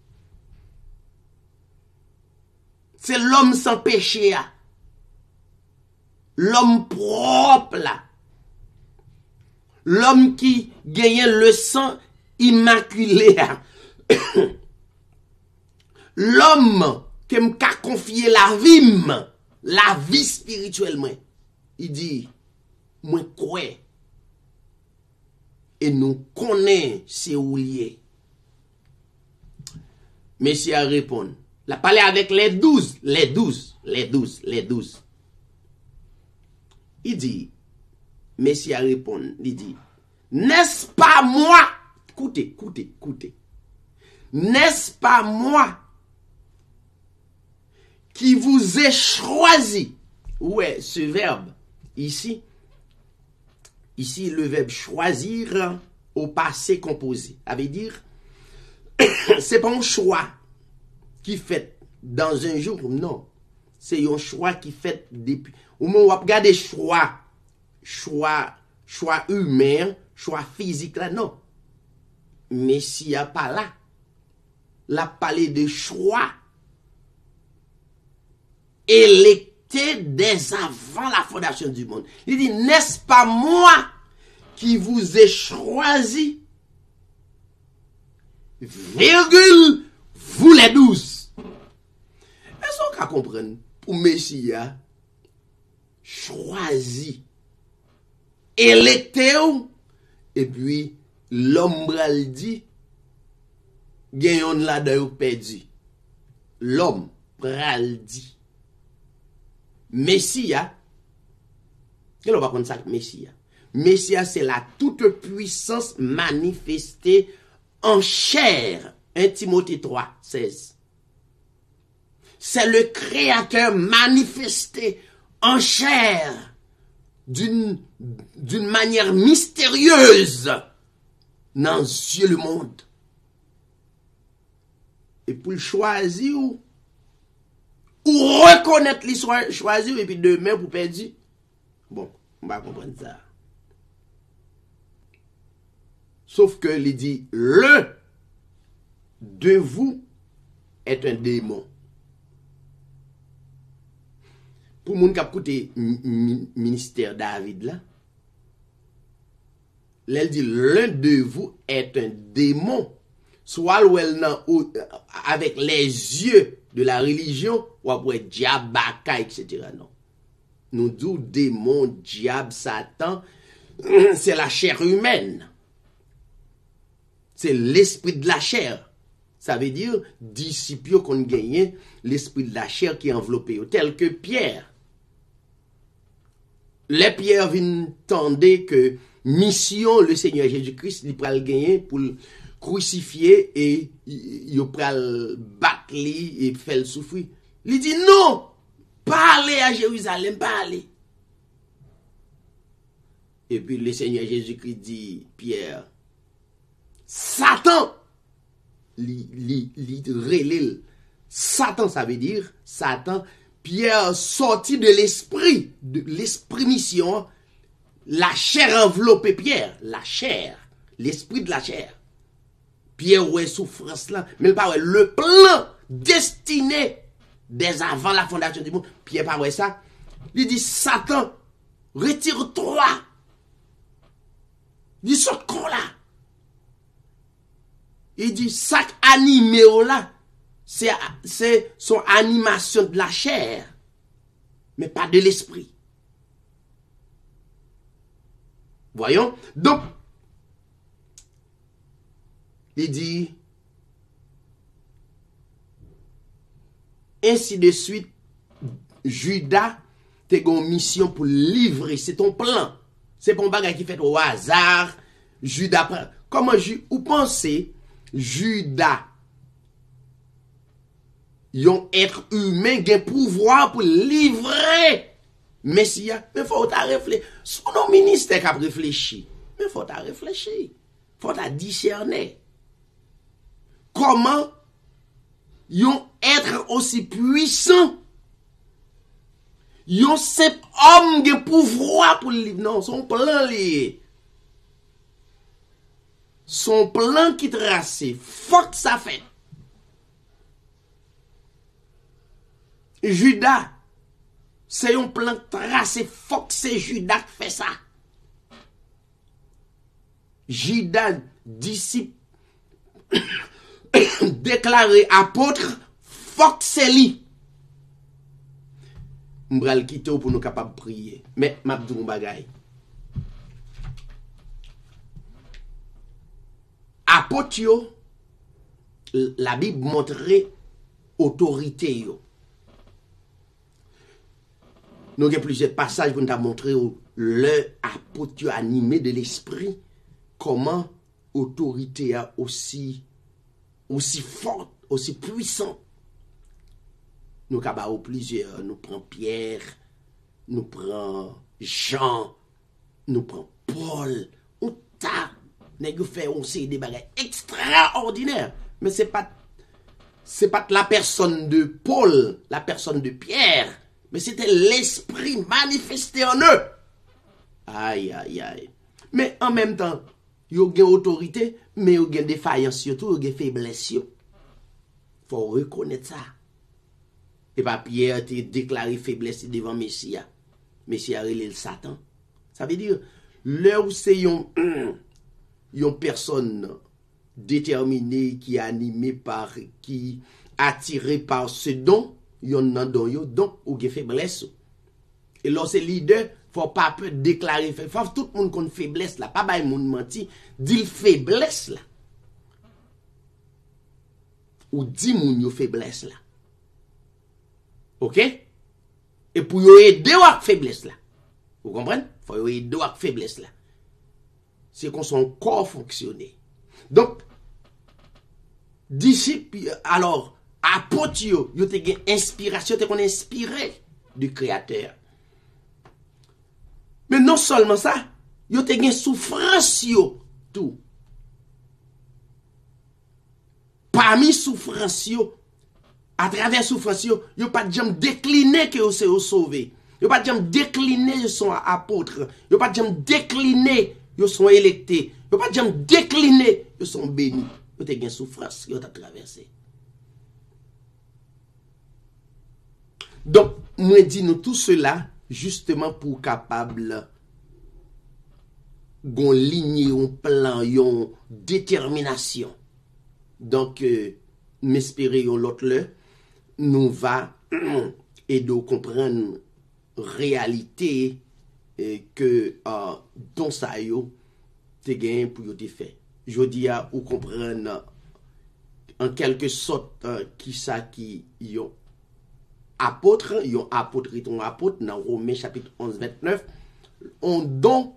C'est l'homme sans péché, là. L'homme propre, là. L'homme qui gagne le sang immaculé, là. L'homme qui m'a confié la vie, la vie spirituelle, moi. Il dit, moi, quoi? Et nous connaissons ces ouliers. Messie a répondu. Il a parlé avec les douze, les douze, les douze, les douze. Il dit, Messie a répondu, il dit, n'est-ce pas moi? Écoutez, écoutez, écoutez. N'est-ce pas moi qui vous ai choisi? Ouais, ce verbe, ici, ici, le verbe choisir au passé composé. Ça veut dire, c'est pas un choix qui fait dans un jour, non. C'est un choix qui fait depuis. Au moment où on regarde des choix, choix, choix humain, choix physique, là, non. Mais s'il n'y a pas là, la parlé de choix électé dès avant la fondation du monde. Il dit, n'est-ce pas moi qui vous ai choisi, virgule, vous les douze. Est-ce qu'on peut comprendre pour Messie choisi, électé, et puis l'homme bral dit, gagnons là de perdu. L'homme bral dit, Messia, quel on va prendre ça, Messia? Messia, c'est la toute puissance manifestée en chair. un Timothée trois, seize. C'est le Créateur manifesté en chair d'une d'une manière mystérieuse dans Dieu le monde. Et pour le choisir ou, ou reconnaître l'histoire, choisir et puis demain pour perdre. Bon, on va comprendre ça. Sauf que il dit, le de vous est un démon. Pour moun k'ap koute ministère David là, elle dit, l'un de vous est un démon. Soit l'ouel avec les yeux de la religion, ou après diable, baka, et cetera. Non. Nous disons démon, diable, Satan, c'est la chair humaine. C'est l'esprit de la chair. Ça veut dire, disciples qu'on gagne, l'esprit de la chair qui est enveloppé, tel que Pierre. Les Pierre viennent tendre que mission le Seigneur Jésus-Christ, il pral gagner pour crucifier et il pral battre et faire souffrir. Il dit non, pas aller à Jérusalem, pas aller. Et puis le Seigneur Jésus-Christ dit, Pierre, Satan, li, li, li, relève. Satan, ça veut dire, Satan, Pierre sorti de l'esprit, de l'esprit mission, la chair enveloppée Pierre, la chair, l'esprit de la chair. Pierre, ouais, souffrance là, mais pas ouais, le plan destiné dès avant la fondation du monde. Pierre, pas ouais ça. Il dit, Satan, retire-toi. Il dit, ce con là. Il dit, sac animé là, c'est, c'est son animation de la chair, mais pas de l'esprit. Voyons. Donc, il dit, ainsi de suite, Judas, t'es une mission pour livrer, c'est ton plan. C'est pas un bagage qui fait au hasard. Judas, comment vous pensez, Judas, yon être humain qui a pouvoir pour livrer Messia? Mais faut ta réfléchir. Son ministère qui a réfléchi. Mais faut ta réfléchir. Faut ta discerner. Comment yon être aussi puissant, yon simple homme qui a pouvoir pour livrer? Non, son plan lié. son plan qui tracé, faut que ça fait. Judas, c'est un plan tracé, faut que c'est Judas qui fait ça. Judas, disciple, déclaré apôtre, faut que c'est lui. M'bral quitter pour nous capables de prier. Mais m'abdou bagay. Apôtre yo, la Bible montrait autorité yo. Nous avons plusieurs passages pour nous montrer le apôtre animé de l'esprit, comment autorité a aussi aussi forte, aussi puissante. Nous avons plusieurs, nous prenons Pierre, nous prenons Jean, nous prenons Paul, on t'a, nous fait aussi des bagages extraordinaires, mais c'est pas c'est pas la personne de Paul, la personne de Pierre, mais c'était l'esprit manifesté en eux. Aïe, aïe, aïe. Mais en même temps, ils ont une autorité, mais ils ont une défaillance, surtout ils ont une faiblesse. Il faut reconnaître ça. Et pas Pierre a déclaré faiblesse devant Messia. Messia a relé le Satan. Ça veut dire, là où c'est une, une personne déterminée, qui est animée par, qui est attirée par ce don, il y en a don, donc, ou qui faiblesse. Et là, c'est leader, faut pas peu déclarer faiblesse. Faut tout le monde qu'on faiblesse là, pas bail moun menti, dit faiblesse là. Ou dit moun yo faiblesse là. OK? Et pour yo aider à faiblesse là. Vous comprenez? Faut yo aider à faiblesse là. C'est qu'on son corps fonctionner. Donc disciple alors apôtre yo, yo te gen inspiration, te kon inspiré du créateur. Mais non seulement ça, yo te gen souffrance yo tout. Parmi souffrance yo, à travers souffrance yo, yo pas de jamais décliner que yo se sauvé. Yo pas de jamais décliner yo sont apôtres. Yo pas de jamais décliner yo sont électés. Yo pas de jamais décliner yo sont bénis. Yo te gen souffrance yo t'a traversé. Donc, moi dis nous tout cela justement pour capable gon ligne, un plan, une détermination. Donc, euh, m'espérer l'autre là, nous va aider à comprendre réalité euh, que euh, don ça yo te gain pour yo te fait. Je dis à ou comprendre en quelque sorte euh, qui ça qui yo apôtre, yon apôtre et ton apôtre dans Romains chapitre onze vingt-neuf, on don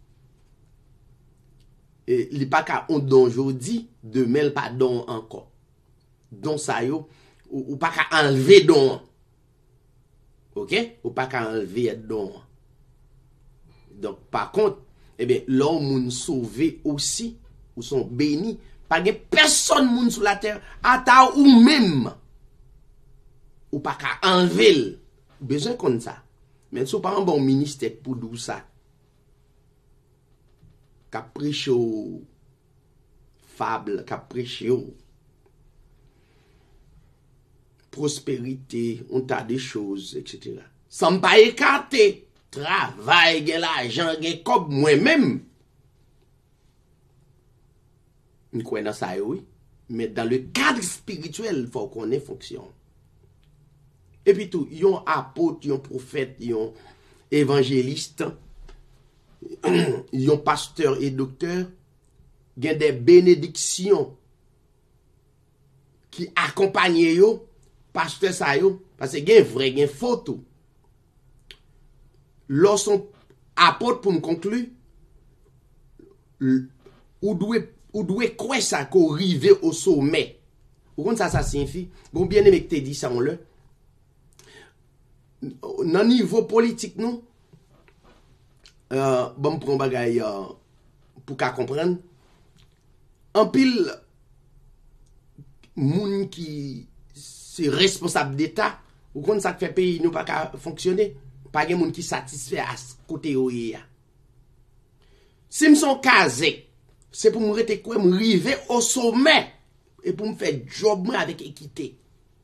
et li pa ka on don jodi, demain pas don encore. Don sa yo ou, ou pas ka enlever don. OK? Ou pas ka enlever don. Donc par contre, eh bien l'homme moun sauvé aussi ou sont bénis, pas gen personne moun sur la terre ata ou même ou pas ka enlever besoin comme ça. Mais si pas un bon ministère pour dou ça. Ka prêche fable, ka prêche prospérité, on tas de choses, et cetera. Sans pas écarter travail, gen l'argent, gen comme moi-même. Nous croyons dans ça, oui. Mais dans le cadre spirituel, il faut qu'on ait fonction. Et puis tout, yon apôtre, yon prophète, yon évangéliste, yon pasteur et docteur, gen des bénédictions qui accompagnent yo, pasteur sa yo, parce que gen vrai, gen photo. Lorsqu'on apôtre pour me conclure, ou doit ou doit quoi ça qu'on arrive au sommet. Vous comprenez ça ça signifie? Bon bien aimé que te dit ça on le. Dans niveau politique nous euh bon prend bagay euh, pour qu'à comprendre en pile moun qui c'est responsable d'état ou quand ça fait pays nous pas qu'à fonctionner pas gen moun qui satisfait à côté oya si me sont casé c'est pour me rester quoi, me arriver au sommet et pour me faire job avec équité.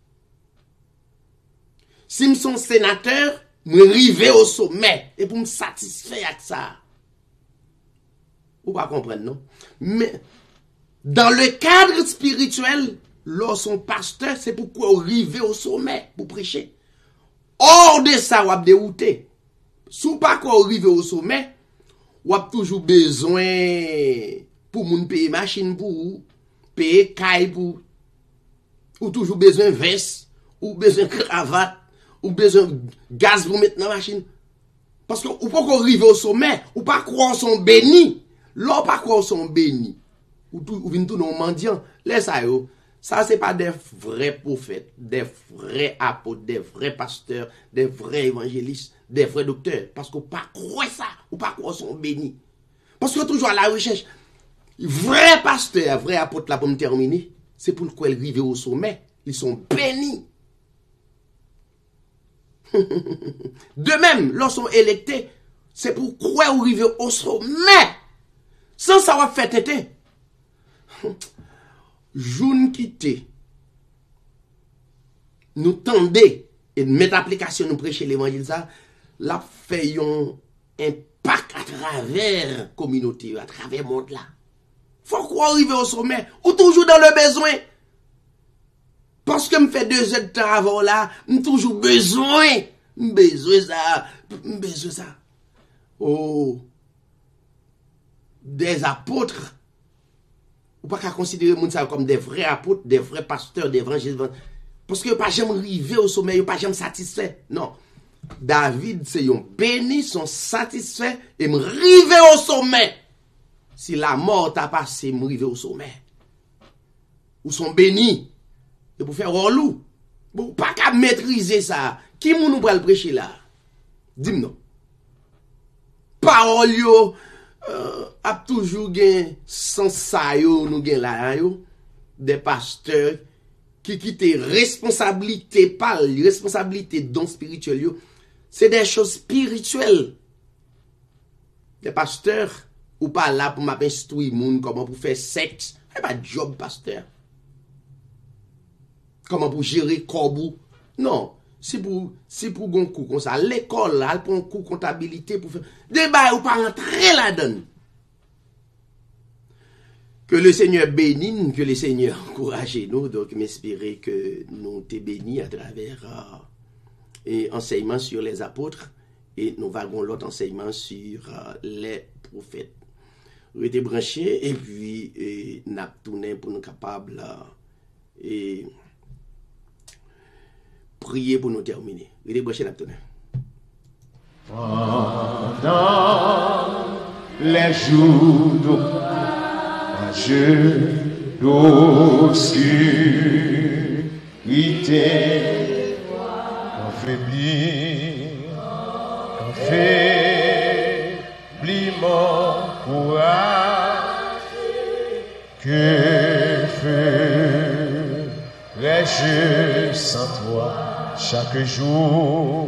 Si je suis sénateur, me arriver au sommet et pour me satisfaire avec ça. Vous pas comprendre, non? Mais dans le cadre spirituel, lorsqu'on pasteur, c'est pourquoi on arrive au sommet pour prêcher. Hors de ça, on a dérouté. Si on pas quoi arriver au sommet, on a toujours besoin pour moun payer machine pour payer caille pour ou toujours besoin veste ou besoin cravate ou besoin gaz pour mettre dans la machine. Parce que ou pas qu'on arrive au sommet, ou pas croire son béni. L'on pas croire son béni. Ou tout ou vinn tout non mendiant. Laisse ça yo. Ça c'est pas des vrais prophètes, des vrais apôtres, des vrais pasteurs, des vrais évangélistes, des vrais docteurs parce qu'on pas croire ça, ou pas croire son béni. Parce que toujours à la recherche vrai pasteur, vrai apôtre là pour me terminer, c'est pour le quoi ils arrivent au sommet, ils sont bénis. De même, lorsqu'on est électé, c'est pour quoi ils arrivent au sommet. Sans savoir faire tête. Joun quitter. Nous tendez et mettre application nous prêcher l'évangile ça, la fait un impact à travers la communauté, à travers le monde là. Faut quoi arriver au sommet ou toujours dans le besoin. Parce que me fait deux heures de temps avant là, me toujours besoin, besoin ça, besoin ça. Oh, des apôtres. Ou pas qu'à considérer moun ça comme des vrais apôtres, des vrais pasteurs, des évangélistes. Parce que pas jamais arrivé au sommet, pas jamais satisfait. Non. David, c'est un béni, sont satisfaits et me rivé au sommet. Si la mort t'a passé, me rivé au sommet. Ou sont bénis. Et pour faire relou. Bon, pas qu'à maîtriser ça. Qui moun nous pral prêcher là? Dis-moi non. Parole yo. Euh, a toujours gen sans ça yo nous gen là yo des pasteurs qui quittent responsabilité pas responsabilité don spirituel yo c'est des choses spirituelles des pasteurs ou pas là pour m'instruire moun comment pour faire sexe c'est pas job pasteur comment pour gérer corbeau non c'est pour c'est pour gon coup comme ça l'école là elle prend cours comptabilité pour faire débat ou pas rentrer là-dedans. Que le Seigneur bénisse, que le Seigneur encourage nous, donc m'espérer que nous t'es bénis à travers euh, et enseignement sur les apôtres et nous vagons l'autre enseignement sur euh, les prophètes. Restez branchés et puis et, n'a tourné pour nous capables euh, et prier pour nous terminer. Restez branchés n'a tourné. Pendant les jours d'obscurité, on faiblit, on faiblit mon courage, que ferais-je sans toi chaque jour?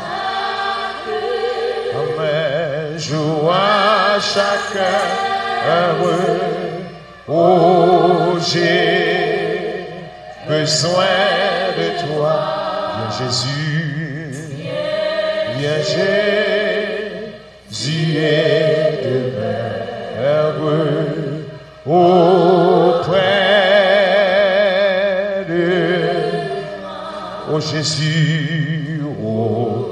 Comme joie chaque heure. Oh, j'ai besoin de toi, viens Jésus, viens Jésus et demeure auprès de, oh Jésus, oh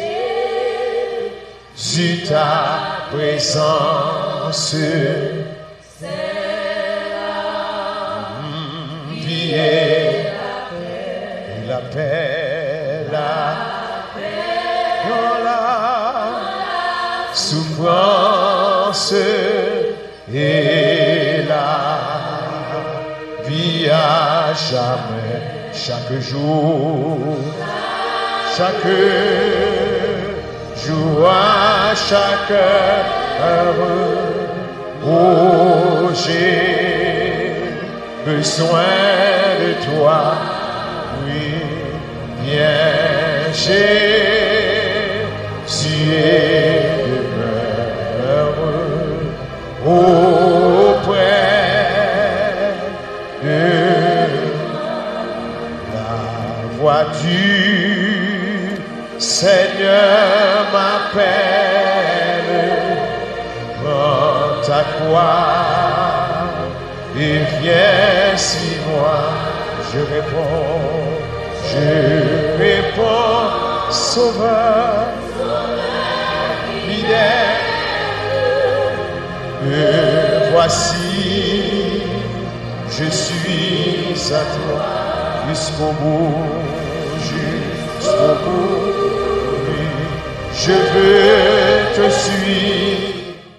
Jésus, ta présence. Et la paix, la paix, dans la souffrance et la vie à jamais, chaque jour, chaque jour, à chaque heure, oh j'ai besoin de toi, oui, viens Jésus et demeure auprès la croix et viens si moi je réponds, je réponds, Sauveur, fidèle, me voici, je suis à toi jusqu'au bout, jusqu'au bout, oui, je veux te suivre.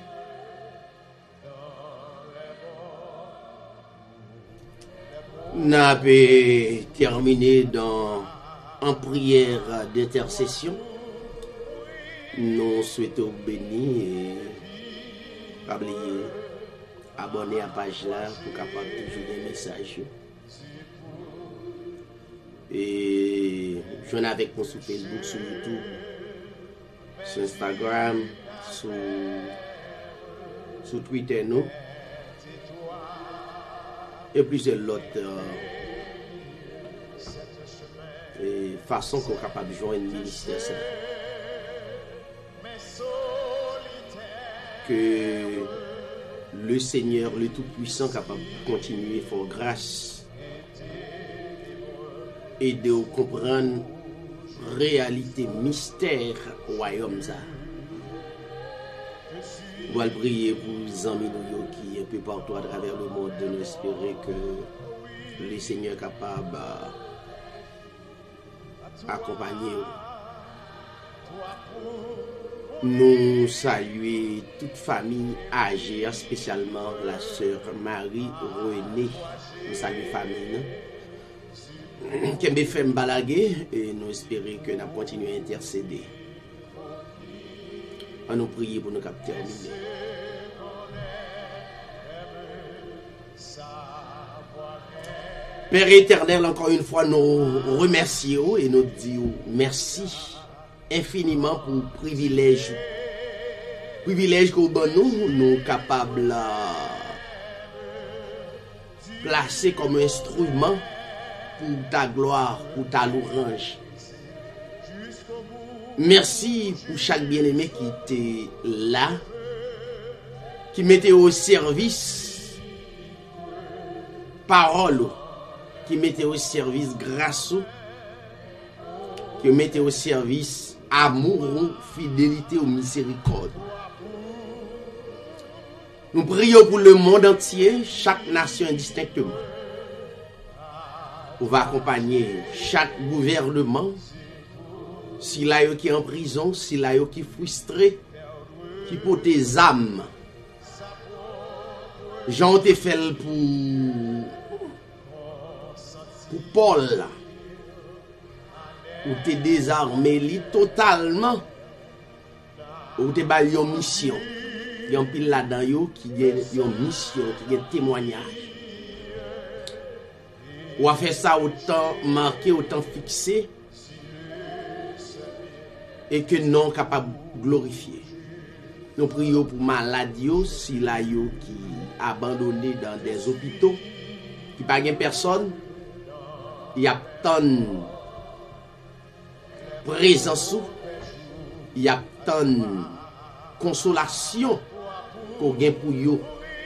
N'a pas terminé dans en prière d'intercession. Nous souhaitons bénir et pas oublier abonner à la page là pour capable toujours des messages. Et je suis avec moi sur Facebook, sur YouTube, sur Instagram, sur, sur Twitter, nous. Et plusieurs autres euh, façons qu'on est capable de joindre le ministère. Ça. Que le Seigneur, le Tout-Puissant, capable de continuer à faire grâce et de comprendre la réalité mystère royaume. Nous allons prier pour les amis qui un peu partout à travers le monde, de nous espérer que le Seigneur est capable d'accompagner. Nous saluons toute famille âgée, spécialement la sœur Marie-Renée. Nous saluons la famille. Qui me fait balaguer et nous espérons que nous continuons à intercéder. On nous prie pour nous terminer. Père éternel, encore une fois, nous remercions et nous disons merci infiniment pour le privilège. Privilège que nous nous capables de placer comme instrument pour ta gloire, pour ta louange. Merci pour chaque bien-aimé qui était là, qui mettait au service parole, qui mettait au service grâce, qui mettait au service amour, fidélité ou miséricorde. Nous prions pour le monde entier, chaque nation indistinctement. On va accompagner chaque gouvernement. Si là qui est en prison, si là qui est frustré, qui porte des âmes. Jean te fait pour pour Paul. Ou te désarmé li totalement. Ou te ba yon mission. Yon pile là-dedans yo qui gen yon mission, qui gen témoignage. Ou a fait ça autant marqué, autant fixé. Et que non capable de glorifier. Nous prions pour maladies, si la yo qui abandonné dans des hôpitaux, qui pas de personne, il y a tant de présence, il y a tant de consolation qu'on gagne pour yo.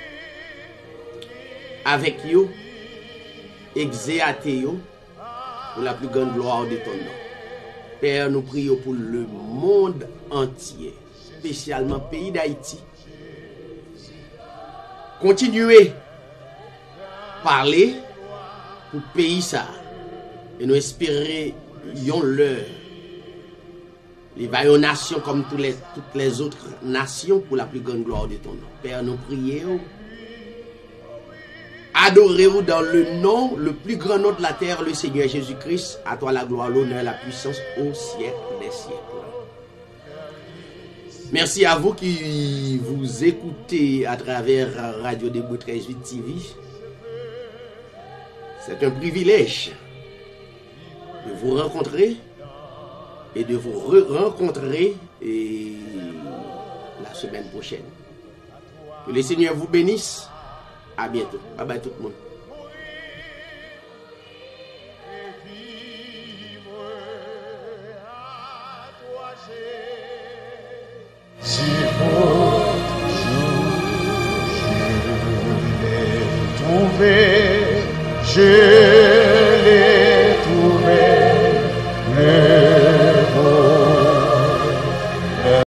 Avec yo, exéaté yo, pour la plus grande gloire de ton nom. Père, nous prions pour le monde entier, spécialement le pays d'Haïti. Continuez à parler pour le pays ça. Et nous espérons l'heure. Les vaillants nations comme toutes les, toutes les autres nations pour la plus grande gloire de ton nom. Père, nous prions. Adorez-vous dans le nom, le plus grand nom de la terre, le Seigneur Jésus-Christ. À toi la gloire, l'honneur, la puissance au siècle des siècles. Merci à vous qui vous écoutez à travers Radio Debout treize huit T V. C'est un privilège de vous rencontrer et de vous re-rencontrer et la semaine prochaine. Que le Seigneur vous bénisse. À bientôt. Bye bye tout le monde. Si votre jour sauvé, Jésus.